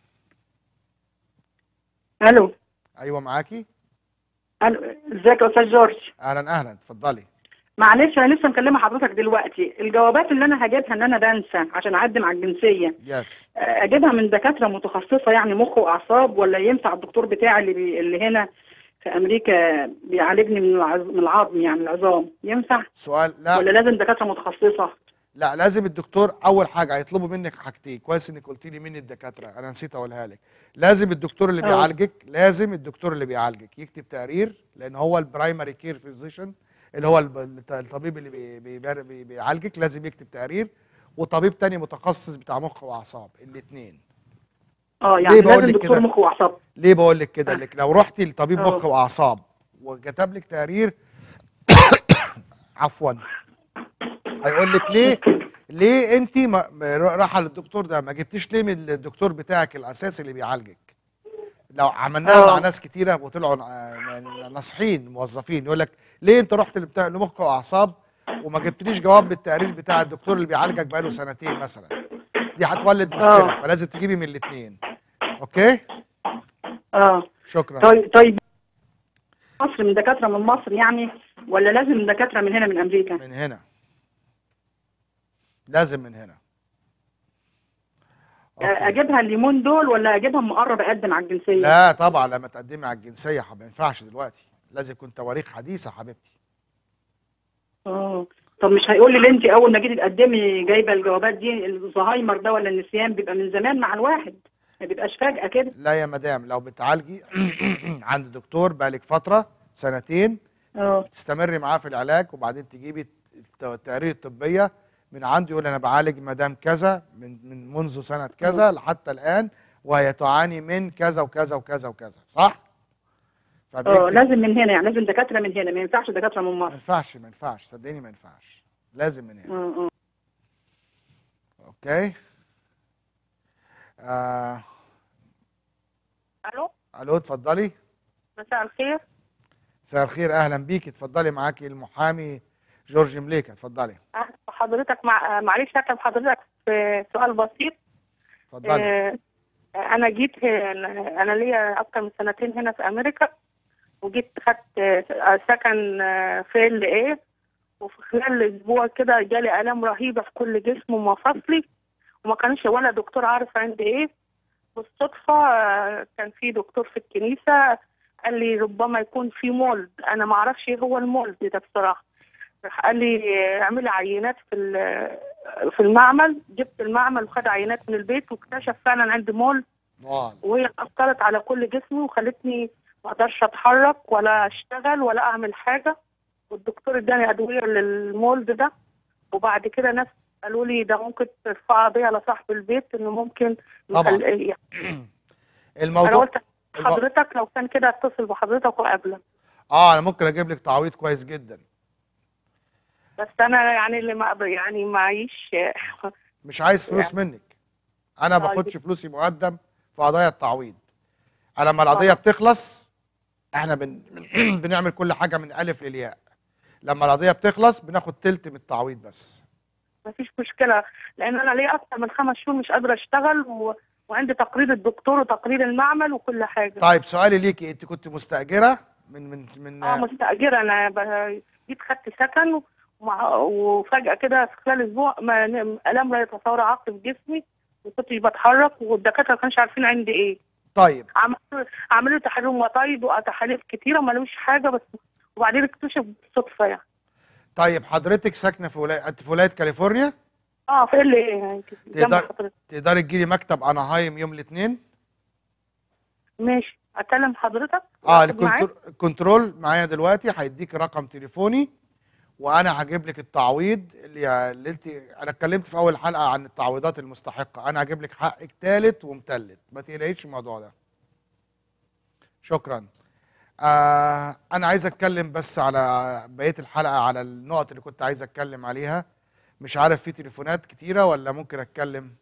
الو. ايوه معاكي. الو، ازيك يا استاذ جورج؟ اهلا اهلا، اتفضلي. معلش انا لسه مكلمه حضرتك دلوقتي، الجوابات اللي انا هجيبها ان انا بنسى عشان اقدم على الجنسيه، يس. اجيبها من دكاتره متخصصه يعني مخ واعصاب، ولا ينفع الدكتور بتاعي اللي بي... اللي هنا في امريكا بيعالجني من العظ... من العظم يعني العظام، ينفع؟ سؤال لا ولا لازم دكاتره متخصصه؟ لا، لازم الدكتور اول حاجه هيطلبوا منك حاجتين. كويس انك قلت لي مين الدكاتره، انا نسيت اقولها لك. لازم الدكتور اللي أوه. بيعالجك لازم الدكتور اللي بيعالجك يكتب تقرير، لان هو البرايمري كير فيزيشن اللي هو الب- الطبيب اللي بي بي بي بيعالجك لازم يكتب تقرير، وطبيب تاني متخصص بتاع مخ واعصاب، الاثنين. اه يعني ليه بقول لازم لك دكتور كده؟ مخ واعصاب. ليه بقول لك كده؟ لك لو رحتي لطبيب أوه. مخ واعصاب وكتب لك تقرير عفوا، هيقول لك ليه ليه انت ما ما رايحه للدكتور ده، ما جبتيش ليه من الدكتور بتاعك الاساسي اللي بيعالجك؟ لو عملناها مع اه. ناس كتيره وطلعوا نا- ناصحين موظفين، يقول لك ليه انت رحت لبتاع- لمخ واعصاب وما جبتليش جواب بالتقرير بتاع الدكتور اللي بيعالجك بقاله سنتين مثلا؟ دي هتولد مشكله، اه. فلازم تجيبي من الاثنين. اوكي؟ اه. شكرا. طيب طيب مصر من دكاتره من مصر يعني، ولا لازم دكاتره من هنا من امريكا؟ من هنا. لازم من هنا. أوكي. اجيبها اليومين دول ولا اجيبها مقرب اقدم على الجنسيه؟ لا طبعا لما تقدمي على الجنسيه ما ينفعش دلوقتي، لازم يكون تواريخ حديثه حبيبتي. اه. طب مش هيقول لي ليه انت اول ما جيتي تقدمي جايبه الجوابات دي، الزهايمر ده ولا النسيان بيبقى من زمان مع الواحد، ما بيبقاش فجأة كده؟ لا يا مدام، لو بتعالجي عند دكتور بقالك فتره سنتين اه. تستمري معاه في العلاج، وبعدين تجيبي الت- التقارير الطبيه من عنده، يقول انا بعالج مدام كذا من من منذ سنه كذا لحتى الان، وهي تعاني من كذا وكذا وكذا وكذا، صح؟ اه فبيكتب- لازم من هنا يعني، لازم دكاتره من هنا، ما ينفعش دكاتره من ما مصر. ينفعش ما ينفعش صدقيني ما ينفعش، لازم من هنا. اه اه. اوكي. آه. الو، الو اتفضلي. مساء الخير. مساء الخير، اهلا بيكي، اتفضلي. معاكي المحامي جورج مليكه، اتفضلي. أهلا بحضرتك. مع... معلش هكلم حضرتك في سؤال بسيط. اتفضلي. آه، انا جيت هنا- انا ليا اكتر من سنتين هنا في امريكا، وجيت خدت آه، سكن آه، في ال ايه، وفي خلال اسبوع كده جالي الام رهيبه في كل جسمي ومفاصلي، وما كانش ولا دكتور عارف عندي ايه. بالصدفه آه، كان في دكتور في الكنيسه قال لي ربما يكون في مولد، انا ما اعرفش ايه هو المولد ده بصراحه. راح قال لي آه، اعملي عينات في ال- في المعمل. جبت المعمل وخد عينات من البيت واكتشف فعلا عندي مولد، نعم. وهي اثرت على كل جسمي وخلتني ما اقدرش اتحرك ولا اشتغل ولا اعمل حاجه. والدكتور اداني ادويه للمولد ده، وبعد كده ناس قالوا لي ده ممكن ترفع قضيه على صاحب البيت، انه ممكن طبعا. يخل- يعني الموضوع انا قلت الم... حضرتك لو كان كده اتصل بحضرتك وقابلك، اه انا ممكن اجيب لك تعويض كويس جدا. بس انا يعني اللي ما أقدر- يعني معيش مش عايز فلوس يعني. منك. انا ما طيب. باخدش فلوسي مقدم في قضايا التعويض. أنا لما القضيه بتخلص احنا بن... بنعمل كل حاجه من الف للياء. لما القضيه بتخلص بناخد تلت من التعويض بس. مفيش مشكله، لان انا ليا اكتر من خمس شهور مش قادره اشتغل و... وعندي تقرير الدكتور وتقرير المعمل وكل حاجه. طيب سؤالي ليكي، انت كنت مستاجره من من من اه مستاجره. انا ب- جيت خدت سكن ومع... وفجاه كده في خلال اسبوع ما الام لا يتصور عقل في جسمي، ما كنتش بتحرك، والدكاتره ما كانوش عارفين عندي ايه. طيب عملوا عملوا تحاليل ومطايد وتحاليل كتيره ما لقوش حاجه، بس وبعدين اكتشف بالصدفه يعني. طيب حضرتك ساكنه في ولايه، انت في ولايه كاليفورنيا؟ اه في ال ايه يعني جنب تقدر حضرتك. تقدري تجيلي مكتب اناهايم يوم الاثنين؟ ماشي، اكلم حضرتك؟ اه آخد معاك؟ الكنترول الكنترول معايا دلوقتي، هيديك رقم تليفوني وانا هجيب لك التعويض اللي, اللي انت انا اتكلمت في اول حلقه عن التعويضات المستحقه، انا هجيب لك حقك ثالث ومتلت، ما تقلقيش الموضوع ده. شكرا. آه انا عايز اتكلم بس على بقيه الحلقه على النقط اللي كنت عايز اتكلم عليها. مش عارف في تليفونات كتيره ولا ممكن اتكلم؟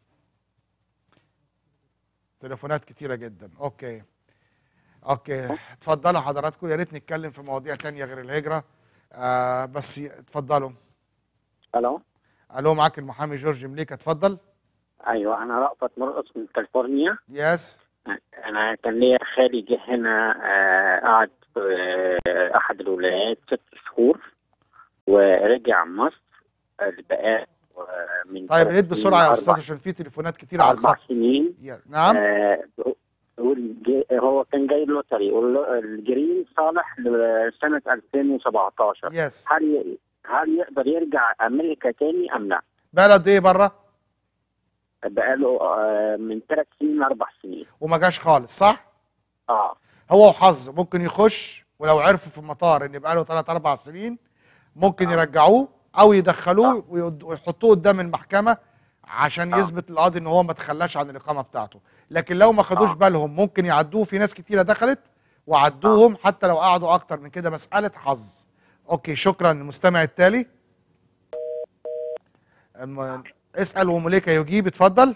تليفونات كتيره جدا. اوكي اوكي اتفضلوا حضراتكم، يا ريت نتكلم في مواضيع تانية غير الهجره. آه بس اتفضلوا. الو الو معاك المحامي جورج مليكه، اتفضل. ايوه انا رأفت مرقص من كاليفورنيا. يس. انا كان ليا خالي جه هنا آه، قعد في آه، احد الولايات ست شهور ورجع مصر بقى من طيب ثلاث ريت بسرعه يا سنين، استاذ أربع- عشان في تليفونات كتير على اربع الخط. سنين. يا- نعم. آه بيقول جي- هو كان جاي لوتري والجرين صالح لسنه ألفين وسبعتاشر. يس. هل ي- هل يقدر يرجع امريكا تاني ام لا؟ بقى قد ايه بره؟ بقاله آه، من ثلاث سنين لاربع سنين. وما جاش خالص صح؟ اه هو وحظ ممكن يخش، ولو عرفوا في المطار ان بقى له ثلاث اربع سنين ممكن يرجعوه او يدخلوه ويد- ويحطوه قدام المحكمه عشان يثبت القاضي ان هو ما تخلاش عن الاقامه بتاعته. لكن لو ما خدوش بالهم ممكن يعدوه. في ناس كتيره دخلت وعدوهم حتى لو قعدوا اكتر من كده، مساله حظ. اوكي شكرا. المستمع التالي. الم... اسال ومليكه يجيب، اتفضل.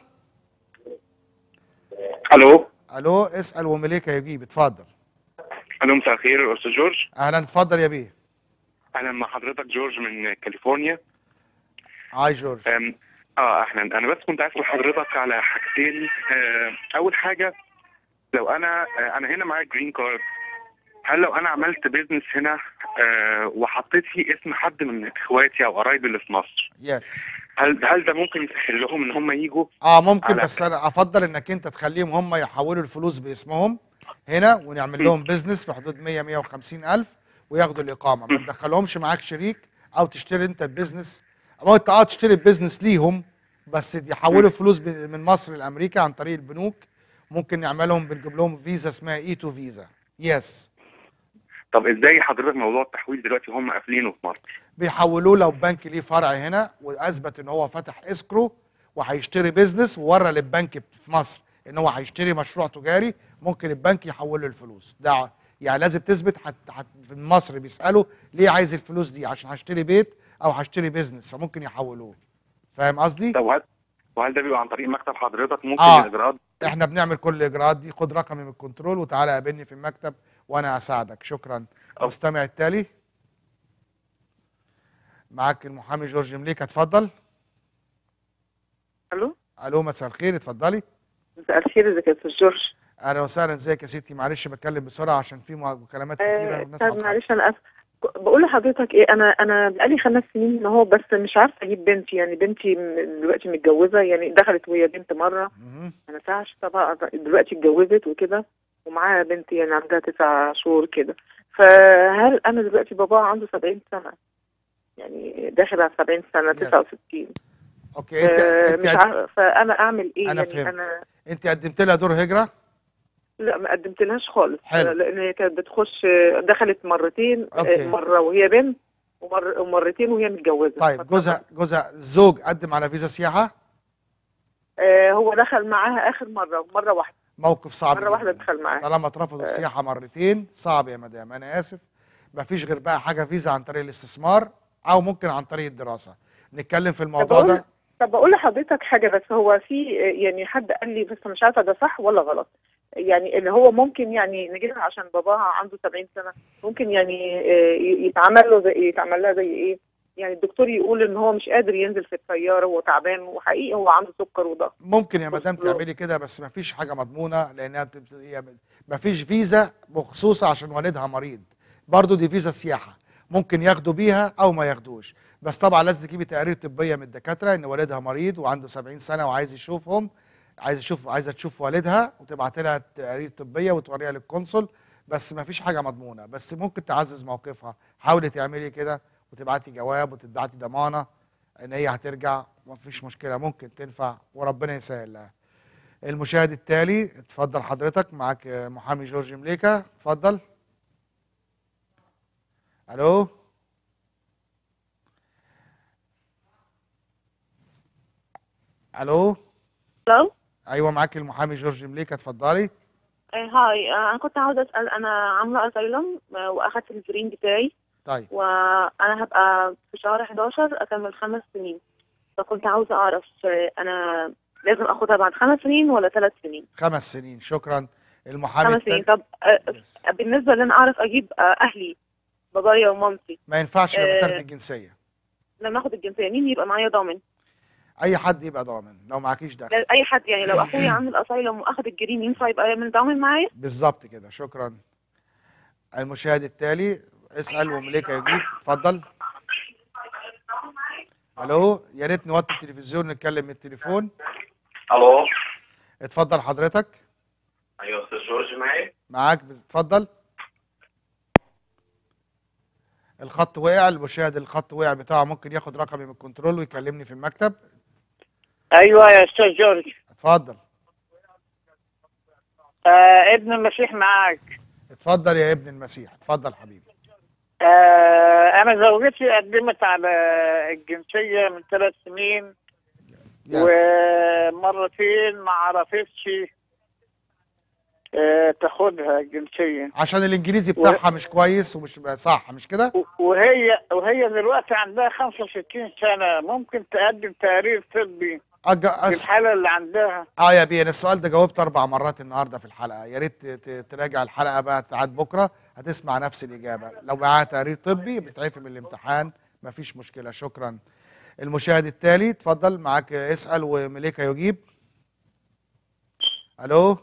الو الو اسال ومليكه يجيب، اتفضل. الو مساء الخير استاذ جورج. اهلا اتفضل يا بيه. اهلا مع حضرتك جورج من كاليفورنيا. هاي جورج. أم اه اهلا. انا بس كنت عايز اسال حضرتك على حاجتين. آه اول حاجه، لو انا آه انا هنا معايا جرين كارد، هل لو انا عملت بيزنس هنا آه وحطيت فيه اسم حد من اخواتي او قرايبي اللي في مصر، يس. هل هل ده ممكن يسهل لهم ان هم يجوا؟ اه ممكن، على- بس انا افضل انك انت تخليهم هم يحولوا الفلوس باسمهم هنا ونعمل لهم بيزنس في حدود مية مية وخمسين الف وياخدوا الاقامه. ما تدخلهمش معاك شريك او تشتري انت البيزنس، او انت اه تشتري البيزنس ليهم بس يحولوا فلوس ب- من مصر لامريكا عن طريق البنوك. ممكن نعملهم بنجيب لهم فيزا اسمها اي تو فيزا. يس. طب ازاي حضرتك موضوع التحويل دلوقتي هم قافلينه في مصر؟ بيحولوه لو بنك ليه فرع هنا واثبت ان هو فتح اسكرو وهيشتري بيزنس وورى للبنك في مصر ان هو هيشتري مشروع تجاري، ممكن البنك يحول له الفلوس. ده يعني لازم تثبت. حت حت في مصر بيسالوا ليه عايز الفلوس دي، عشان هشتري بيت او هشتري بيزنس، فممكن يحولوه. فاهم قصدي؟ طب وهل وهل ده بيبقى عن طريق مكتب حضرتك؟ ممكن آه. الاجراءات؟ احنا بنعمل كل الاجراءات دي. خد رقمي من الكنترول وتعالى قابلني في المكتب وانا اساعدك. شكرا. المستمع التالي. معاك المحامي جورج مليكه، اتفضل. الو الو مساء الخير، اتفضلي. مساء الخير، ازيك يا استاذ جورج؟ اهلا وسهلا. ازيك يا ستي؟ معلش بتكلم بسرعه عشان في مكالمات كتيره والناس طب على الخط. معلش انا اسف. بقول لحضرتك ايه، انا انا بقالي خمس سنين ان هو بس مش عارفه اجيب بنتي. يعني بنتي م- دلوقتي متجوزه، يعني دخلت وهي بنت مره، ما نفعش طبعا، دلوقتي اتجوزت وكده ومعاها بنت يعني عندها تسع شهور كده. فهل انا دلوقتي باباها عنده سبعين سنه، يعني داخل على سبعين سنه، تسعة وستين. اوكي انت آه، انت مش قد- عارفه فانا اعمل ايه؟ انا يعني فهمت. انا انت قدمت لها دور هجره؟ لا ما قدمتلهاش خالص. حلو. لان هي كانت بتخش، دخلت مرتين، أوكي. مره وهي بنت ومر ومرتين وهي متجوزه. طيب جوزها جوزها الزوج قدم على فيزا سياحه؟ آه هو دخل معاها اخر مره مره واحده. موقف صعب مره واحده دخل معاها. طالما اترفضوا السياحه مرتين صعب يا مدام، انا اسف. مفيش غير بقى حاجه فيزا عن طريق الاستثمار او ممكن عن طريق الدراسه. نتكلم في الموضوع طب ده. طب بقول لحضرتك حاجه، بس هو في يعني حد قال لي بس مش عارفه ده صح ولا غلط، يعني اللي هو ممكن يعني نجيبها عشان باباها عنده سبعين سنه، ممكن يعني يتعمل له زي يتعمل لها زي ايه؟ يعني الدكتور يقول ان هو مش قادر ينزل في الطياره وهو تعبان، وحقيقي هو عنده سكر وضغط. ممكن يا مدام تعملي كده، بس ما فيش حاجه مضمونه، لانها ما فيش فيزا مخصوصه عشان والدها مريض. برضو دي فيزا سياحه ممكن ياخدوا بيها او ما ياخدوش، بس طبعا لازم تجيبي تقارير طبيه من الدكاتره ان والدها مريض وعنده سبعين سنه وعايز يشوفهم، عايز يشوف عايزه تشوف والدها وتبعت لها تقارير طبيه وتوريها للقنصل، بس ما فيش حاجه مضمونه، بس ممكن تعزز موقفها. حاولي تعملي كده وتبعتي جواب وتبعتي ضمانه ان هي هترجع، ما فيش مشكله، ممكن تنفع وربنا يسهل لها. المشاهد التالي اتفضل حضرتك، معاك محامي جورج مليكا، اتفضل. الو الو الو ايوه معاك المحامي جورج مليكا، اتفضلي. هاي انا كنت عاوزه اسال، انا عامله اسايلم واخدت الجرين بتاعي. طيب وانا هبقى في شهر احداشر اكمل خمس سنين، فكنت عاوزه اعرف انا لازم اخدها بعد خمس سنين ولا ثلاث سنين؟ خمس سنين. شكرا. المحامي خمس سنين. طب yes. بالنسبه لان اعرف اجيب اهلي بابايا ومامتي ما ينفعش لما تاخد الجنسيه. لما اخد الجنسيه مين يبقى معايا ضامن؟ اي حد يبقى ضامن لو معكيش دخل. اي حد يعني لو اخويا عامل اسايلم واخد الجرين ينفع يبقى من ضامن معايا؟ بالظبط كده. شكرا. المشاهد التالي اسال ومليكا يجيب، اتفضل. الو يا ريت نوطي التلفزيون نتكلم من التليفون. الو اتفضل حضرتك. ايوه استاذ جورج معايا؟ معاك، اتفضل. الخط وقع، المشاهد الخط وقع بتاعه ممكن ياخد رقمي من الكنترول ويكلمني في المكتب. ايوه يا استاذ جورج. اتفضل. آه ابن المسيح معاك. اتفضل يا ابن المسيح، اتفضل حبيبي. آه انا زوجتي قدمت على الجنسيه من ثلاث سنين يس. ومرتين ما عرفتش آه تاخدها الجنسيه عشان الانجليزي بتاعها و... مش كويس ومش صح، مش كده؟ وهي وهي دلوقتي عندها خمسة وستين سنه، ممكن تقدم تقرير طبي أج... أس... في الحاله اللي عندها. اه يا بيه انا السؤال ده جاوبت اربع مرات النهارده في الحلقه، يا ريت تراجع الحلقه بقى بتاعت بكره هتسمع نفس الاجابه. لو معاها تقرير طبي بتتعفي من الامتحان مفيش مشكله. شكرا. المشاهد التالي اتفضل، معاك اسال ومليكا يجيب. الو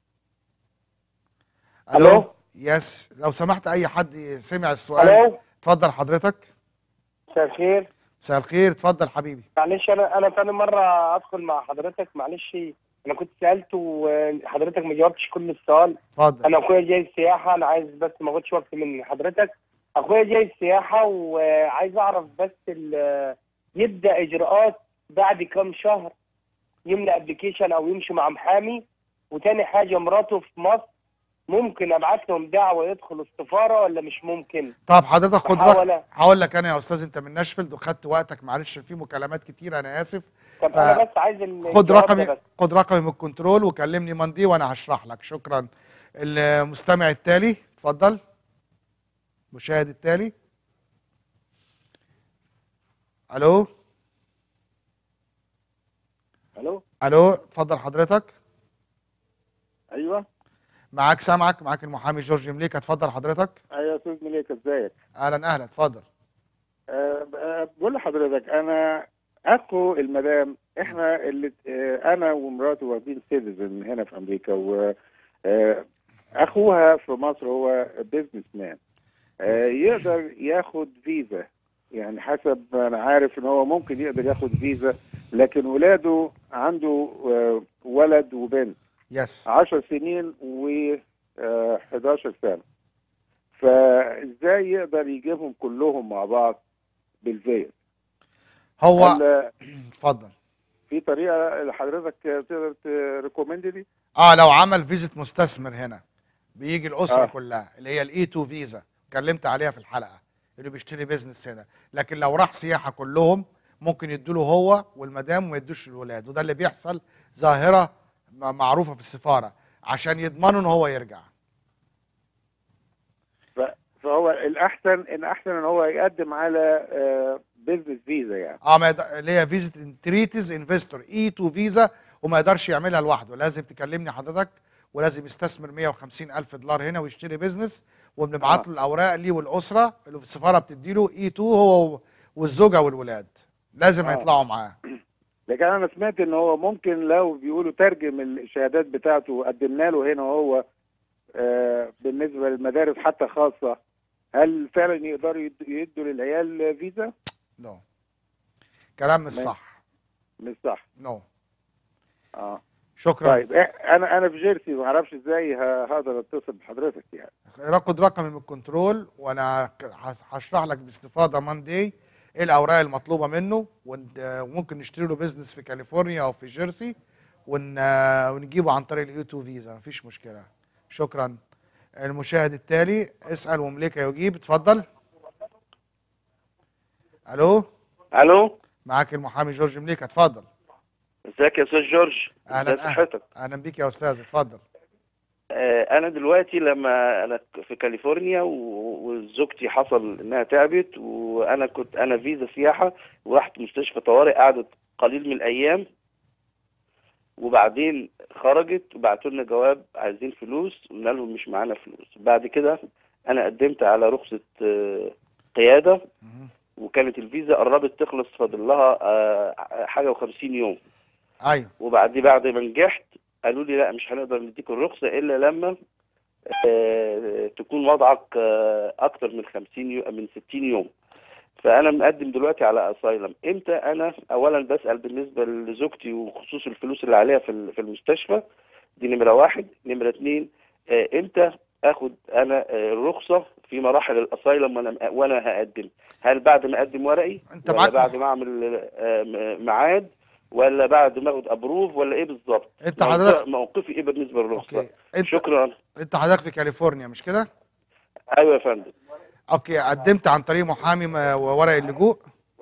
الو, ألو؟ يس لو سمحت اي حد سمع السؤال. ألو؟ اتفضل حضرتك. مساء الخير. مساء الخير، اتفضل حبيبي. معلش انا انا ثاني مره ادخل مع حضرتك، معلش انا كنت سالت وحضرتك ما جاوبتش كل السؤال. اتفضل. انا اخويا جاي السياحه، انا عايز بس ما اخدش وقت من حضرتك. اخويا جاي السياحه وعايز اعرف بس يبدا اجراءات بعد كام شهر، يملى ابلكيشن او يمشي مع محامي. وتاني حاجه مراته في مصر، ممكن ابعت لهم دعوه يدخلوا السفاره ولا مش ممكن؟ طب حضرتك خد رقم. هقول لك انا يا استاذ، انت من ناشفيلد وخدت وقتك، معلش في مكالمات كتير انا اسف. طب ف... انا بس عايز خد رقمي بس. خد رقمي من الكنترول وكلمني مندي وانا هشرح لك. شكرا. المستمع التالي اتفضل. المشاهد التالي. الو الو الو اتفضل حضرتك. ايوه معاك، سامعك، معاك المحامي جورج مليكا، اتفضل حضرتك. ايوه يا استاذ مليكا، ازيك؟ اهلا اهلا، اتفضل. أه بقول لحضرتك انا اخو المدام، احنا اللي اه انا ومراته واخدين سيتيزن هنا في امريكا، و اه اخوها في مصر هو بيزنس مان، اه يقدر ياخد فيزا، يعني حسب انا عارف ان هو ممكن يقدر ياخد فيزا، لكن ولاده عنده اه ولد وبنت يس عشر سنين و حداشر سنة، فازاي يقدر يجيبهم كلهم مع بعض بالفيز؟ هو اتفضل. في طريقة لحضرتك تقدر تريكومند دي؟ اه لو عمل فيزا مستثمر هنا بيجي الأسرة آه. كلها، اللي هي الاي تو فيزا اتكلمت عليها في الحلقة، انه بيشتري بيزنس هنا، لكن لو راح سياحه كلهم ممكن يدوا له هو والمدام وما يدوش الولاد، وده اللي بيحصل، ظاهره معروفه في السفاره، عشان يضمنوا ان هو يرجع. فهو الاحسن ان احسن ان هو يقدم على بيزنس فيزا يعني. اه ما يد... اللي هي فيزا انتريتيز انفستور اي اتنين فيزا، وما يقدرش يعملها لوحده، لازم تكلمني حضرتك، ولازم يستثمر مية وخمسين ألف دولار هنا ويشتري بيزنس، وبنبعت له الاوراق ليه والاسره اللي في السفاره بتدي له اي اتنين، هو والزوجه والولاد لازم آه. يطلعوا معاه. لكن انا سمعت ان هو ممكن لو بيقولوا ترجم الشهادات بتاعته وقدمنا له هنا وهو آه بالنسبه للمدارس حتى خاصه، هل فعلا يقدروا يدوا للعيال فيزا؟ نو no. كلام مش صح. مش صح. نو no. اه شكرا. طيب انا انا في جيرسي، ما اعرفش ازاي هقدر اتصل بحضرتك يعني. رقد رقمي من الكنترول، وانا هشرح لك باستفاضه ماندي ايه الاوراق المطلوبه منه، وممكن نشتري له بيزنس في كاليفورنيا او في جيرسي ونجيبه عن طريق اليو تو فيزا، مفيش مشكله. شكرا. المشاهد التالي اسال ومليكه يجيب، اتفضل. الو الو معاك المحامي جورج مليكه، اتفضل. ازيك يا استاذ جورج؟ اهلا اهلا اهلا بيك يا استاذ، اتفضل. آه انا دلوقتي لما انا في كاليفورنيا وزوجتي حصل انها تعبت، وانا كنت انا فيزا سياحه، ورحت مستشفى طوارئ، قعدت قليل من الايام، وبعدين خرجت وبعتوا لنا جواب عايزين فلوس، قلنا لهم مش معانا فلوس. بعد كده انا قدمت على رخصه آه قياده، وكانت الفيزا قربت تخلص، فاضل لها آه حاجه وخمسين يوم. ايوه. وبعد بعد ما نجحت قالوا لي لا مش هنقدر نديك الرخصه الا لما آه تكون وضعك آه اكتر من خمسين يوم من ستين يوم. فانا مقدم دلوقتي على اسايلم. امتى انا اولا بسال بالنسبه لزوجتي وخصوص الفلوس اللي عليها في في المستشفى، دي نمره واحد. نمره اثنين، آه امتى اخد انا آه الرخصه في مراحل الاسايلم وانا وانا هقدم؟ هل بعد ما اقدم ورقي، انت ولا بعد ما اعمل آه ميعاد، ولا بعد ما اخد ابروف، ولا ايه بالظبط؟ انت حضرتك موقفي ايه بالنسبه للرخصه؟ انت... شكرا. انت حضرتك في كاليفورنيا مش كده؟ ايوه يا فندم. اوكي، قدمت عن طريق محامي وورق اللجوء؟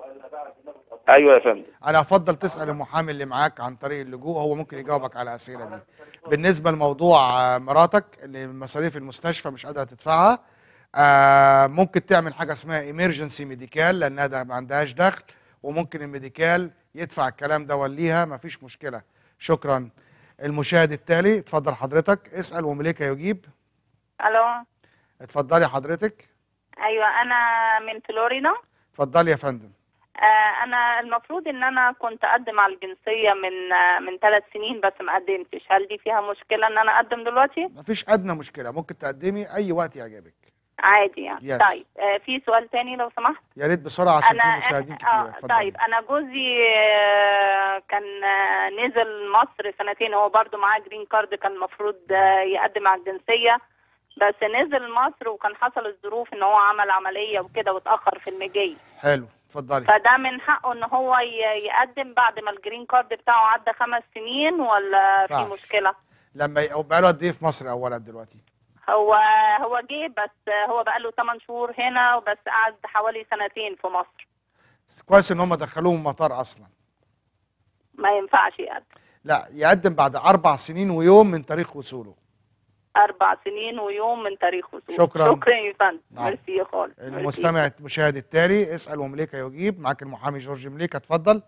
ايوه يا فندم. انا افضل تسال المحامي اللي معاك عن طريق اللجوء، هو ممكن يجاوبك على الاسئله دي. بالنسبه لموضوع مراتك اللي مصاريف المستشفى مش قادره تدفعها، آه ممكن تعمل حاجه اسمها ايمرجنسي ميديكال، لانها ده ما عندهاش دخل، وممكن الميديكال يدفع الكلام ده وليها، مفيش مشكله. شكرا. المشاهد التالي اتفضل حضرتك، اسال ومليكه يجيب. الو اتفضلي حضرتك. ايوه انا من فلوريدا. اتفضلي يا فندم. آه انا المفروض ان انا كنت اقدم على الجنسيه من آه من ثلاث سنين بس ما قدمتش، هل دي فيها مشكله ان انا اقدم دلوقتي؟ مفيش ادنى مشكله، ممكن تقدمي اي وقت يعجبك عادي يعني. yes. طيب آه في سؤال تاني لو سمحت. يا ريت بسرعه عشان أنا في مشاهدين كتير. آه طيب انا جوزي آه كان آه نزل مصر سنتين، هو برضو معاه جرين كارد، كان المفروض آه يقدم على الجنسيه، بس نزل مصر وكان حصل الظروف ان هو عمل عمليه وكده واتاخر في المجي. حلو، اتفضلي. فده من حقه ان هو يقدم بعد ما الجرين كارد بتاعه عدى خمس سنين ولا في مشكله؟ لما بقى له قد ايه في مصر اولا دلوقتي؟ هو هو جه بس هو بقى له ثمان شهور هنا، وبس قعد حوالي سنتين في مصر. كويس ان هم دخلوه من المطار اصلا. ما ينفعش يقدم؟ لا، يقدم بعد اربع سنين ويوم من تاريخ وصوله. اربع سنين ويوم من تاريخ وصوله. شكرا. شكرا يا فندم. ميرسي يا خالد. المستمع المشاهد التالي اسال ومليكه يجيب، معاك المحامي جورج مليكه، اتفضل.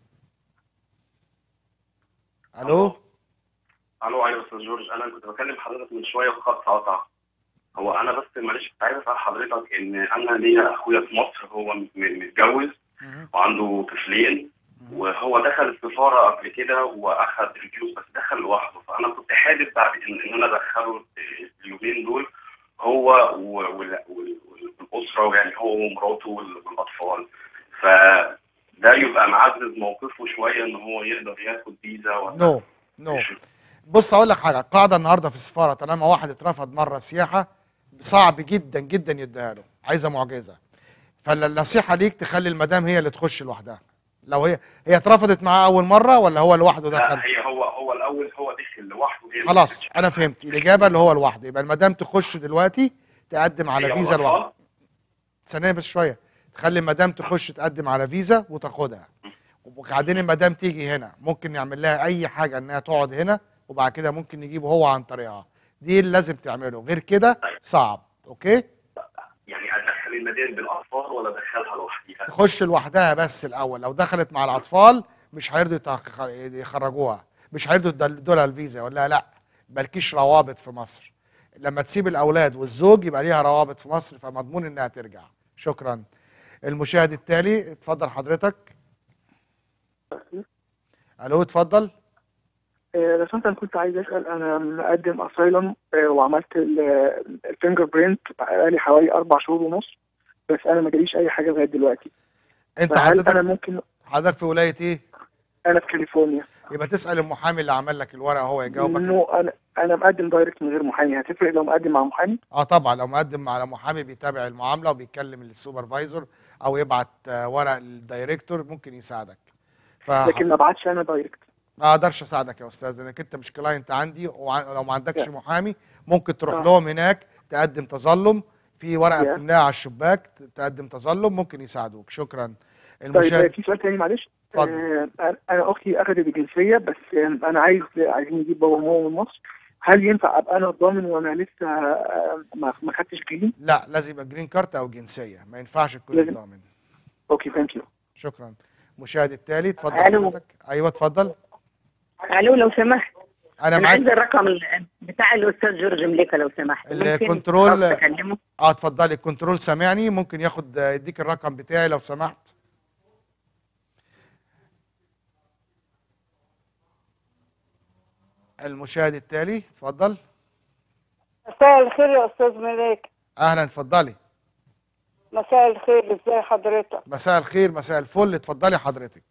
الو الو ايوه استاذ جورج، انا كنت بكلم حضرتك من شويه والخط قطع. هو انا بس معلش كنت عايز اسال حضرتك ان انا ليا اخويا في مصر، هو متجوز وعنده طفلين، وهو دخل السفاره قبل كده واخد ريفيو، بس دخل لوحده، فانا كنت حابب بعد ان انا ادخله اليومين دول هو والاسره، ويعني هو ومراته والاطفال، فده يبقى معزز موقفه شويه ان هو يقدر ياخد فيزا ولا نو no. نو no. بص اقول لك حاجه، القاعده النهارده في السفاره طالما واحد اترفض مره سياحه صعب جدا جدا يديها له، عايزه معجزه. فالنصيحه ليك تخلي المدام هي اللي تخش لوحدها. لو هي هي اترفضت معاه اول مره ولا هو لوحده دخل؟ لا، هي هو هو الاول هو دخل لوحده. خلاص انا فهمت الاجابه، اللي هو لوحده، يبقى المدام تخش دلوقتي تقدم على فيزا لوحده. ثانيه بس شويه، تخلي المدام تخش تقدم على فيزا وتاخدها، وبعدين المدام تيجي هنا ممكن نعمل لها اي حاجه انها تقعد هنا، وبعد كده ممكن نجيبه هو عن طريقها. دي اللي لازم تعمله، غير كده صعب. اوكي؟ يعني ادخل المدام بالاطفال ولا ادخلها لوحديها؟ تخش لوحدها بس الاول، لو دخلت مع الاطفال مش هيرضوا يخرجوها، مش هيرضوا يدولها الفيزا، ولا لا مالكيش روابط في مصر. لما تسيب الاولاد والزوج يبقى ليها روابط في مصر، فمضمون انها ترجع. شكرا. المشاهد التالي، اتفضل حضرتك. الو اتفضل. لو سمحت انا كنت عايز اسال، انا مقدم اسايلم وعملت الفينجر برينت بقالي حوالي اربع شهور ونص، بس انا ما جاليش اي حاجه لغايه دلوقتي. انت حضرتك انا ممكن حضرتك في ولايه ايه؟ انا في كاليفورنيا. يبقى تسال المحامي اللي عمل لك الورقه هو يجاوبك. نو انا انا مقدم دايركت من غير محامي، هتفرق لو مقدم مع محامي؟ اه طبعا، لو مقدم على محامي بيتابع المعامله وبيتكلم السوبرفايزر او يبعت ورق للدايركتور ممكن يساعدك. ف... لكن ما بعتش انا دايركت. ما اقدرش اساعدك يا استاذ، لانك انت مش كلاينت عندي، ولو ما عندكش محامي ممكن تروح آه. لهم هناك تقدم تظلم، في ورقه بتملاها على الشباك تقدم تظلم، ممكن يساعدوك. شكرا. المشاهد طيب في سؤال تاني معلش. آه انا اختي اخذت الجنسيه، بس آه انا عايز عايزين نجيب بابا وماما من مصر، هل ينفع ابقى انا الضامن وانا لسه آه ما خدتش جرين؟ لا، لازم يبقى جرين كارت او جنسيه، ما ينفعش تكون الضامن. اوكي ثانك يو. شكرا. المشاهد التالي اتفضل حضرتك. ايوه اتفضل. الو لو سمحت، انا, أنا عايز الرقم بتاع الاستاذ جورج مليكه لو سمحت. الكنترول. اه اتفضلي، الكنترول سامعني، ممكن ياخد يديك الرقم بتاعي لو سمحت. المشاهد التالي اتفضل. مساء الخير يا استاذ مليك. اهلا اتفضلي. مساء الخير، ازي حضرتك؟ مساء الخير، مساء الفل، اتفضلي حضرتك.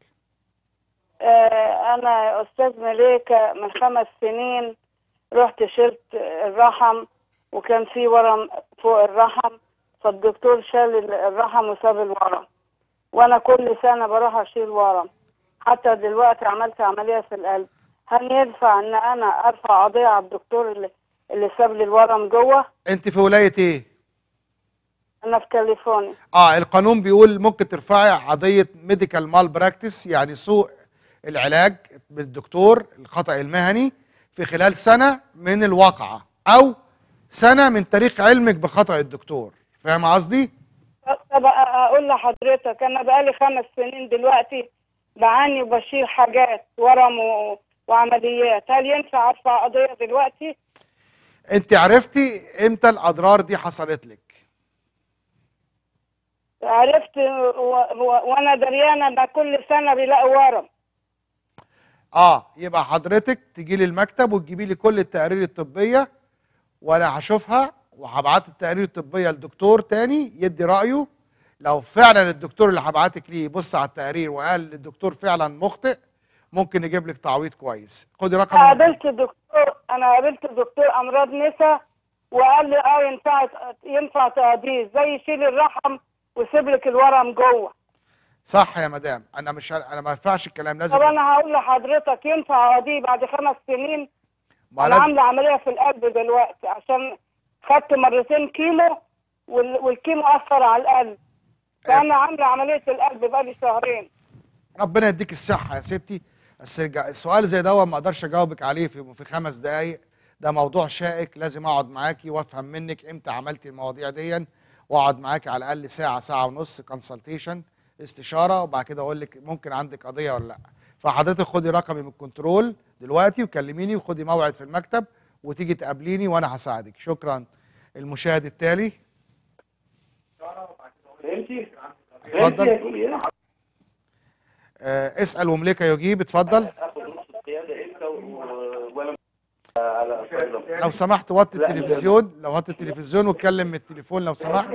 آه انا يا استاذ مليكه من خمس سنين رحت شلت الرحم، وكان في ورم فوق الرحم، فالدكتور شال الرحم وساب الورم، وانا كل سنه بروح اشيل ورم، حتى دلوقتي عملت عمليه في القلب. هل ينفع ان انا ارفع قضيه على الدكتور اللي اللي ساب لي الورم جوه؟ انت في ولايه ايه؟ انا في كاليفورنيا. اه القانون بيقول ممكن ترفعي قضيه ميديكال مال براكتس، يعني سوء العلاج بالدكتور، الخطأ المهني في خلال سنه من الواقعه او سنه من تاريخ علمك بخطأ الدكتور. فاهم قصدي؟ طب اقول لحضرتك، انا بقالي خمس سنين دلوقتي بعاني وبشيل حاجات ورم و... وعمليات، هل ينفع ارفع قضيه دلوقتي؟ انت عرفتي امتى الاضرار دي حصلت لك؟ عرفت و... و... وانا دريانه ان كل سنه بيلاقوا ورم. اه يبقى حضرتك تجي لي المكتب وتجيبي لي كل التقارير الطبيه، وانا هشوفها وهبعت التقارير الطبيه لدكتور تاني يدي رايه. لو فعلا الدكتور اللي هبعتك ليه يبص على التقارير وقال الدكتور فعلا مخطئ، ممكن نجيب لك تعويض كويس. خدي رقم. انا قابلت دكتور انا قابلت دكتور امراض نساء وقال لي اه ينفع ينفع تقضيه، زي يشيل الرحم ويسيب لك الورم جوه. صح يا مدام، انا مش انا ما ينفعش الكلام، لازم. طب انا هقول لحضرتك ينفع اقضيه بعد خمس سنين؟ انا لازم... عامله عمليه في القلب دلوقتي عشان خدت مرتين كيمو وال... والكيمو اثر على القلب، فانا عامله عمليه القلب بقالي شهرين. ربنا يديك الصحه يا ستي. السؤال زي ده ما اقدرش اجاوبك عليه في في خمس دقائق، ده موضوع شائك، لازم اقعد معاكي وافهم منك امتى عملتي المواضيع دي، واقعد معاكي على الاقل ساعه ساعه ونص كونسلتيشن استشاره، وبعد كده اقول لك ممكن عندك قضيه ولا لا. فحضرتك خدي رقمي من الكنترول دلوقتي وكلميني وخدي موعد في المكتب وتيجي تقابليني وانا هساعدك. شكرا. المشاهد التالي اتفضل. آه اسال ومليكه يجيب. اتفضل. لو سمحت وطي التلفزيون، لو وطي التلفزيون واتكلم من التليفون لو سمحت.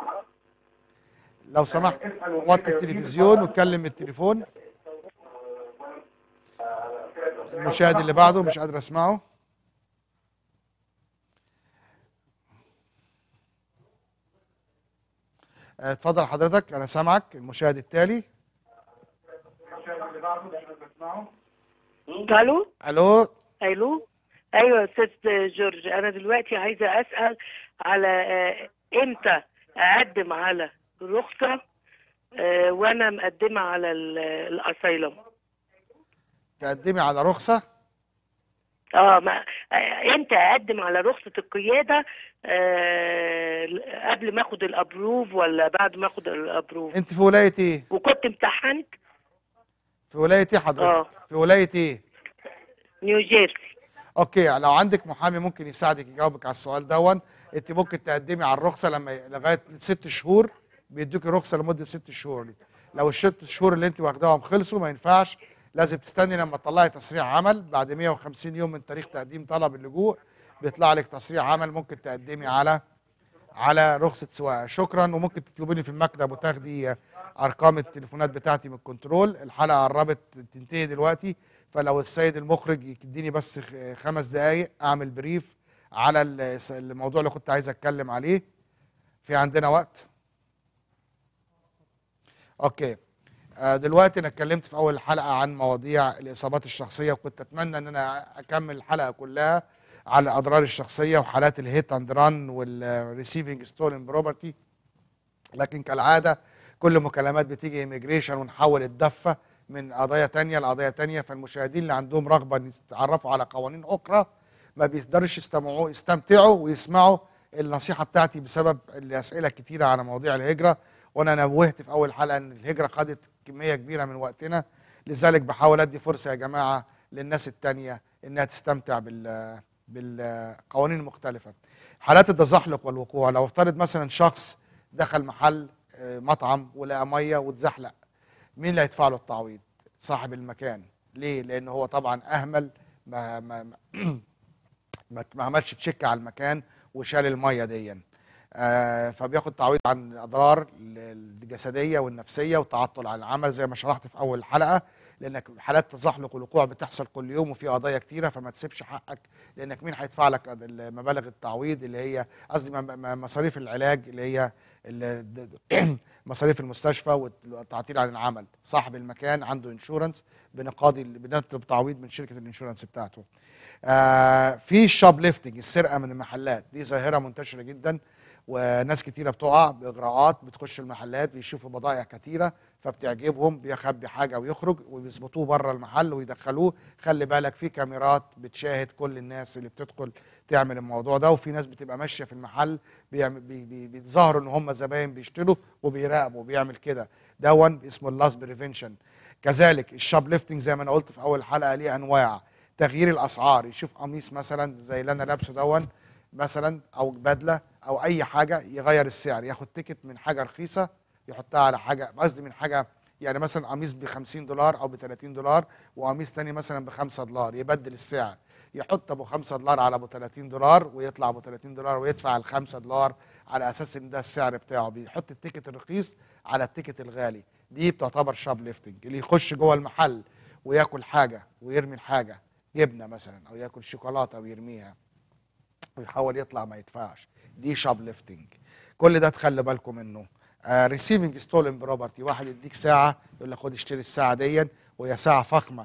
لو سمحت وطي التلفزيون واتكلم من التليفون. المشاهد اللي بعده مش قادر اسمعه. اتفضل حضرتك انا سامعك. المشاهد التالي. الو الو الو ايوه يا استاذ جورج، انا دلوقتي عايزه اسال على امتى اقدم على رخصه آه، وانا مقدمه على ال- الاسايلم. تقدمي على رخصه؟ اه ما آه، امتى اقدم على رخصه القياده؟ آه قبل ما اخد الابروف ولا بعد ما اخد الابروف؟ انت في ولايه ايه؟ وكنت امتحنت في ولايه ايه حضرتك؟ اه في ولايه ايه؟ نيو جيرسي. اوكي، لو عندك محامي ممكن يساعدك يجاوبك على السؤال دون. انت ممكن تقدمي على الرخصه لما لغايه ست شهور، بيدوكي رخصه لمده ست شهور. لو الست شهور اللي انت واخداهم خلصوا ما ينفعش، لازم تستني لما تطلعي تصريح عمل. بعد مية وخمسين يوم من تاريخ تقديم طلب اللجوء بيطلع لك تصريح عمل، ممكن تقدمي على على رخصه سواقه. شكرا، وممكن تطلبوني في المكتب وتاخدي ارقام التليفونات بتاعتي من الكنترول. الحلقه قربت تنتهي دلوقتي، فلو السيد المخرج يديني بس خمس دقائق اعمل بريف على الموضوع اللي كنت عايز اتكلم عليه. في عندنا وقت؟ اوكي. دلوقتي انا اتكلمت في اول الحلقه عن مواضيع الاصابات الشخصيه، وكنت اتمنى ان انا اكمل الحلقه كلها على الاضرار الشخصيه وحالات الهيت اند ران والريسيفنج ستولن بروبرتي، لكن كالعاده كل مكالمات بتيجي ايميجريشن ونحول الدفه من قضايا تانية لقضايا تانية. فالمشاهدين اللي عندهم رغبه ان يتعرفوا على قوانين اخرى ما بيقدرش يستمعوا يستمتعوا ويسمعوا النصيحه بتاعتي بسبب الاسئله الكتيره على مواضيع الهجره. وانا نوهت في اول حلقه ان الهجره خدت كميه كبيره من وقتنا، لذلك بحاول ادي فرصه يا جماعه للناس التانية انها تستمتع بال بالقوانين المختلفه. حالات التزحلق والوقوع، لو افترض مثلا شخص دخل محل مطعم ولقى ميه واتزحلق، مين اللي هيدفع له التعويض؟ صاحب المكان. ليه؟ لان هو طبعا اهمل، ما ما ما, ما عملش تشيك على المكان وشال الميه دي، آه فبياخد تعويض عن الاضرار الجسديه والنفسيه والتعطل عن العمل زي ما شرحت في اول الحلقه. لانك حالات تزحلق والوقوع بتحصل كل يوم وفي قضايا كتيره، فما تسيبش حقك، لانك مين هيدفع لك مبالغ التعويض اللي هي قصدي مصاريف العلاج اللي هي مصاريف المستشفى والتعطيل عن العمل. صاحب المكان عنده انشورنس، بنقاضي بنطلب تعويض من شركه الانشورنس بتاعته. آه في الشاب ليفتنج، السرقه من المحلات، دي ظاهره منتشره جدا، وناس كتيره بتقع باغراءات، بتخش المحلات بيشوفوا بضائع كتيره فبتعجبهم، بيخبي حاجه ويخرج وبيظبطوه بره المحل ويدخلوه. خلي بالك في كاميرات بتشاهد كل الناس اللي بتدخل تعمل الموضوع ده، وفي ناس بتبقى ماشيه في المحل بيعمل بي بي بيتظاهروا ان هم زباين بيشتروا وبيراقبوا وبيعمل كده. دون اسمه اللاس بريفنشن. كذلك الشاب ليفتنج زي ما انا قلت في اول حلقه ليه انواع. تغيير الاسعار، يشوف قميص مثلا زي اللي انا لابسه دون مثلا او بدله او اي حاجه يغير السعر، ياخد تيكت من حاجه رخيصه يحطها على حاجه، قصدي من حاجه يعني مثلا قميص ب خمسين دولار او ب ثلاثين دولار وقميص ثاني مثلا ب خمسة دولار، يبدل السعر، يحط ابو خمسة دولار على ابو ثلاثين دولار ويطلع ابو ثلاثين دولار ويدفع ال خمسة دولار على اساس ان ده السعر بتاعه، بيحط التيكت الرخيص على التيكت الغالي. دي بتعتبر شاب ليفتنج. اللي يخش جوه المحل وياكل حاجه ويرمي الحاجه، جبنه مثلا او ياكل شوكولاته ويرميها ويحاول يطلع ما يدفعش، دي شاب ليفتنج. كل ده تخلي بالكم منه. ريسيفنج ستولن بروبرتي، واحد يديك ساعه يقول لك خد اشتري الساعه دي وهي ساعه فخمه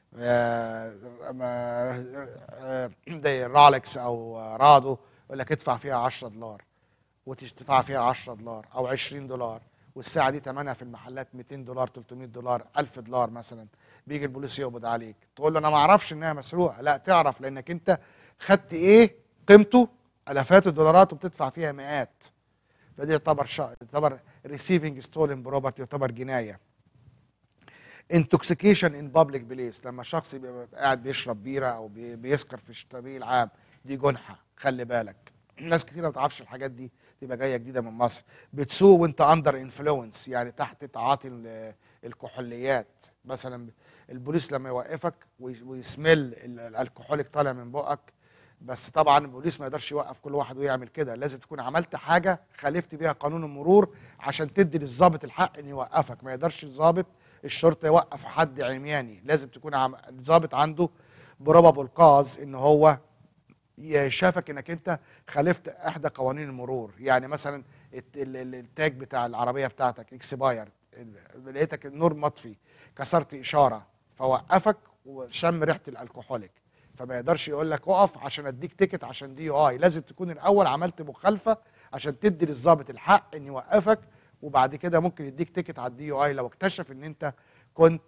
زي رالكس او رادو، يقول لك ادفع فيها عشرة دولار وتدفع فيها عشرة دولار او عشرين دولار، والساعه دي ثمنها في المحلات مئتين دولار ثلاثمئة دولار ألف دولار مثلا. بيجي البوليس يقبض عليك، تقول له انا ما اعرفش انها مسروقه. لا، تعرف لانك انت خدت ايه قيمته الافات الدولارات وبتدفع فيها مئات. فدي يعتبر شا... يعتبر ريسيفنج ستولن بروبرتي، يعتبر جنايه. انتوكسيكيشن ان بابليك بليس، لما شخص يبقى قاعد بيشرب بيره او بي... بيسكر في الطريق العام، دي جنحه، خلي بالك. ناس كتير ما تعرفش الحاجات دي، تبقى جايه جديده من مصر. بتسوق وانت اندر انفلونس، يعني تحت تعاطي الكحوليات مثلا. البوليس لما يوقفك ويسمل الكحوليك طالع من بقك، بس طبعا البوليس ما يقدرش يوقف كل واحد ويعمل كده، لازم تكون عملت حاجه خالفت بيها قانون المرور عشان تدي للظابط الحق ان يوقفك. ما يقدرش الظابط الشرطه يوقف حد عمياني، لازم تكون عم... الظابط عنده بروبابل كاز ان هو شافك انك انت خالفت احدى قوانين المرور. يعني مثلا التاج بتاع العربيه بتاعتك اكسباير، لقيتك النور مطفي، كسرت اشاره فوقفك وشم ريحه الكحوليك، فما يقدرش يقول لك اقف عشان اديك تيكت عشان دي اي. لازم تكون الاول عملت مخالفه عشان تدي للظابط الحق ان يوقفك وبعد كده ممكن يديك تيكت على الدي يو اي لو اكتشف ان انت كنت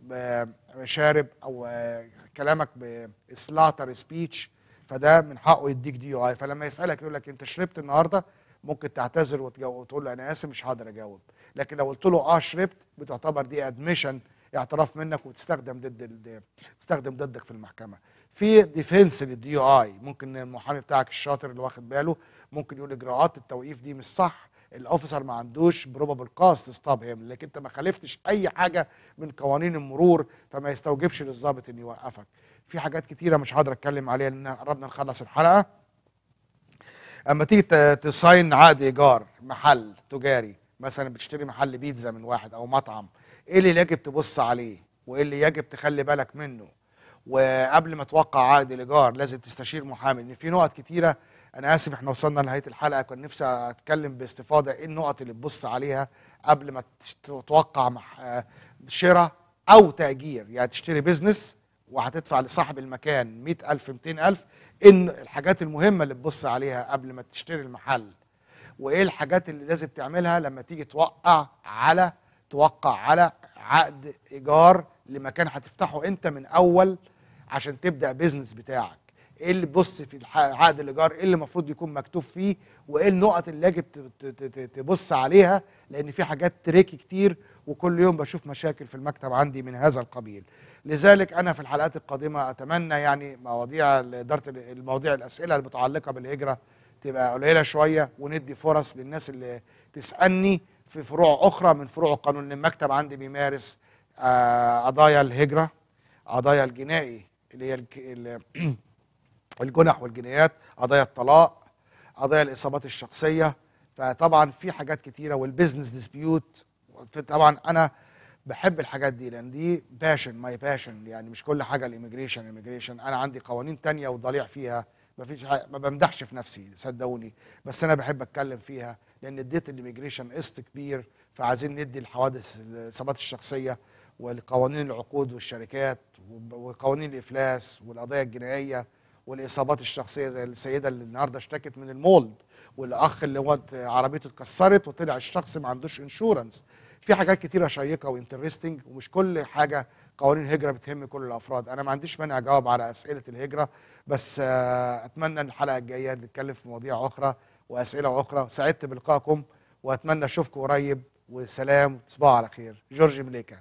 شارب او كلامك بسلاتر سبيتش، فده من حقه يديك دي يو اي. فلما يسالك يقول لك انت شربت النهارده، ممكن تعتذر وتقول له انا اسف مش هقدر اجاوب. لكن لو قلت له اه شربت، بتعتبر دي ادميشن، اعتراف منك، وتستخدم ضد تستخدم ضدك في المحكمه. في ديفنس للدي يو اي، ممكن المحامي بتاعك الشاطر اللي واخد باله ممكن يقول اجراءات التوقيف دي مش صح، الاوفيسر ما عندوش بروبابل كاست ستوب هيم، لكن انت ما خالفتش اي حاجه من قوانين المرور، فما يستوجبش للضابط انه يوقفك. في حاجات كتيره مش هقدر اتكلم عليها لان قربنا نخلص الحلقه. اما تيجي تصاين عقد ايجار محل تجاري، مثلا بتشتري محل بيتزا من واحد او مطعم، ايه اللي يجب تبص عليه وايه اللي يجب تخلي بالك منه؟ وقبل ما توقع عقد الايجار لازم تستشير محامي، لان في نقط كتيره. انا اسف احنا وصلنا لنهايه الحلقه، كان نفسي اتكلم باستفاضه ايه النقط اللي تبص عليها قبل ما توقع شراء او تاجير. يعني تشتري بيزنس وهتدفع لصاحب المكان مئة ألف مئتين ألف، ان الحاجات المهمه اللي تبص عليها قبل ما تشتري المحل، وايه الحاجات اللي لازم تعملها لما تيجي توقع على توقع على عقد ايجار لمكان هتفتحه انت من اول عشان تبدا بيزنس بتاعك. ايه اللي تبص في عقد الايجار، ايه اللي المفروض يكون مكتوب فيه، وايه النقط اللي يجب تبص عليها، لان في حاجات تريكي كتير وكل يوم بشوف مشاكل في المكتب عندي من هذا القبيل. لذلك انا في الحلقات القادمه اتمنى يعني مواضيع اداره المواضيع الاسئله المتعلقه بالهجره تبقى قليله شويه، وندي فرص للناس اللي تسالني في فروع اخرى من فروع القانون. المكتب عندي بيمارس قضايا الهجره، قضايا الجنائي اللي هي الجنح والجنايات، قضايا الطلاق، قضايا الاصابات الشخصيه. فطبعا في حاجات كتيره، والبيزنس ديسبيوت. طبعا انا بحب الحاجات دي لان دي باشن ماي باشن، يعني مش كل حاجه الاميجريشن اميجريشن. انا عندي قوانين تانية وضليع فيها، ما فيش ما بمدحش في نفسي صدقوني، بس انا بحب اتكلم فيها لان اديت الاميجريشن قسط كبير، فعايزين ندي الحوادث الاصابات الشخصيه والقوانين العقود والشركات وقوانين الافلاس والقضايا الجنائيه والاصابات الشخصيه، زي السيده اللي النهارده اشتكت من المولد، والاخ اللي هو عربيته اتكسرت وطلع الشخص ما عندوش انشورنس. في حاجات كتيره شيقه وانترستنج، ومش كل حاجه قوانين الهجره بتهم كل الافراد. انا ما عنديش مانع اجاوب على اسئله الهجره، بس اتمنى ان الحلقه الجايه نتكلم في مواضيع اخرى واسئله اخرى. سعدت بلقائكم واتمنى اشوفكم قريب، وسلام وتصبحوا على خير. جورج مليكا.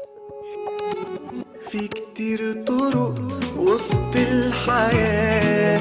في كتير طرق وسط الحياة